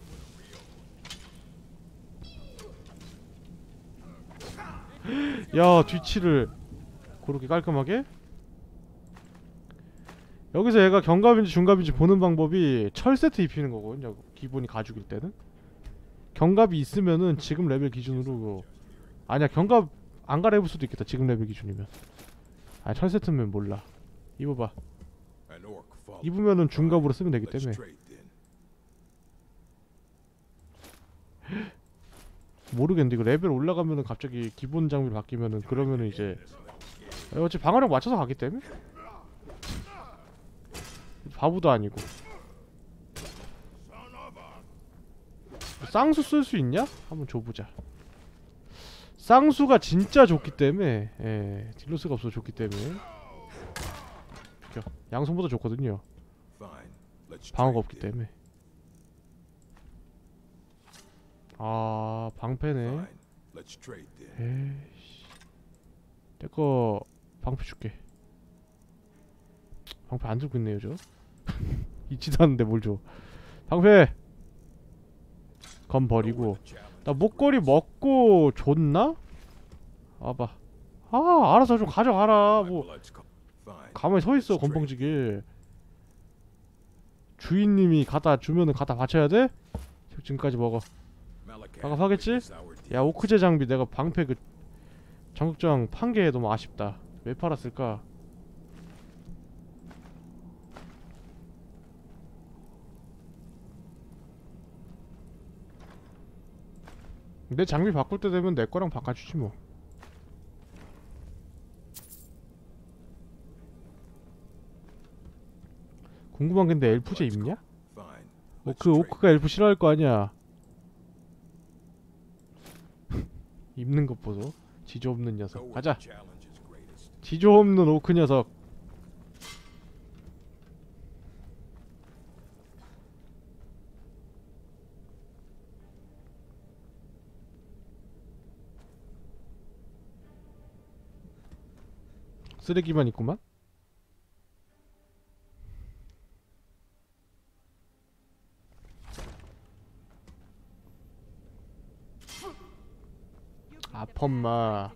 야, 뒤치를 그렇게 깔끔하게? 여기서 얘가 경갑인지 중갑인지 보는 방법이 철 세트 입히는 거거든요. 기본이 가죽일 때는. 경갑이 있으면은 지금 레벨 기준으로 아니야, 경갑 안 갈아입을 수도 있겠다. 지금 레벨 기준이면. 아, 철 세트면 몰라. 입어봐. 입으면은 중갑으로 쓰면 되기 때문에. 모르겠는데 이거 레벨 올라가면은 갑자기 기본 장비로 바뀌면은 그러면은 이제 어차피 방어력 맞춰서 가기 때문에. 바보도 아니고. 쌍수 쓸 수 있냐? 한번 줘보자. 쌍수가 진짜 좋기 때문에, 예, 딜로스가 없어서 좋기 때문에. 양손보다 좋거든요. 방어가 없기 때문에. 아, 방패네. 에이씨. 내거 방패 줄게. 방패 안 들고 있네요, 저. 있지도 않는데 뭘 줘. 방패! 검 버리고. 나 목걸이 먹고 줬나? 와봐. 아, 알아서 좀 가져가라. 뭐 가만히 서있어, 건방지게. 주인님이 갖다 주면은 갖다 바쳐야 돼? 지금까지 먹어. 반갑하겠지? 야, 오크제 장비 내가 방패 그 장국장 판게 너무 아쉽다. 왜 팔았을까? 내 장비 바꿀 때 되면 내 거랑 바꿔주지 뭐. 궁금한 건데 엘프제 입냐? 오크가 엘프 싫어할 거 아니야. 입는 것 보소. 지조 없는 녀석. 가자. 지조 없는 오크 녀석. 쓰레기만 있구만. 아펌마.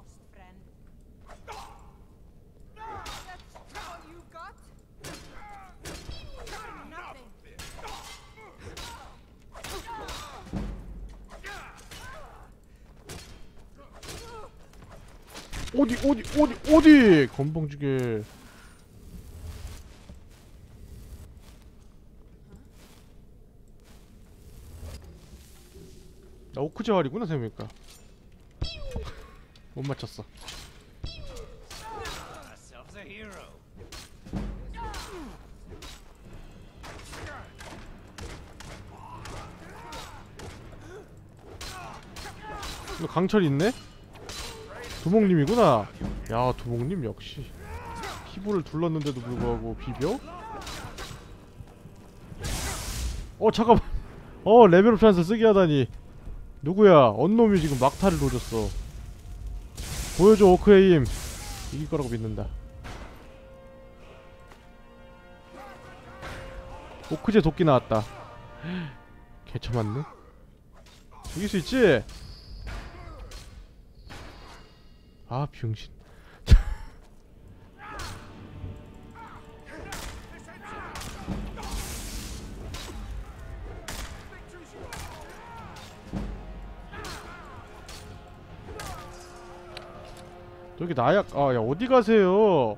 어디 건방지게. 나 오크제 활이구나 생각해보니까. 못 맞췄어. 이거 강철 있네? 두목님이구나. 야, 두목님 역시 피부를 둘렀는데도 불구하고 비벼? 잠깐만. 레벨업 찬스 쓰게 하다니. 누구야? 언놈이 지금 막타를 노렸어. 보여줘, 오크의 힘. 이길 거라고 믿는다. 오크제 도끼 나왔다. 개처맞네. 이길 수 있지? 아, 병신. 저기 나약. 야, 어디 가세요?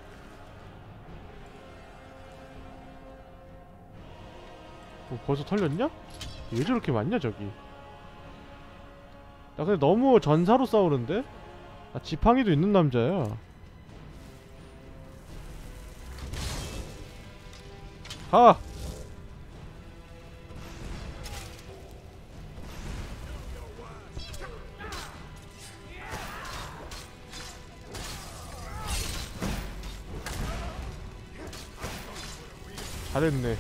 벌써 털렸냐? 왜 저렇게 많냐 저기. 나 근데 너무 전사로 싸우는데? 지팡이도 있는 남자야. 가! 잘했네.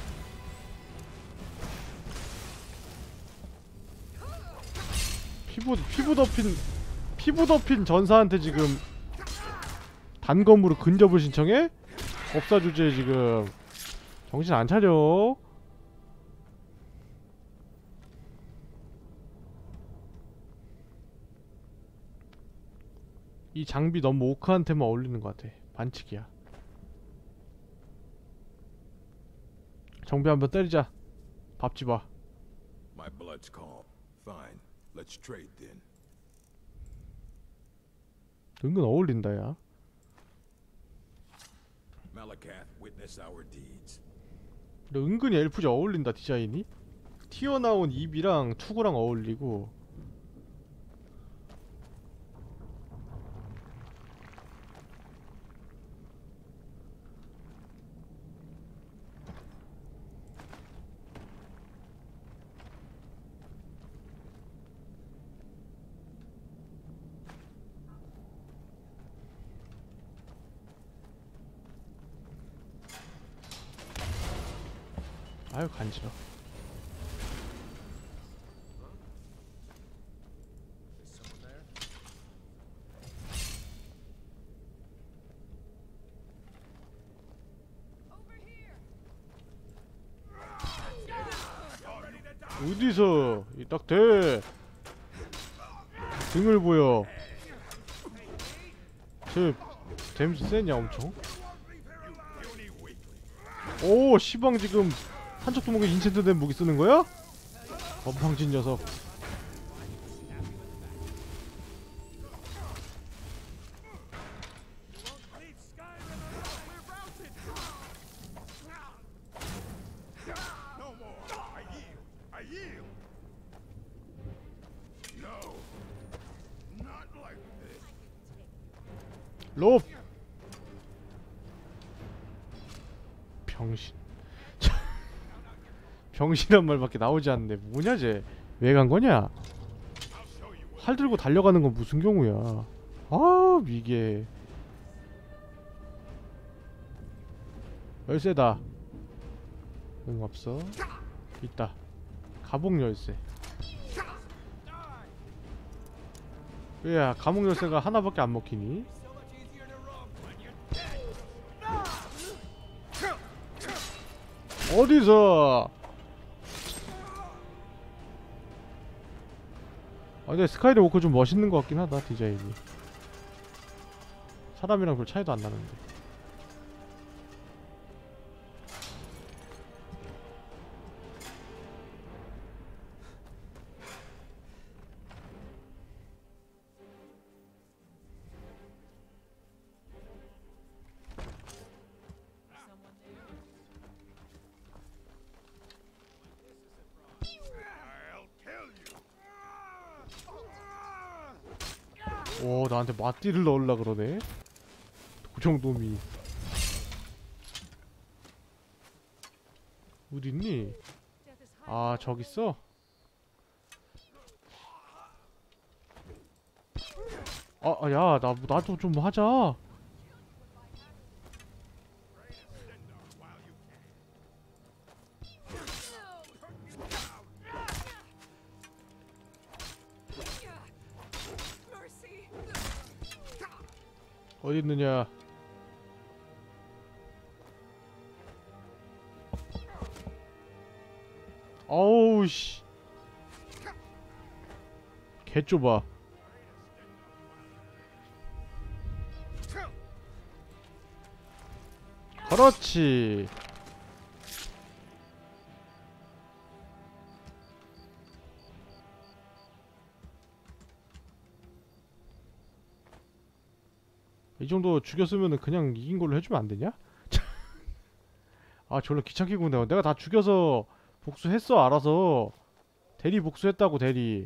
피부 덮인 전사한테 지금 단검으로 근접을 신청해? 법사 주제에 지금 정신 안 차려. 이 장비 너무 오크한테만 어울리는 것 같아. 반칙이야. 정비 한번 때리자. 밥 집어. My blood's calm. Fine. Let's trade then. 은근 어울린다, 야. Malakath, witness our deeds. 근데 은근히 엘프지 어울린다, 디자인이. 튀어나온 입이랑 투구랑 어울리고. 아유, 간지러. 어디서 이 딱 대. 등을 보여. 쟤 데미지 세냐 엄청? 오, 시방 지금 한쪽 두목에 인챈트 된 무기 쓰는 거야? 건방진 녀석. 롭! 병신. 병신이란 말밖에 나오지 않네. 뭐냐 쟤? 왜 간 거냐? 활 들고 달려가는 건 무슨 경우야? 아, 이게 열쇠다. 응, 없어. 있다. 감옥 열쇠. 왜야, 감옥 열쇠가 하나밖에 안 먹히니? 어디서? 근데 스카이를 워커 좀 멋있는 것 같긴 하다, 디자인이. 사람이랑 별 차이도 안 나는데. 오, 나한테 맞디를 넣으려 그러네. 도정놈이. 어딨니? 아, 저기 있어? 야, 나도 좀 하자. 어디 있느냐? 어우 씨. 개 좁아. 그렇지. 이 정도 죽였으면은 그냥 이긴 걸로 해주면 안 되냐? 아 졸라 귀찮게 군다. 내가 다 죽여서 복수했어. 알아서. 대리 복수했다고 대리.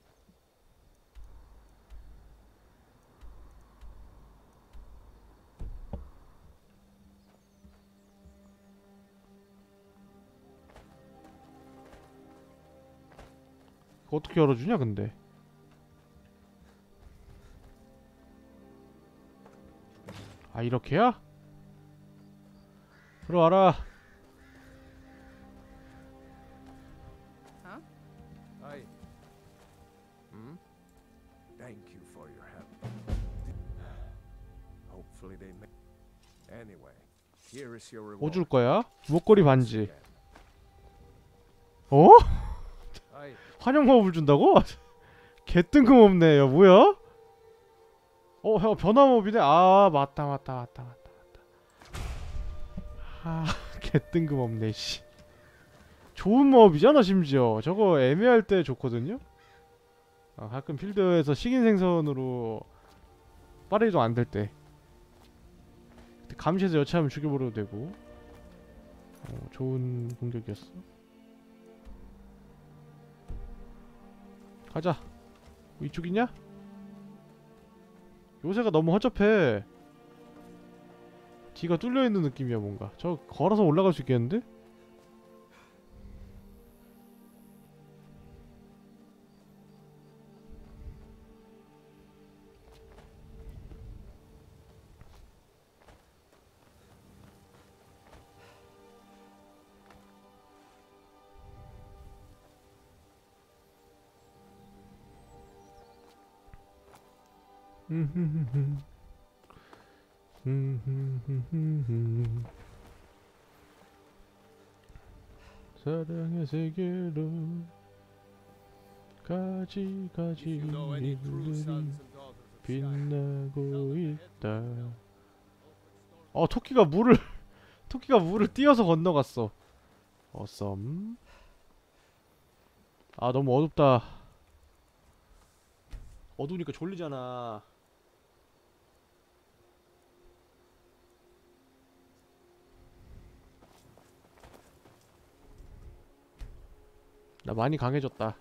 그거 어떻게 열어주냐 근데. 아 이렇게야? 들어와라. Aye. Thank you for your help. Hopefully they may. Anyway, here is your 뭐 reward. 줄 거야? 목걸이 반지. 어? Aye. 환영 마법을 준다고? 개 뜬금없네. 야 뭐야? 형 변화 마법이네. 아 맞다. 아 개 뜬금없네 씨. 좋은 마법이잖아 심지어. 저거 애매할 때 좋거든요. 가끔 필드에서 식인 생선으로 빠르게 이동 안 될 때. 감시해서 여차하면 죽여버려도 되고. 좋은 공격이었어. 가자. 이쪽이냐? 요새가 너무 허접해. 뒤가 뚫려있는 느낌이야 뭔가. 저 걸어서 올라갈 수 있겠는데? 사랑의 세계로 가지 하늘이 빛나고 있다. 토끼가 물을 띄어서 건너갔어. 어썸. 아 너무 어둡다. 어두우니까 졸리잖아. 나 많이 강해졌다.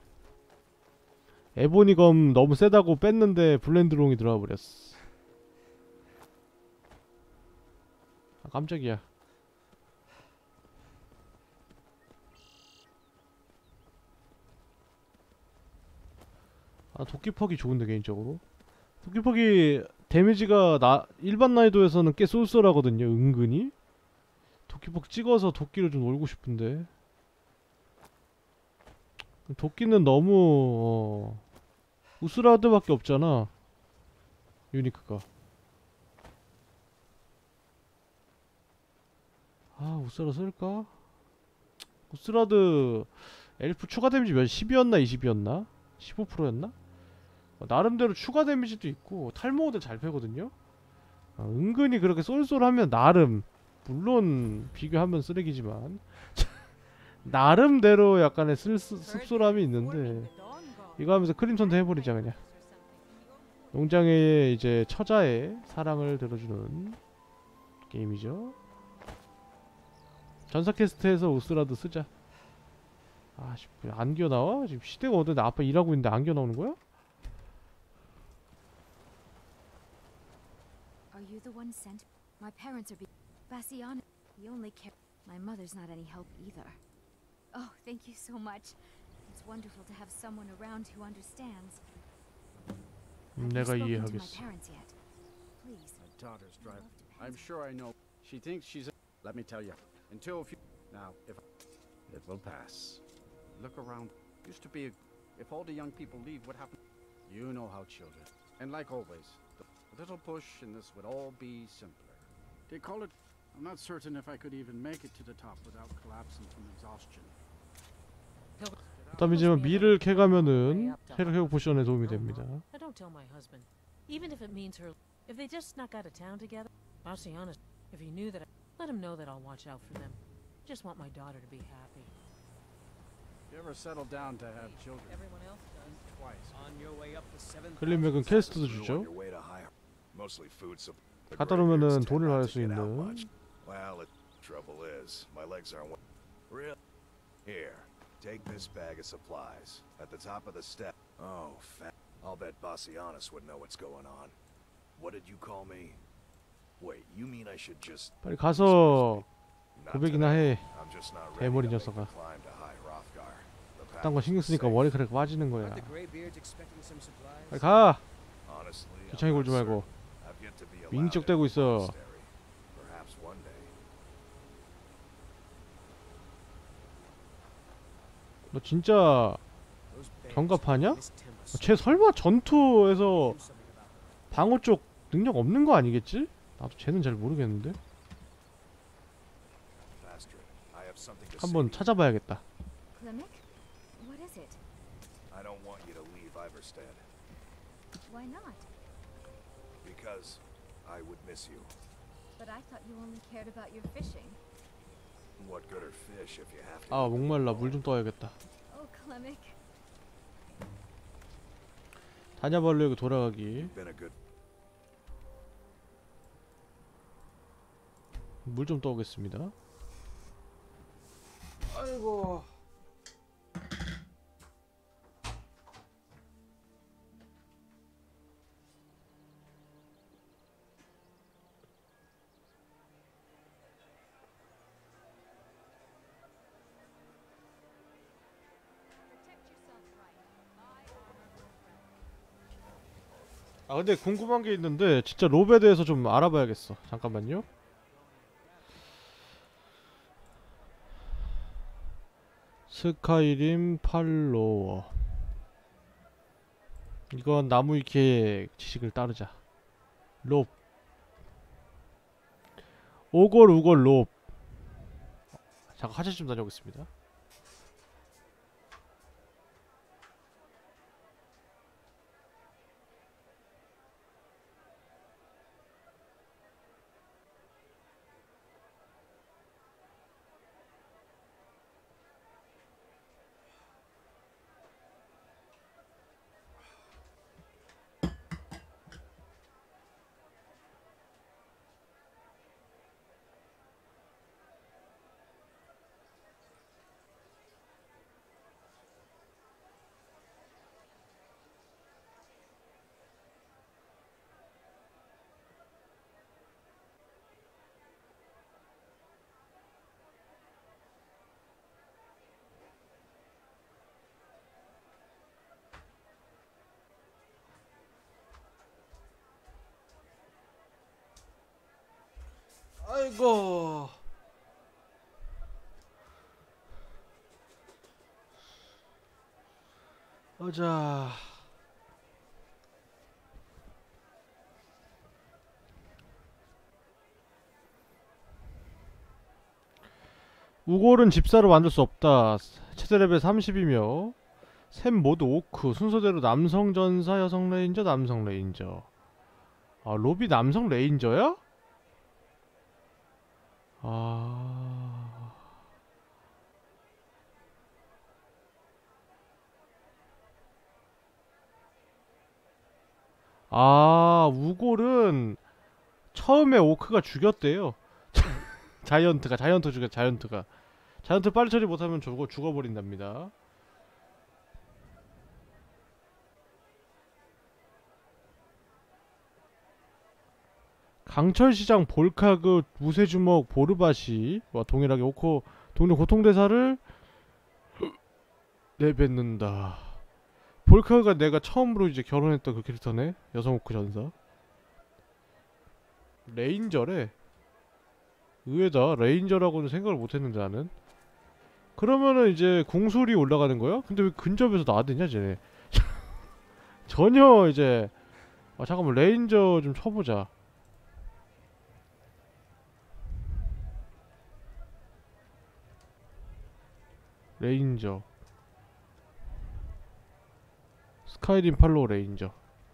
에보니검 너무 세다고 뺐는데 블렌드롱이 들어와 버렸어. 아 깜짝이야. 아 도끼퍽이 좋은데 개인적으로. 도끼퍽이 데미지가 일반 난이도에서는 꽤 쏠쏠하거든요. 은근히. 도끼퍽 찍어서 도끼를 좀 놀고 싶은데. 도끼는 너무 우스라드밖에 없잖아. 유니크가. 아 우스라드 쓸까? 우스라드 엘프 추가 데미지 몇 10이었나 20이었나? 15%였나? 나름대로 추가 데미지도 있고 탈모드 잘 패거든요. 은근히 그렇게 쏠쏠하면 나름, 물론 비교하면 쓰레기지만 나름대로 약간의 씁쓸함이 있는데, 이거 하면서 크림선도 해버리자 그냥. 농장의 이제 처자의 사랑을 들어주는 게임이죠. 전사 퀘스트에서 우스라드 쓰자. 아씨 안 기어나와? 지금 시대가 어딘데 아빠 일하고 있는데 안 기어나오는 거야? Are you the one sent? My parents are Bassiana. The only care. My mother's not any help either. Oh, thank you so much. It's wonderful to have someone around who understands. 내가 이해하겠어. My daughter's driving. I'm sure I know. She thinks she's. Let me tell you. Until a few. Now, if it will pass. Look around. Used to be. If all the young people leave, what happens? You know how children. And like always, a little push, and this would all be simpler. They call it. I'm not certain if I could even make it to the top without collapsing from exhaustion. 그다음이지만 미를 캐가면은 체력 회복 포션에 도움이 됩니다. I don't tell my husband, even if it means her. If they just snuck out of town together, I'll be honest. If he knew that, let him know that I'll watch out for them. Just want my daughter to be happy. You ever settle down to have children? Everyone else does. Twice. On your way up the 7th. 클린맥은 퀘스트도 주죠. Mostly food 갖다 놓으면은 돈을 받을 수 있는. Well, the trouble is, my legs aren't. Real. Here, take this bag of supplies. At the top of the step. Oh, fat. I'll bet Bassianus would know what's going on. What did you call me? Wait, you mean I should just? 빨리 가서 고백이나 해. 대머리 녀석아. 딴 거 신경 쓰니까 머리카락 빠지는 거야. 빨리 가. 귀찮게 굴지 말고. 윙적대고 있어. 너 진짜 경갑하냐? 쟤 설마 전투에서 방어 쪽 능력 없는 거 아니겠지? 나도 쟤는 잘 모르겠는데. 한번 찾아봐야겠다. What is it? I don't want you to leave Iverstead. Why not? Because I would miss you. But I thought you only cared about your fishing. What good are fish if you have to? 아 목말라. 물 좀 떠야겠다. Oh, Clemic. 다녀발로에게 돌아가기. 물 좀 떠오겠습니다. 아이고. 아 근데 궁금한 게 있는데 진짜 롭에 대해서 좀 알아봐야겠어. 잠깐만요. 스카이림 팔로워. 이건 나무위키의 지식을 따르자. 롭. 오골 우골 롭. 잠깐 화장실 좀 다녀오겠습니다. 아이고. 보자. 우골은 집사로 만들 수 없다. 최대 레벨 30이며 샘 모두 오크. 순서대로 남성 전사, 여성 레인저, 남성 레인저. 아, 롭이 남성 레인저야? 우골은 처음에 오크가 죽였대요. 자이언트가 자이언트 빨리 처리 못하면 저거 죽어버린답니다. 강철시장 볼카그 무쇠주먹 보르바시와 동일하게 오코 동료 고통대사를 내뱉는다. 볼카가 내가 처음으로 이제 결혼했던 그 캐릭터네. 여성 오크 전사. 레인저래. 의외다. 레인저라고는 생각을 못했는데 나는. 그러면은 이제 궁술이 올라가는 거야? 근데 왜 근접에서 나대냐 쟤네. 전혀 이제 잠깐만 레인저 좀 쳐보자. 레인저 스카이림 팔로우 레인저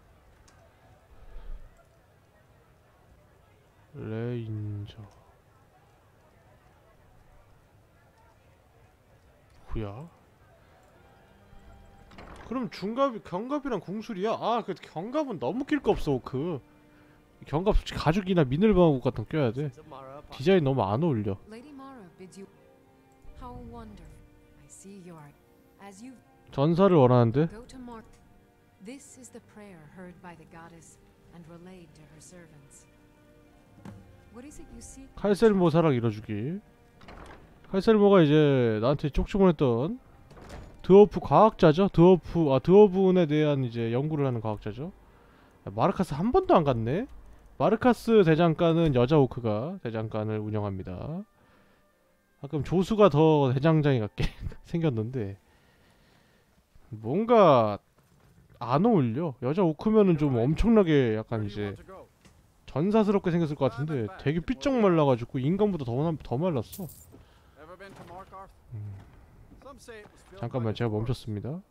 후야. 그럼 중갑이 경갑이랑 궁술이야? 아 그 경갑은 너무 낄 거 없어. 그 경갑 솔직히 가죽이나 미늘방울 같은 거 껴야 돼. 디자인 너무 안 어울려. Lady Mara bids you. How wonderful. I see you are. As you 전사를 원하는데. go to Mar. This is the prayer heard by the goddess and relayed to her servants. What is it you seek? 칼셀모 사랑 이뤄주기. 칼셀모가 이제 나한테 쪽지 보냈던 드워프 과학자죠. 드워분에 대한 이제 연구를 하는 과학자죠. 마르카스 한 번도 안 갔네. 마르카스 대장간은 여자 오크가 대장간을 운영합니다. 가끔 조수가 더 대장장이 같게 생겼는데 뭔가 안 어울려. 여자 오크면은 좀 엄청나게 약간 이제 전사스럽게 생겼을 것 같은데 되게 삐쩍 말라가지고 인간보다 더 말랐어. 잠깐만 제가 멈췄습니다.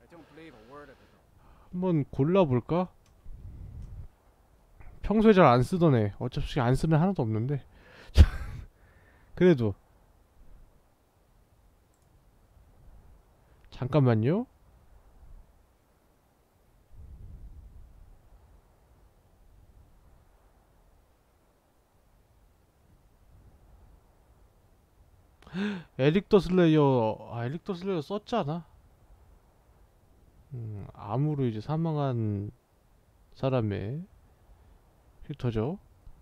한번 골라볼까? 평소에 잘 안 쓰던 애. 어차피 안 쓰는 애 하나도 없는데 그래도 잠깐만요. 에릭 더 슬레이어. 에릭 더 슬레이어 썼잖아. 암으로 이제 사망한 사람의 캐릭터죠.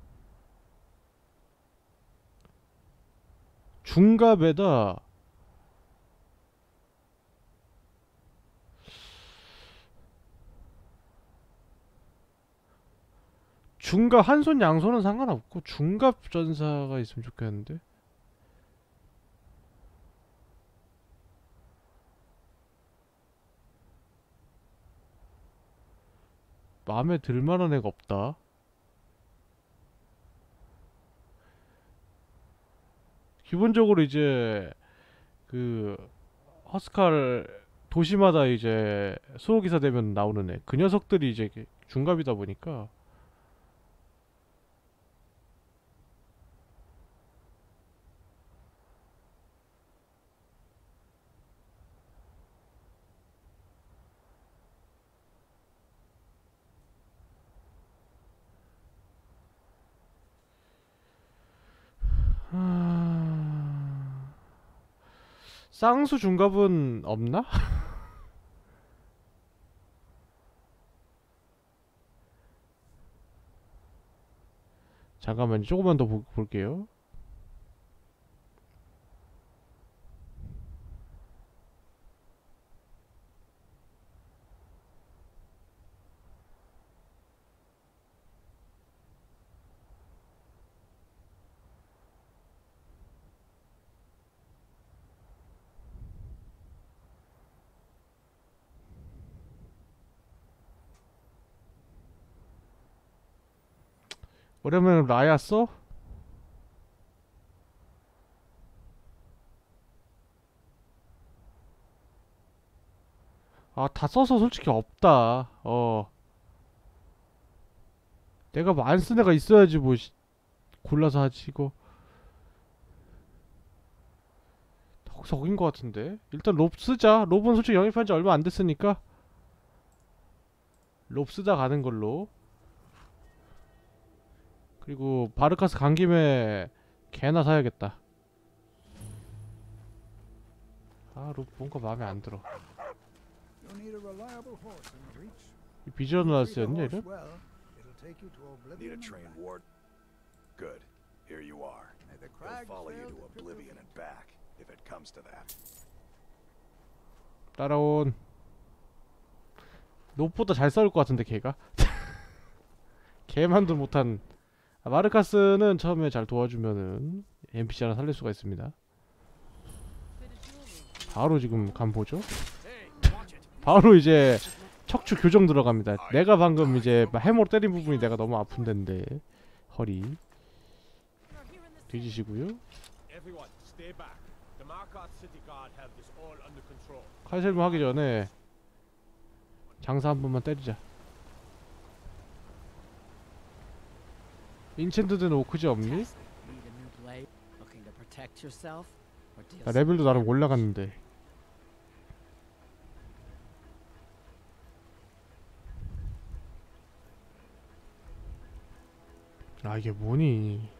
중갑에다 중갑 한손 양손은 상관없고 중갑 전사가 있으면 좋겠는데. 마음에 들만한 애가 없다. 기본적으로 이제 그 허스칼 도시마다 이제 수호기사 되면 나오는 애. 그 녀석들이 이제 중갑이다 보니까 쌍수 중갑은 없나? 잠깐만 조금만 더 볼게요. 오랜만에 라야 써? 아, 다 써서 솔직히 없다. 내가 뭐 안 쓴 애가 있어야지 뭐 골라서 하지 이거. 덕석인 것 같은데. 일단 롭 쓰자. 롭은 솔직히 영입한 지 얼마 안 됐으니까 롭 쓰다 가는 걸로. 그리고 바르카스 간 김에 개나 사야겠다. 아, 롭 뭔가 마음에 안 들어. 이 비저널스였냐 이름? Need a trained ward? Good. Here you are. He'll follow you to oblivion and back, if it comes to that. 따라온. 노보다 잘 싸울 것 같은데 걔가. 걔만도 못한. 마르카스는 처음에 잘 도와주면은 NPC 하나 살릴 수가 있습니다. 바로 지금 간 보죠. 바로 이제 척추 교정 들어갑니다. 내가 방금 이제 해머로 때린 부분이 내가 너무 아픈 데인데 허리. 뒤지시고요. 칼셀무 하기 전에 장사 한 번만 때리자. 인챈트드는 오크지 없니? 나 레벨도 나름 올라갔는데. 아 이게 뭐니?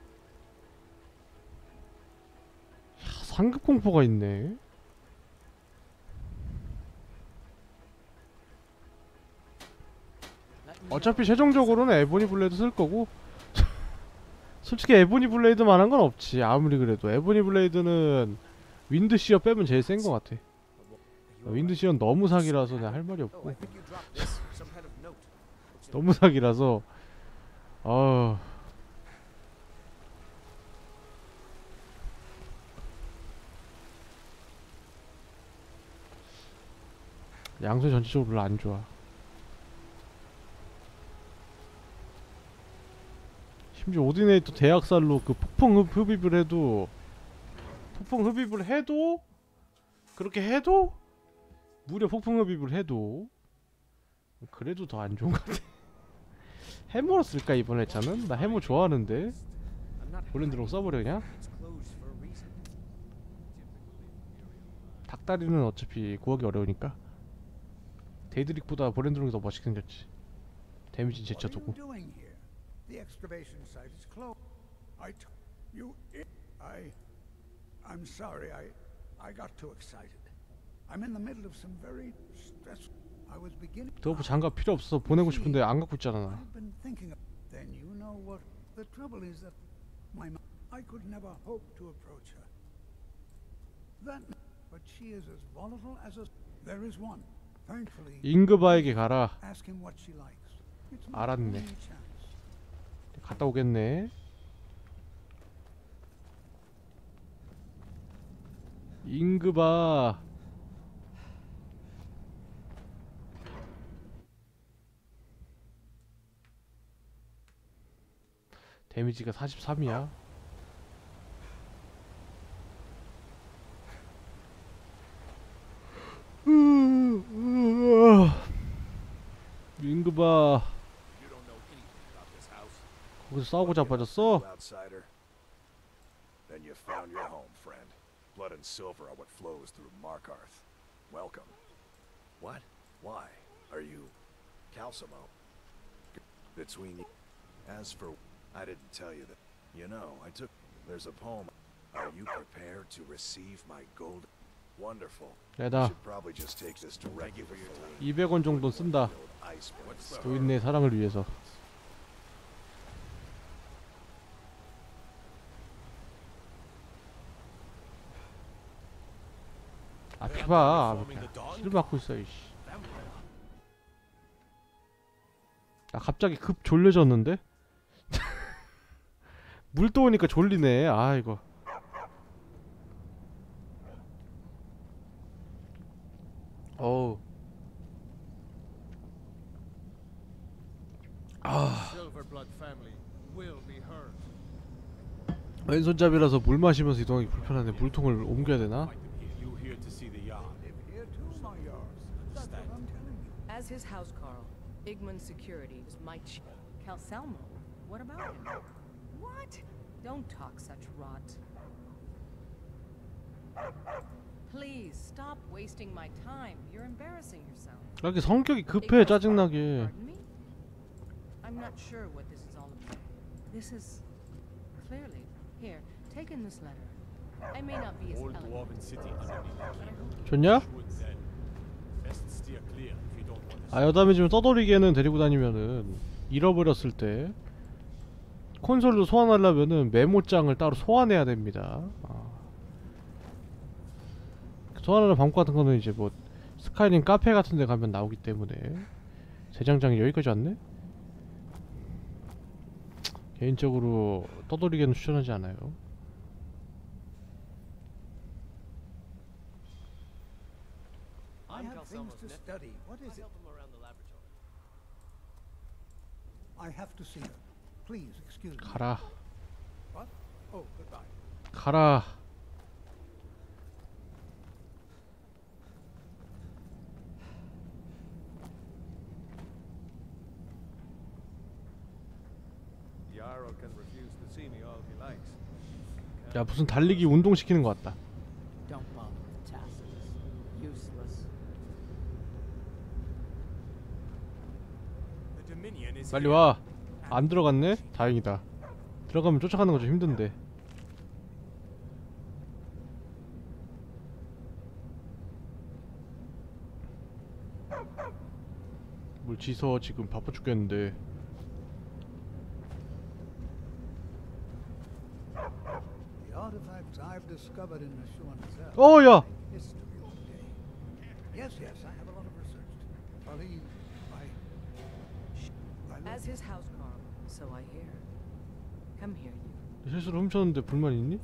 야, 상급 공포가 있네. 어차피 최종적으로는 에보니 블레이드 쓸 거고. 솔직히 에보니 블레이드만한 건 없지. 아무리 그래도 에보니 블레이드는 윈드 시어 빼면 제일 센 거 같아. 윈드 시어는 너무 사기라서 내가 할 말이 없고. 너무 사기라서. 양손 전체적으로 별로 안 좋아. 심지어 오디네이터 대학살로 그 폭풍 흡입을 해도 그렇게 해도 무려 폭풍 흡입을 해도 그래도 더 안 좋은 것 같아. 해머로 쓸까 이번 회차는? 나 해머 좋아하는데. 볼렌드롱 써버려 그냥. 닭다리는 어차피 구하기 어려우니까. 데이드릭보다 볼렌드롱이 더 멋있게 생겼지. 데미지 제쳐두고. The excavation site is closed. I'm sorry. I got too excited. I'm in the middle of some very stressful. I was beginning. 드워프 장갑 필요 없어서 보내고 싶은데 안 갖고 있잖아. I've been thinking of. Then you know what the trouble is that I could never hope to approach her. But she is as volatile as a. There is one. Thankfully. 잉그바에게 가라. Ask him what she likes. 알았네. 갔다 오겠네. 잉그바. 데미지가 43이야. 잉그바. 거기서 싸우고 자빠졌어? Then you found your home, friend. Blood and silver are what flows through Markarth. Welcome. What? Why? Are you Calcimo? Between you. As for I didn't tell you that. You know, I took there's a poem. Are you prepared to receive my gold? Wonderful. 내다. 200원 정도 쓴다. 노인네 사랑을 위해서. 아 피봐. 힐 맞고 있어 이씨. 나 갑자기 급 졸려졌는데? 물 떠오니까 졸리네. 아 이거. 어우. 아. 왼손잡이라서 물 마시면서 이동하기 불편한데 물통을 옮겨야 되나? As his housecarl, Igman Security is my chief. Calcelmo? What about him? What? Don't talk such rot. Please stop wasting my time. You're embarrassing yourself. 이렇게 성격이 급해 짜증나게. I'm not sure what this is all about. This is clearly here. Take in this letter. I may not be as eloquent. 좋냐? 아 여담이 지금 떠돌이개는 데리고 다니면은 잃어버렸을 때 콘솔로 소환하려면은 메모장을 따로 소환해야 됩니다. 소환하는 방법 같은 거는 이제 뭐 스카이림 카페 같은 데 가면 나오기 때문에. 재장장이 여기까지 왔네? 개인적으로 떠돌이개는 추천하지 않아요. I have things to study. What is it? I have to see her. Please excuse me. 가라. What? Oh, goodbye. 가라. Yarrow can refuse to see me all he likes. 야, 무슨 달리기 운동 시키는 것 같다. Don't bother with Tacitus. Useless. The Dominion is 빨리 와. 안 들어갔네? 다행이다. 들어가면 쫓아가는 거 좀 힘든데. 뭘 지서 지금 바빠 죽겠는데. The artifacts I've discovered in the Shuan 어, 야. history all day. Yes, yes, I have a lot of research. Believe As his house Carl, so I hear. Come here, you. 실수로 훔쳤는데 불만 있니?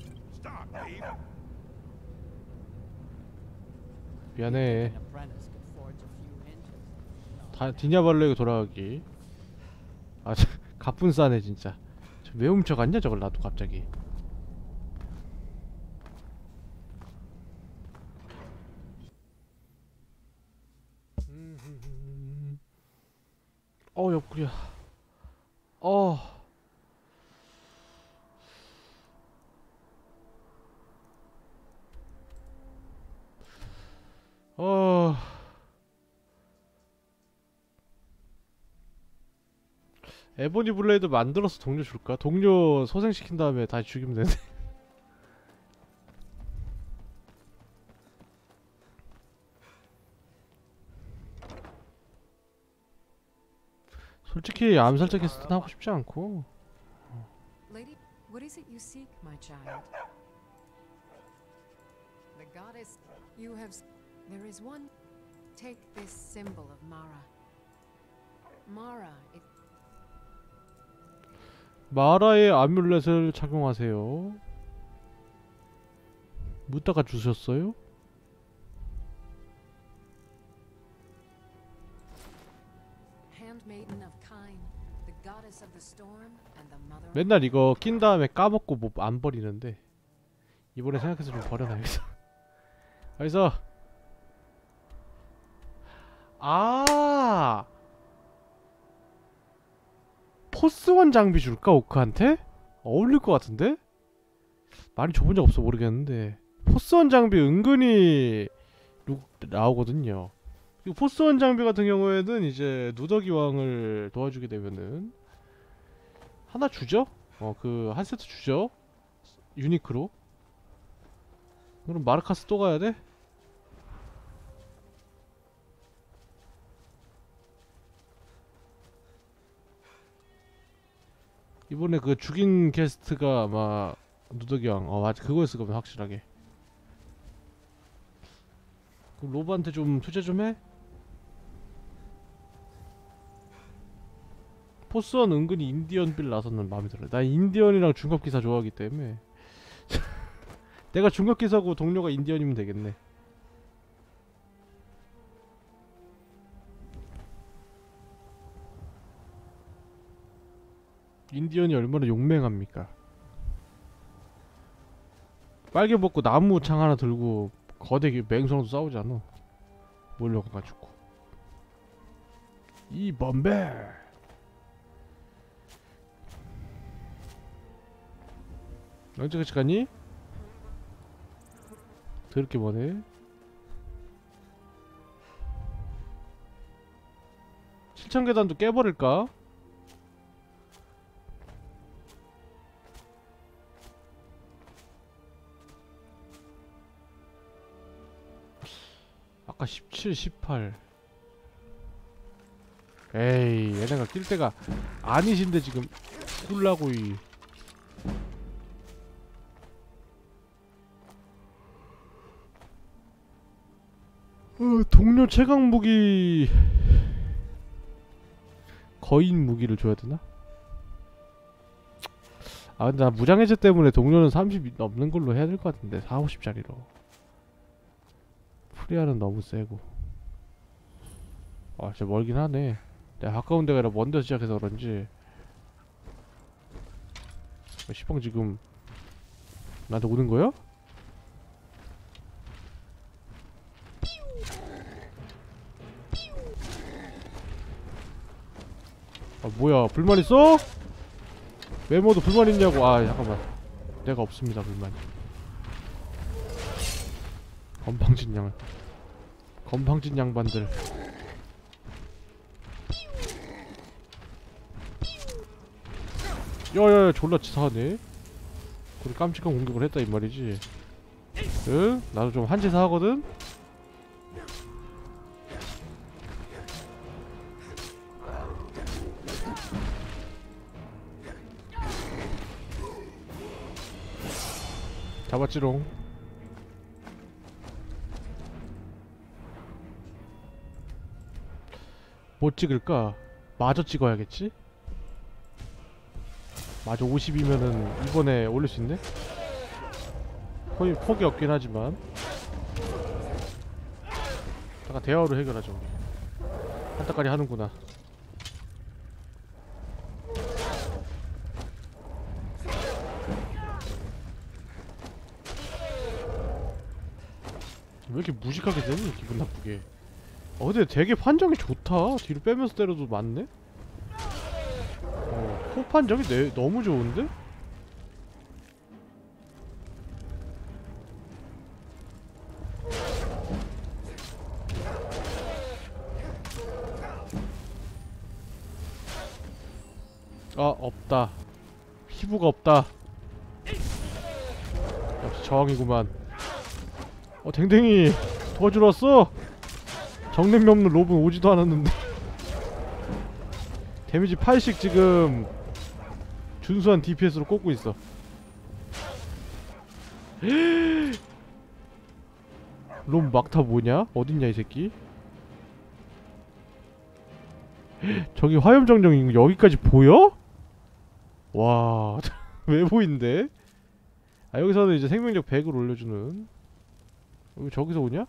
미안해. An apprentice could forge a few hinges. 다 디냐발레에 돌아가기. 아, 가뿐 싸네 진짜. 왜 훔쳐갔냐 저걸 나도 갑자기. 옆구리야. 에보니 블레이드 만들어서 동료 줄까? 동료 소생시킨 다음에 다시 죽이면 되네. 솔직히 암살자 퀘스트는 하고 싶지 않고. Lady, what is it you seek, my child? The goddess you have. There is one. Take this symbol of Mara. Mara, it. 마라의 아뮬렛을 착용하세요. 묻다가 주셨어요? Handmaiden of Kine, the goddess of the storm and the mother. 맨날 이거 낀 다음에 까먹고 뭐 안 버리는데 이번에 생각해서 좀 버려놔야겠어. 여기서 아 포스원 장비 줄까 오크한테? 어울릴 것 같은데? 많이 줘본 적 없어 모르겠는데 포스원 장비 은근히 나오거든요. 그리고 포스원 장비 같은 경우에는 이제 누더기 왕을 도와주게 되면은 하나 주죠? 그 한 세트 주죠? 유니크로. 그럼 마르카스 또 가야 돼? 이번에 그 죽인 게스트가 아마 누더기왕 맞아 그거였을 거면 확실하게. 그럼 로브한테 좀 투자 좀 해? 포스원 은근히 인디언 빌 나서는 마음에 들어요. 나 인디언이랑 중갑기사 좋아하기 때문에 내가 중갑기사고 동료가 인디언이면 되겠네. 인디언이 얼마나 용맹합니까? 빨개 벗고 나무 창 하나 들고 거대 맹성도 싸우잖아. 몰려가가지고 이 범베 언제까지 가니? 더럽게 뭐네. 7,000계단도 깨버릴까? 아까 17, 18 에이 얘네가 낄 때가 아니신데 지금 꿀라고 이 동료 최강 무기 거인 무기를 줘야 되나? 아 근데 나 무장해제 때문에 동료는 30 넘는 걸로 해야 될 것 같은데 4, 50짜리로 프리아는 너무 세고. 아 진짜 멀긴 하네. 내가 가까운 데가 아니라 먼 데서 시작해서 그런지 시방 지금 나한테 오는 거야? 아 뭐야 불만 있어? 메모도 불만 있냐고. 아 잠깐만 내가 없습니다 불만이. 건방진 양반들. 야야야 졸라 치사하네. 그래 깜찍한 공격을 했다 이 말이지. 응? 나도 좀 한치사 하거든? 잡았지롱. 뭐 찍을까? 마저 찍어야겠지? 마저 50이면은 이번에 올릴 수 있네? 거의 폭이 없긴 하지만 잠깐 대화로 해결하죠. 한타까리 하는구나. 왜 이렇게 무식하게 되니? 기분 나쁘게. 근데 되게 판정이 좋다. 뒤로 빼면서 때려도 맞네? 코 판정이 너무 좋은데? 아 없다. 피부가 없다. 역시 저항이구만. 댕댕이 도와주러 왔어? 정냄이 없는 롭은 오지도 않았는데. 데미지 8씩 지금 준수한 DPS로 꽂고 있어. 롭 막타 뭐냐? 어딨냐 이 새끼? 저기 화염정령 여기까지 보여? 와 왜 보인대? 아 여기서는 이제 생명력 100을 올려주는. 왜 저기서 오냐?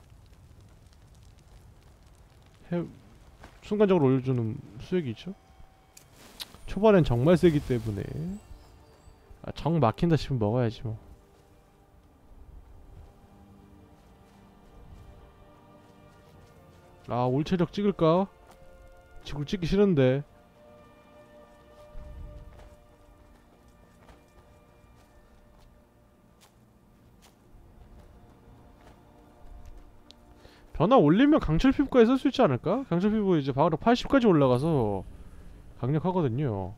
순간적으로 올려주는 수액이 있죠? 초반엔 정말 세기 때문에. 아, 정 막힌다 싶으면 먹어야지 뭐. 아 올체력 찍을까? 지금 찍기 싫은데. 변화 올리면 강철 피부까지 쓸 수 있지 않을까? 강철 피부 이제 바로 80까지 올라가서 강력하거든요.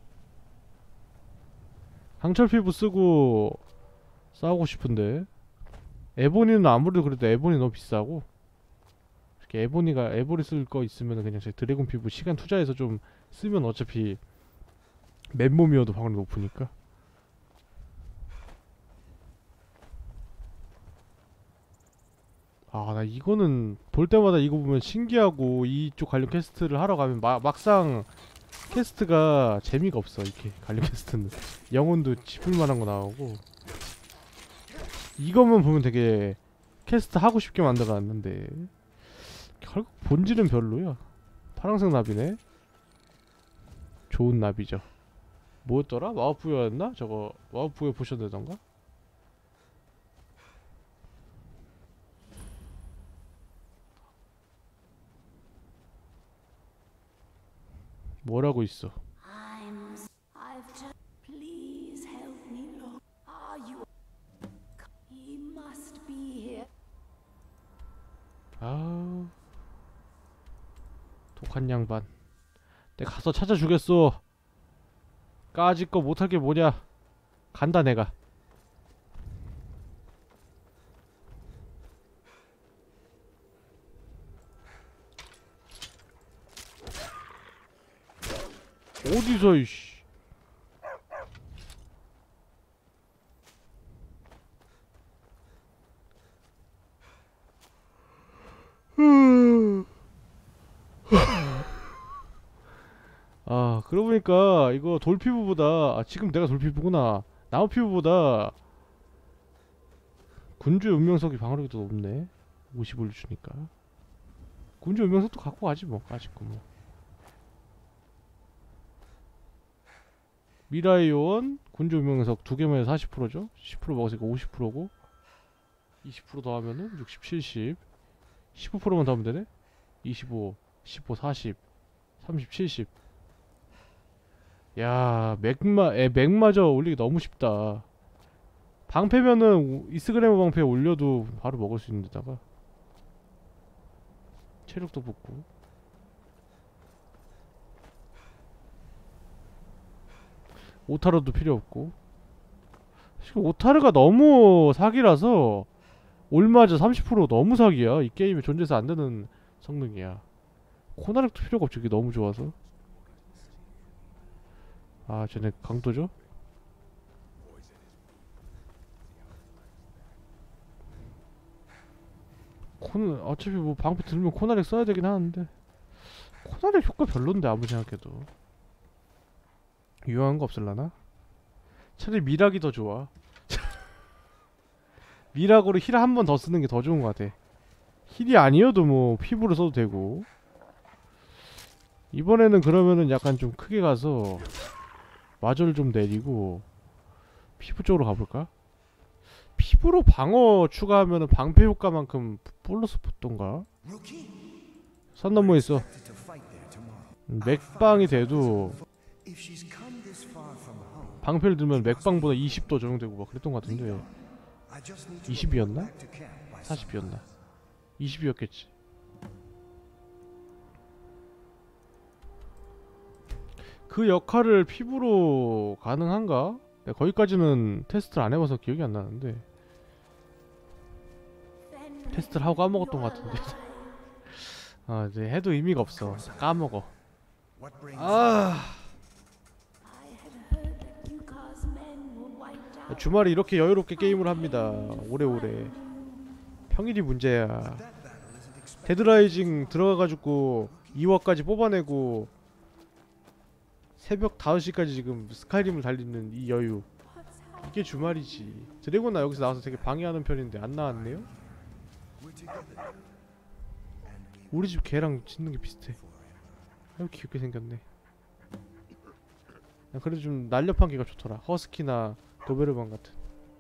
강철 피부 쓰고 싸우고 싶은데. 에보니는 아무래도 그래도 에보니 너무 비싸고. 이렇게 에보니 쓸 거 있으면 그냥 제 드래곤 피부 시간 투자해서 좀 쓰면 어차피 맨몸이어도 확률이 높으니까. 아 나 이거는 볼 때마다 이거 보면 신기하고 이쪽 관련 퀘스트를 하러 가면 막상 퀘스트가 재미가 없어. 이렇게 관련 퀘스트는 영혼도 짚을만한 거 나오고. 이거만 보면 되게 퀘스트 하고 싶게 만들어놨는데 결국 본질은 별로야. 파란색 나비네. 좋은 나비죠. 뭐였더라? 마법부여였나? 저거 마법부여 포션 되던가? 뭐라고 있어? Please help me, Lord. Are you? He must be here. 아 독한 양반. 내가 가서 찾아주겠어. 까짓 거 못할 게 뭐냐. 간다 내가. 어디서 이씨. 그러고 보니까 이거 돌피부보다 지금 내가 돌피부구나. 나무 피부보다 군주의 운명석이 방어력이 더 높네. 50을 주니까. 군주 운명석도 갖고 가지 뭐. 아직도 뭐. 미라의 요원 군주 운명석 2개만 해서 40%죠. 10% 먹었으니까 50%고 20% 더하면은 60, 70 15%만 더하면 되네. 25, 15, 40 30, 70. 야, 맥마저 올리기 너무 쉽다. 방패면은 이스그래머 방패 올려도 바로 먹을 수 있는 데다가 체력도 붙고. 오타르도 필요 없고. 지금 오타르가 너무 사기라서 올마저 30% 너무 사기야. 이 게임에 존재해서 안 되는 성능이야. 코나렉도 필요가 없죠. 이게 너무 좋아서. 아, 쟤네 강도죠? 어차피 뭐 방패 들면 코나렉 써야 되긴 하는데 코나렉 효과 별론데 아무리 생각해도. 유용한 거 없을라나? 차라리 미락이 더 좋아. 미락으로 힐 한 번 더 쓰는 게 더 좋은 것 같아. 힐이 아니어도 뭐 피부로 써도 되고. 이번에는 그러면은 약간 좀 크게 가서 마저를 좀 내리고 피부 쪽으로 가볼까? 피부로 방어 추가하면은 방패 효과만큼 플러스 붙던가? 산 너머에 있어. 맥방이 돼도 방패를 들면 맥방보다 20도 적용되고 막 그랬던 것 같은데 20이었나? 40이었나? 20이었겠지. 그 역할을 피부로 가능한가? 내가 거기까지는 테스트를 안 해봐서 기억이 안 나는데 테스트를 하고 까먹었던 것 같은데 아, 이제 해도 의미가 없어. 까먹어. 주말에 이렇게 여유롭게 게임을 합니다. 오래오래. 평일이 문제야. 데드라이징 들어가가지고 2화까지 뽑아내고 새벽 5시까지 지금 스카이림을 달리는 이 여유. 이게 주말이지. 드래곤 나 여기서 나와서 되게 방해하는 편인데 안 나왔네요? 우리 집 개랑 짓는 게 비슷해. 아유, 귀엽게 생겼네. 그래도 좀 날렵한 개가 좋더라. 허스키나 도베르만 같은.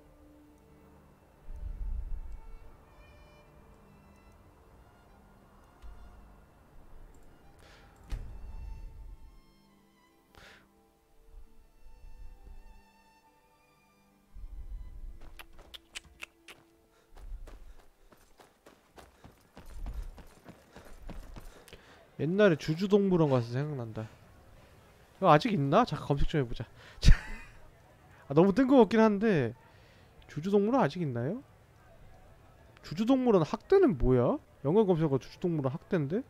옛날에 주주동물원 가서 생각난다. 이거 아직 있나? 잠깐 검색 좀 해보자. 아, 너무 뜬금없긴 한데 주주동물원 아직 있나요? 주주동물원 학대는 뭐야? 연관 검색어가 주주동물원 학대인데?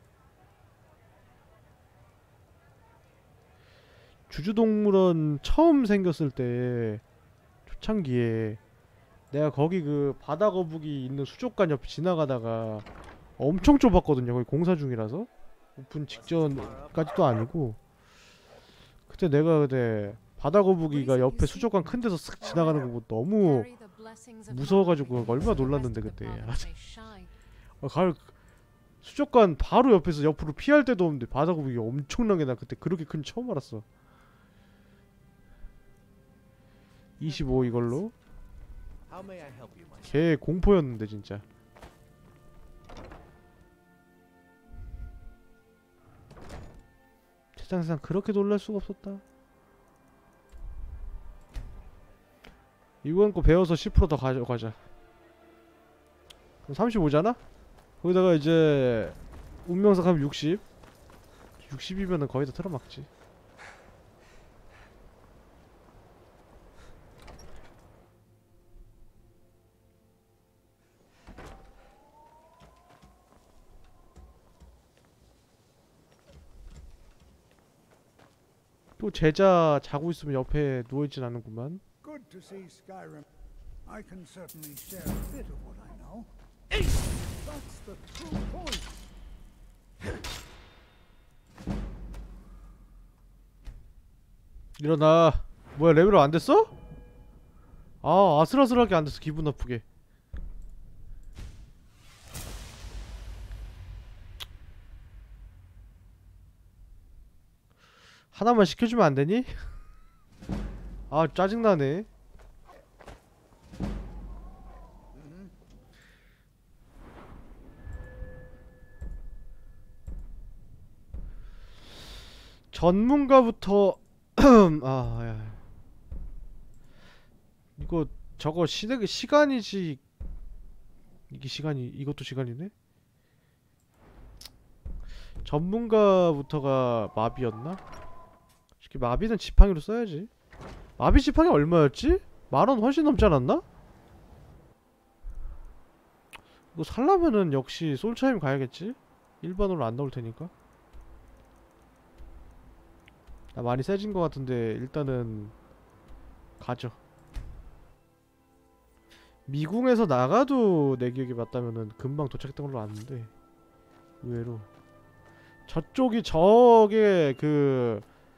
주주동물원 처음 생겼을 때 초창기에 내가 거기 그 바다거북이 있는 수족관 옆 지나가다가 엄청 좁았거든요. 거기 공사 중이라서 오픈 직전까지도 아니고 그때 내가 그때 바다거북이가 옆에 수족관 큰 데서 쓱 지나가는 거 보고 너무 무서워가지고 얼마나 놀랐는데 그때. 가을 수족관 바로 옆에서 옆으로 피할 데도 없는데 바다거북이 엄청나게 나 그때 그렇게 큰 처음 알았어. 25 이걸로 걔 공포였는데 진짜. 세상에서 그렇게 놀랄 수가 없었다. 이번 거 배워서 10% 더 가져가자. 그럼 35잖아? 거기다가 이제 운명석 하면 60. 60이면은 거의 다 틀어막지. 또 제자 자고 있으면 옆에 누워있진 않는구만. Good to see Skyrim. I can certainly share a bit of what I know. That's the true point. 일어나. 뭐야, 레벨업 안 됐어? 아, 아슬아슬하게 안 됐어. 기분 나쁘게. 하나만 시켜주면 안 되니? 아, 짜증나네. 전문가부터 아, 야. 이거 저거 시간이지. 이게 시간이, 이것도 시간이네. 전문가부터가 마비였나? 마비는 지팡이로 써야지. 마비 지팡이 얼마였지? 10,000원 훨씬 넘지 않았나? 이거 살려면은 역시 솔차임 가야겠지? 일반으로 안 나올 테니까. 나 많이 세진 것 같은데 일단은 가죠. 미궁에서 나가도 내 기억이 맞다면은 금방 도착했던 걸로 아는데 의외로 저쪽이 저게 그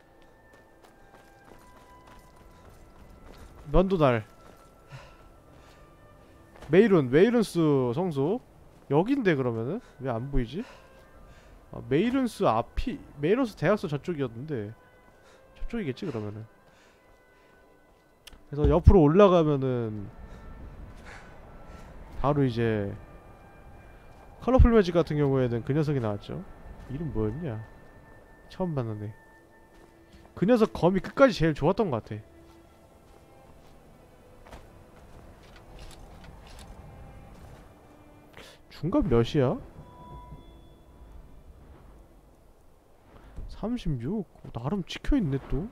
면도달 메이룬스 성소 여긴데. 그러면은 왜 안 보이지? 아, 메이룬스 앞이 메이룬스 대학서 저쪽이었는데 저쪽이겠지 그러면은. 그래서 옆으로 올라가면은 바로 이제 컬러풀 매직 같은 경우에는 그 녀석이 나왔죠. 이름 뭐였냐? 처음 봤는데 그 녀석 검이 끝까지 제일 좋았던 것 같아. 중간 몇이야? 36? 나름 찍혀있네 또.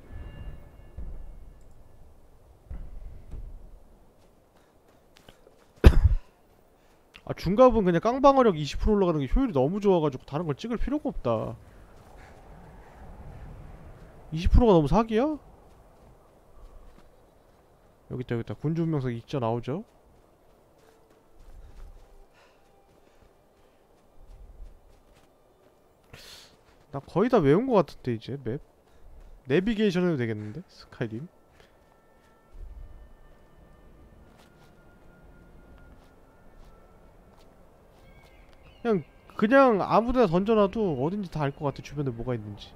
아, 중갑은 그냥 깡방어력 20% 올라가는 게 효율이 너무 좋아가지고 다른 걸 찍을 필요가 없다. 20%가 너무 사기야? 여기있다 여기있다. 군주문명석 익자 나오죠? 나 거의 다 외운 것 같은데 이제 맵 내비게이션 해도 되겠는데? 스카이림 그냥 아무데나 던져놔도 어딘지 다 알 것 같아. 주변에 뭐가 있는지.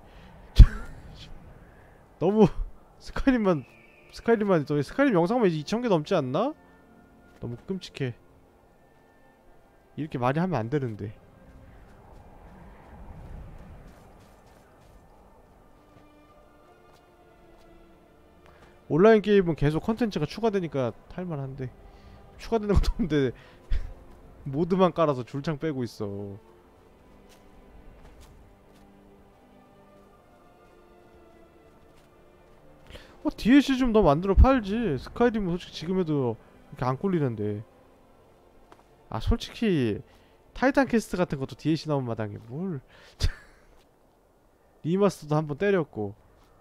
너무 스카이림만 또 스카이림 영상만 이제 2,000개 넘지 않나? 너무 끔찍해. 이렇게 많이 하면 안 되는데. 온라인 게임은 계속 컨텐츠가 추가되니까 탈만한데 추가되는 것도 없는데 모드만 깔아서 줄창 빼고 있어. DLC 좀 더 만들어 팔지. 스카이림은 솔직히 지금 해도 이렇게 안 꿀리는데. 아, 솔직히 타이탄 퀘스트 같은 것도 DLC 나온 마당에 뭘 리마스터도 한번 때렸고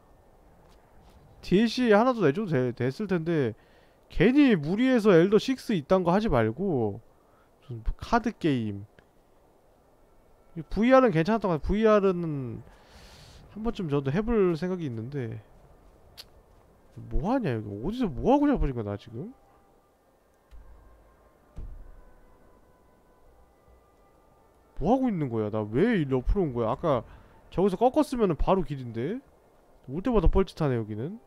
DLC 하나도 내줘도 됐을 텐데 괜히 무리해서 엘더 6 이딴 거 하지 말고 좀 카드 게임. VR은 괜찮았던 것 같아. VR은 한 번쯤 저도 해볼 생각이 있는데 뭐하냐 여기. 어디서 뭐하고 자버린 거야 나 지금? 뭐하고 있는 거야? 나 왜 옆으로 온 거야? 아까 저기서 꺾었으면 바로 길인데 올 때마다 뻘짓하네 여기는.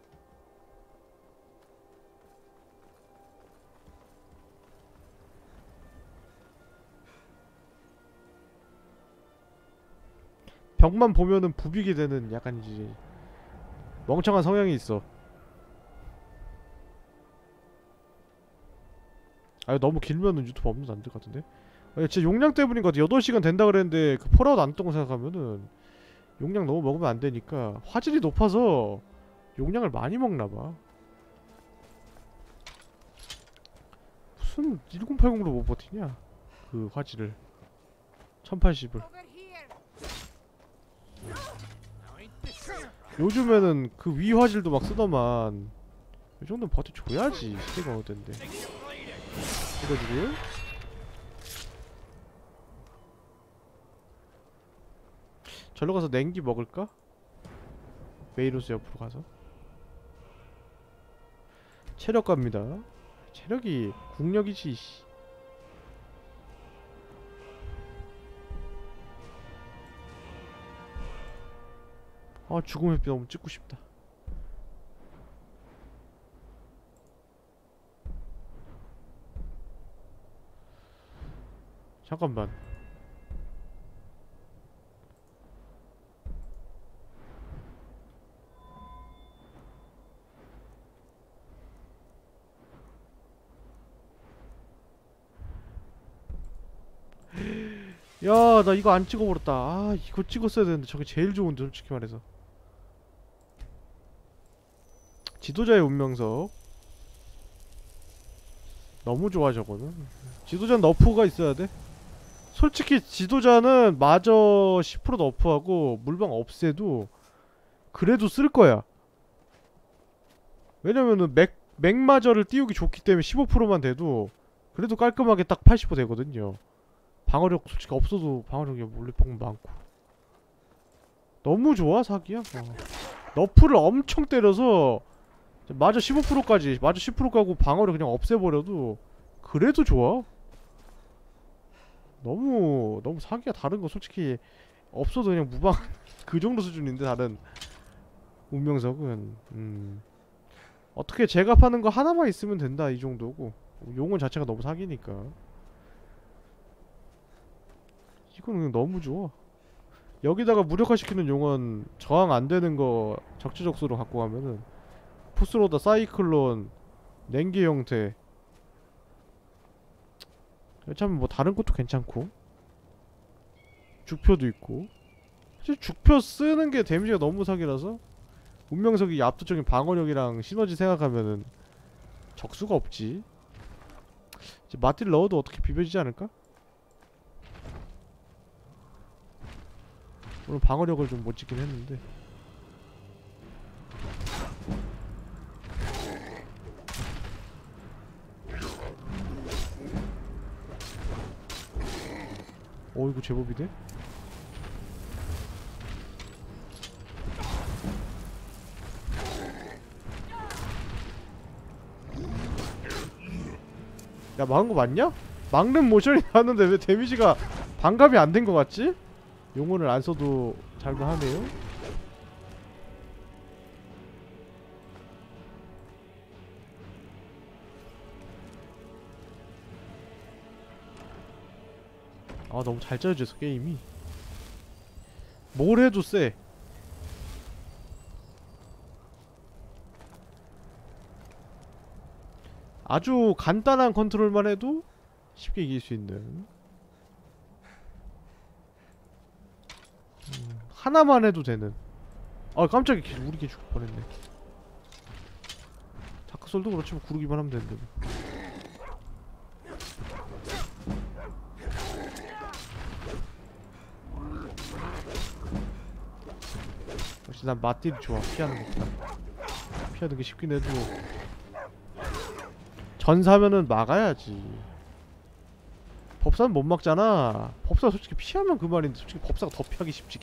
벽만 보면은 부비게 되는 약간 이제 멍청한 성향이 있어. 아, 너무 길면은 유튜브 업로드 안 될 것 같은데? 아니, 진짜 용량 때문인 것 같아. 8시간 된다 그랬는데 그 폴아웃 안 떴던 거 생각하면은 용량 너무 먹으면 안 되니까 화질이 높아서 용량을 많이 먹나봐. 무슨 1080으로 못 버티냐? 그 화질을 1080을. 요즘에는 그 위 화질도 막 쓰더만 이 정도는 버텨줘야지. 시대가 어딘데. 그래가지고요. 절로 가서 냉기 먹을까? 메이로스 옆으로 가서 체력 갑니다. 체력이 국력이지. 씨. 아 죽음의 뼈 너무 찍고 싶다. 잠깐만. 야, 나 이거 안 찍어버렸다. 아, 이거 찍었어야 되는데. 저게 제일 좋은데, 솔직히 말해서. 지도자의 운명석. 너무 좋아, 저거는. 지도자는 너프가 있어야 돼. 솔직히 지도자는 마저 10% 너프하고 물방 없애도 그래도 쓸 거야. 왜냐면은 맥마저를 띄우기 좋기 때문에 15%만 돼도 그래도 깔끔하게 딱 80% 되거든요. 방어력 솔직히 없어도 방어력이 물리폭은 많고. 너무 좋아 사기야. 너프를 엄청 때려서 마저 15%까지 마저 10% 가고 방어를 그냥 없애버려도 그래도 좋아. 너무 사기야. 다른 거 솔직히 없어도 그냥 무방 그 정도 수준인데 다른 운명석은 어떻게 제값하는 거 하나만 있으면 된다 이 정도고 용은 자체가 너무 사기니까 이거는 그냥 너무 좋아. 여기다가 무력화시키는 용은 저항 안 되는 거 적재적소로 갖고 가면은 포스로다 사이클론 냉기 형태 참 뭐 다른 것도 괜찮고 죽표도 있고 사실 죽표 쓰는 게 데미지가 너무 사기라서 운명석이 압도적인 방어력이랑 시너지 생각하면은 적수가 없지. 이제 마띠를 넣어도 어떻게 비벼지지 않을까? 오늘 방어력을 좀 못 찍긴 했는데 이거 제법이네? 야 막은 거 맞냐? 막는 모션이 나왔는데 왜 데미지가 반감이 안 된 거 같지? 용어를 안 써도 잘도 하네요? 아 너무 잘 짜여져서 게임이 뭘 해도 쎄. 아주 간단한 컨트롤만 해도 쉽게 이길 수 있는 하나만 해도 되는. 아 깜짝이야 우리게 죽을 뻔했네. 다크솔도 그렇지 뭐 구르기만 하면 되는데 뭐. 역시 난 맞딜이 좋아. 피하는 것보다 피하는 게 쉽긴 해도 전사면은 막아야지. 법사는 못 막잖아. 법사 솔직히 피하면 그만인데 솔직히 법사가 더 피하기 쉽지.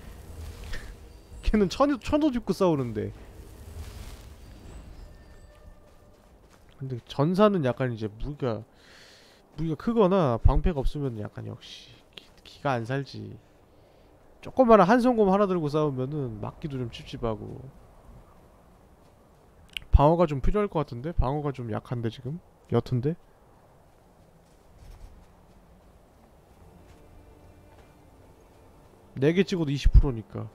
걔는 천도 짚고 싸우는데. 근데 전사는 약간 이제 무기가 크거나 방패가 없으면 약간 역시 기가 안 살지. 조그마한 한손검 하나 들고 싸우면은 막기도 좀 찝찝하고. 방어가 좀 필요할 것 같은데? 방어가 좀 약한데 지금? 옅은데? 네 개 찍어도 20%니까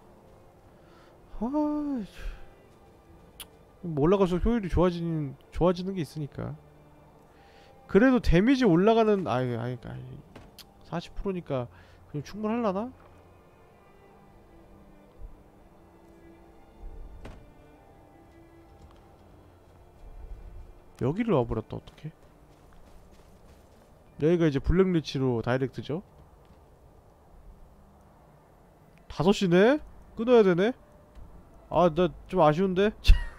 뭐 올라갈수록 효율이 좋아지는 게 있으니까. 그래도 데미지 올라가는 40%니까 그냥 충분할라나? 여기를 와버렸다. 어떡해. 여기가 이제 블랙리치로 다이렉트죠. 5시네? 끊어야 되네? 아, 나 좀 아쉬운데?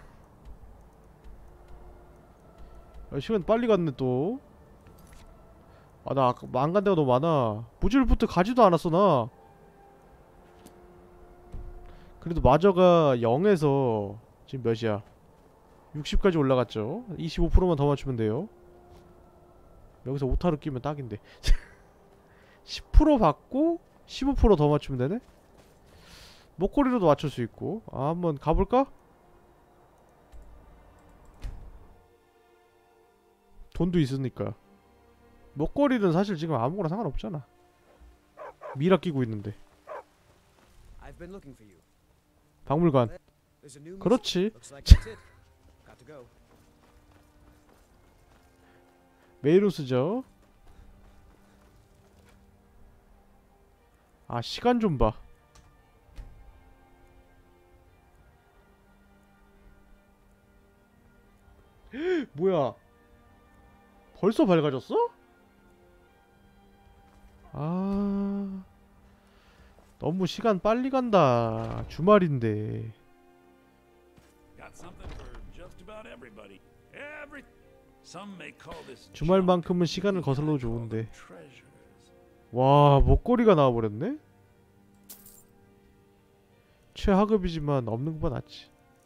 시간 빨리 갔네 또. 아, 나 아까 안 간 데가 너무 많아. 무질부터 가지도 않았어 나. 그래도 마저가 0에서 지금 몇이야? 60까지 올라갔죠. 25%만 더 맞추면 돼요. 여기서 오타를 끼면 딱인데 10% 받고 15% 더 맞추면 되네? 목걸이로도 맞출 수 있고. 아, 한번 가볼까? 돈도 있으니까. 목걸이는 사실 지금 아무거나 상관없잖아. 미라 끼고 있는데. I've been looking for you. 박물관. There's a new 그렇지. Looks like that's it. Got to go. 메이로스죠. 아, 시간 좀 봐. 뭐야? 벌써 밝아졌어? 아, 너무 시간 빨리 간다. 주말인데. Got something for just about everybody. Some may call this 주말만큼은 시간을 거슬러도 좋은데. 와, 목걸이가 나와버렸네? 최하급이지만 없는 것보다 낫지.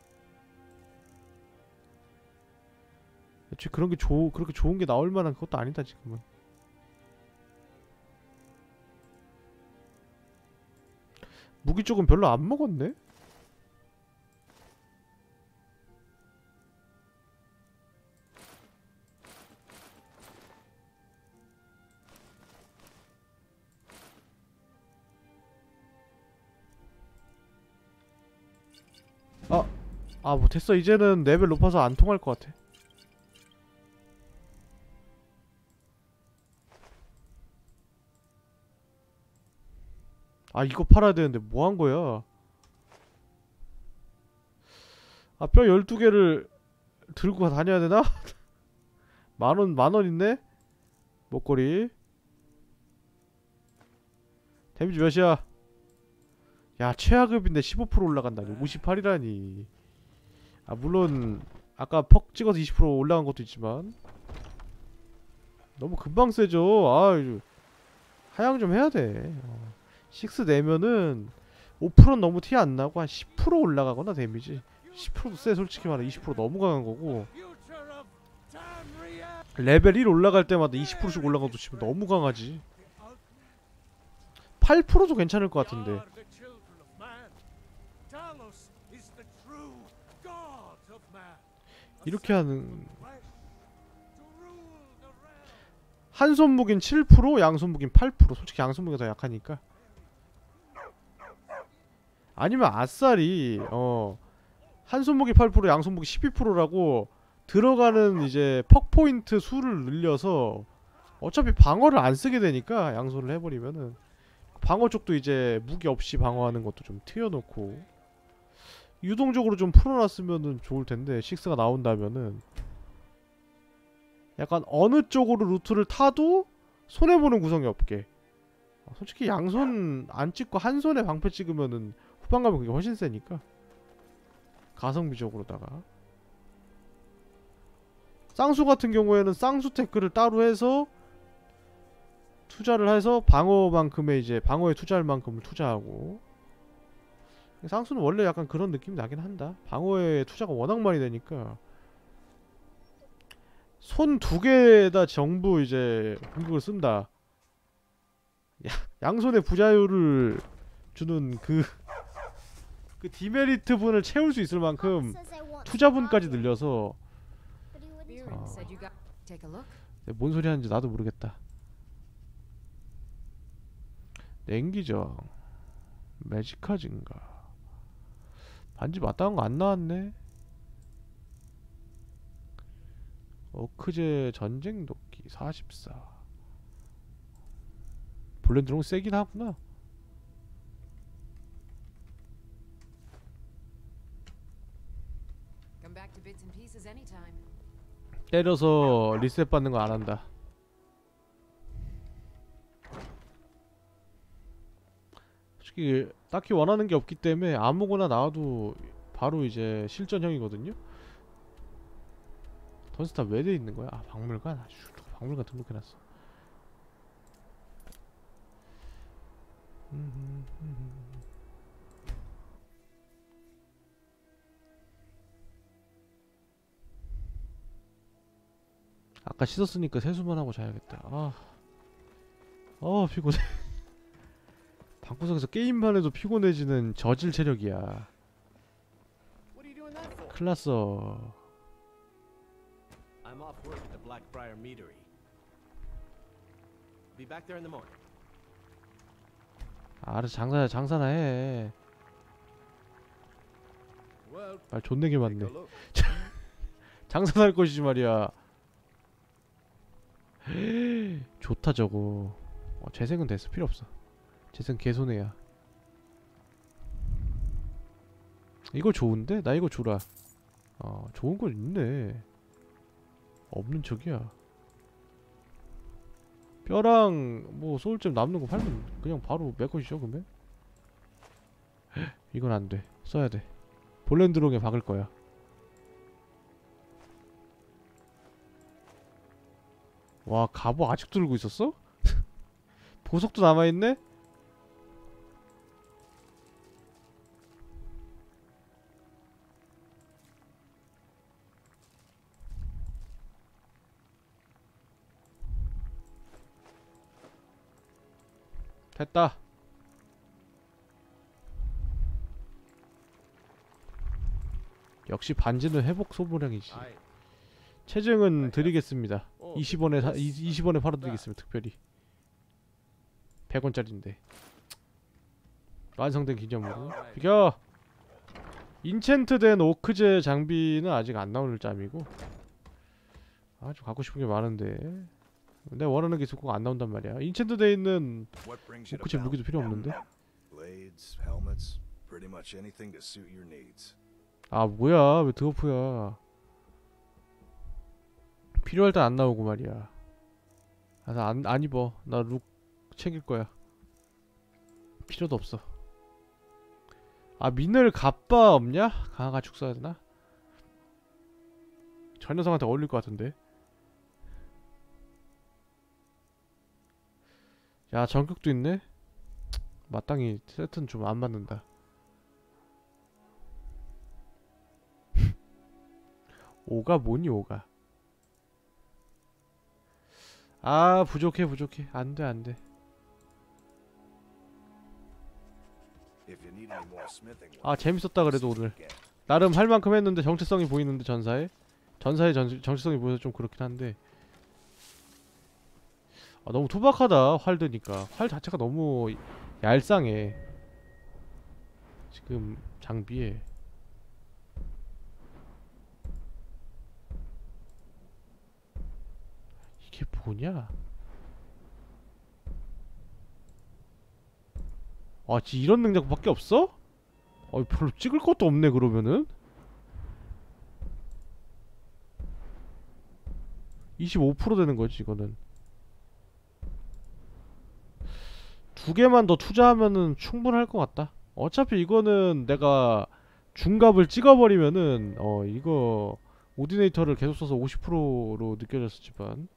애초에 그런 게 그렇게 좋은 게 나올 만한 그것도 아니다, 지금은. 무기 쪽은 별로 안 먹었네? 뭐 됐어. 이제는 레벨 높아서 안 통할 것 같아. 아, 이거 팔아야 되는데 뭐 한 거야? 아, 뼈 12개를 들고 다녀야 되나? 만원 있네? 목걸이. 데미지 몇이야? 야, 최하급인데 15% 올라간다니. 58이라니. 아, 물론 아까 퍽 찍어서 20% 올라간 것도 있지만 너무 금방 세죠. 아, 하향 좀 해야 돼. 6 내면은 5%는 너무 티 안 나고 한 10% 올라가거나 데미지. 10%도 세. 솔직히 말해 20% 너무 강한 거고. 레벨 1 올라갈 때마다 20%씩 올라가도 치면 너무 강하지. 8%도 괜찮을 것 같은데. 이렇게 하는 한 손무기는 7%, 양손무기는 8%. 솔직히 양손무기가 더 약하니까. 아니면 아싸리 한 손무기 8%, 양손무기 12%라고 들어가는 이제 퍽 포인트 수를 늘려서 어차피 방어를 안 쓰게 되니까 양손을 해버리면은 방어 쪽도 이제 무기 없이 방어하는 것도 좀 트여놓고 유동적으로 좀 풀어놨으면은 좋을텐데 6가 나온다면은 약간 어느 쪽으로 루트를 타도 손해보는 구성이 없게. 솔직히 양손 안 찍고 한 손에 방패 찍으면은 후반 가면 그게 훨씬 세니까. 가성비적으로다가 쌍수 같은 경우에는 쌍수 태클을 따로 해서 투자를 해서 방어만큼의 이제 방어에 투자할 만큼을 투자하고. 쌍수는 원래 약간 그런 느낌이 나긴 한다. 방어에 투자가 워낙 많이 되니까 손 2개에다 전부 이제 공격을 쓴다. 양손에 부자율을 주는 그 디메리트 분을 채울 수 있을 만큼 투자분까지 늘려서 뭔 소리 하는지 나도 모르겠다. 냉기정 매지카 증가 반지 마땅한 거 안 나왔네. 어크제 전쟁 도끼 44. 블렌드 너무 세긴 하구나. 때려서 리셋 받는 거 안 한다. 솔직히 딱히 원하는 게 없기 때문에 아무거나 나와도 바로 이제 실전형이거든요. 던스타 왜 돼 있는 거야? 아, 박물관? 아주 박물관 등록해놨어. 아까 씻었으니까 세수만 하고 자야겠다. 피곤해. 방구석에서 게임만 해도 피곤해지는 저질 체력이야. 큰일났어. I'm off work at the Blackbriar Meadery. Be back there in the morning. 알아서 장사나 해. 말 존내게 많네. 장사할 것이지 말이야. 좋다 저거. 재생은 됐어. 필요 없어. 재생 개손해야. 이거 좋은데? 나 이거 주라. 좋은 거 있네. 없는 척이야. 뼈랑 뭐 소울잼 남는 거 팔면 그냥 바로 메꿔주죠 그러면? 이건 안 돼. 써야 돼. 볼렌드롱에 박을 거야. 와, 갑오 아직도 들고 있었어? 보석도 남아있네? 됐다. 역시 반지는 회복 소모량이지. 체증은 드리겠습니다. 20원에 팔아드리겠습니다. 특별히 100원짜리인데 완성된 기념으로. 비켜! 인챈트된 오크제 장비는 아직 안 나올 짬이고. 좀 갖고 싶은 게 많은데 내가 원하는 게 있을 거 안 나온단 말이야. 인챈트 돼 있는 오크제 무기도 필요 없는데. 뭐야, 왜 드워프야. 필요할 때 안 나오고 말이야. 나 안 입어. 나 룩 챙길 거야. 필요도 없어. 미늘 갑바 없냐? 강화가축 써야 되나? 저 녀석한테 어울릴 것 같은데. 야, 전격도 있네? 마땅히 세트는 좀 안 맞는다. 오가 뭐니 오가. 부족해. 안돼. 재밌었다 그래도 오늘. 나름 할 만큼 했는데 정체성이 보이는데 전사의 정체성이 보여서 좀 그렇긴 한데. 너무 투박하다. 활 드니까. 활 자체가 너무 얄쌍해 지금 장비에. 이게 뭐냐? 이런 능력밖에 없어? 별로 찍을 것도 없네 그러면은. 25% 되는 거지 이거는. 2개만 더 투자하면은 충분할 것 같다. 어차피 이거는 내가 중갑을 찍어버리면은 이거 오디네이터를 계속 써서 50%로 느껴졌었지만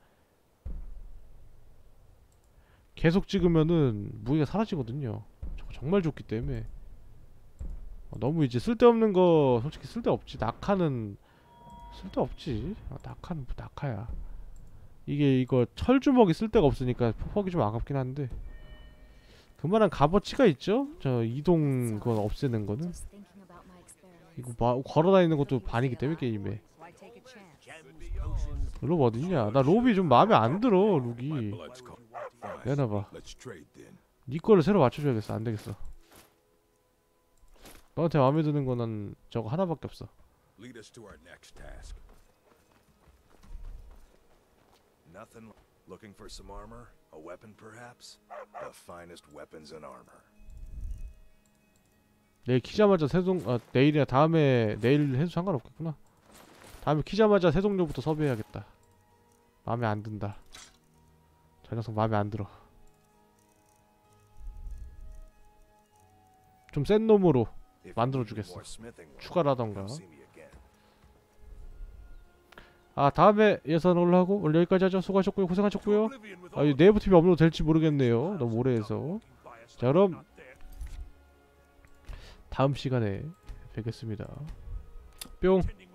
계속 찍으면은 무게가 사라지거든요. 저거 정말 좋기 때문에. 너무 이제 쓸데없는 거 솔직히 쓸데없지. 낙하는 쓸데없지. 낙하는 뭐 낙하야. 이거 철주먹이 쓸데가 없으니까 폭이 좀 아깝긴 한데 그만한 값어치가 있죠? 저 이동 그건 없애는 거는. 이거 걸어다니는 것도 반이기 때문에 게임에. 롭 어딨냐? 나 롭이 좀 마음에 안 들어. 룩이 내놔봐. 니 거를 새로 맞춰줘야겠어. 안되겠어. 너한테 마음에 드는 거는 저거 하나밖에 없어. Nothing. Looking for some armor? A weapon, perhaps? The finest weapons and armor. 내일 키자마자 내일이나 내일 해도 상관없겠구나. 다음에 키자마자 세동료부터 섭외해야겠다. 마음에 안 든다. 저 녀석 마음에 안 들어. 좀 센 놈으로 만들어주겠어. 추가라던가. 다음에 예산 올라가고 오늘 여기까지 하죠. 수고하셨고요. 고생하셨고요. 이 네이버 TV 업로드 될지 모르겠네요. 너무 오래 해서. 자, 그럼 다음 시간에 뵙겠습니다. 뿅.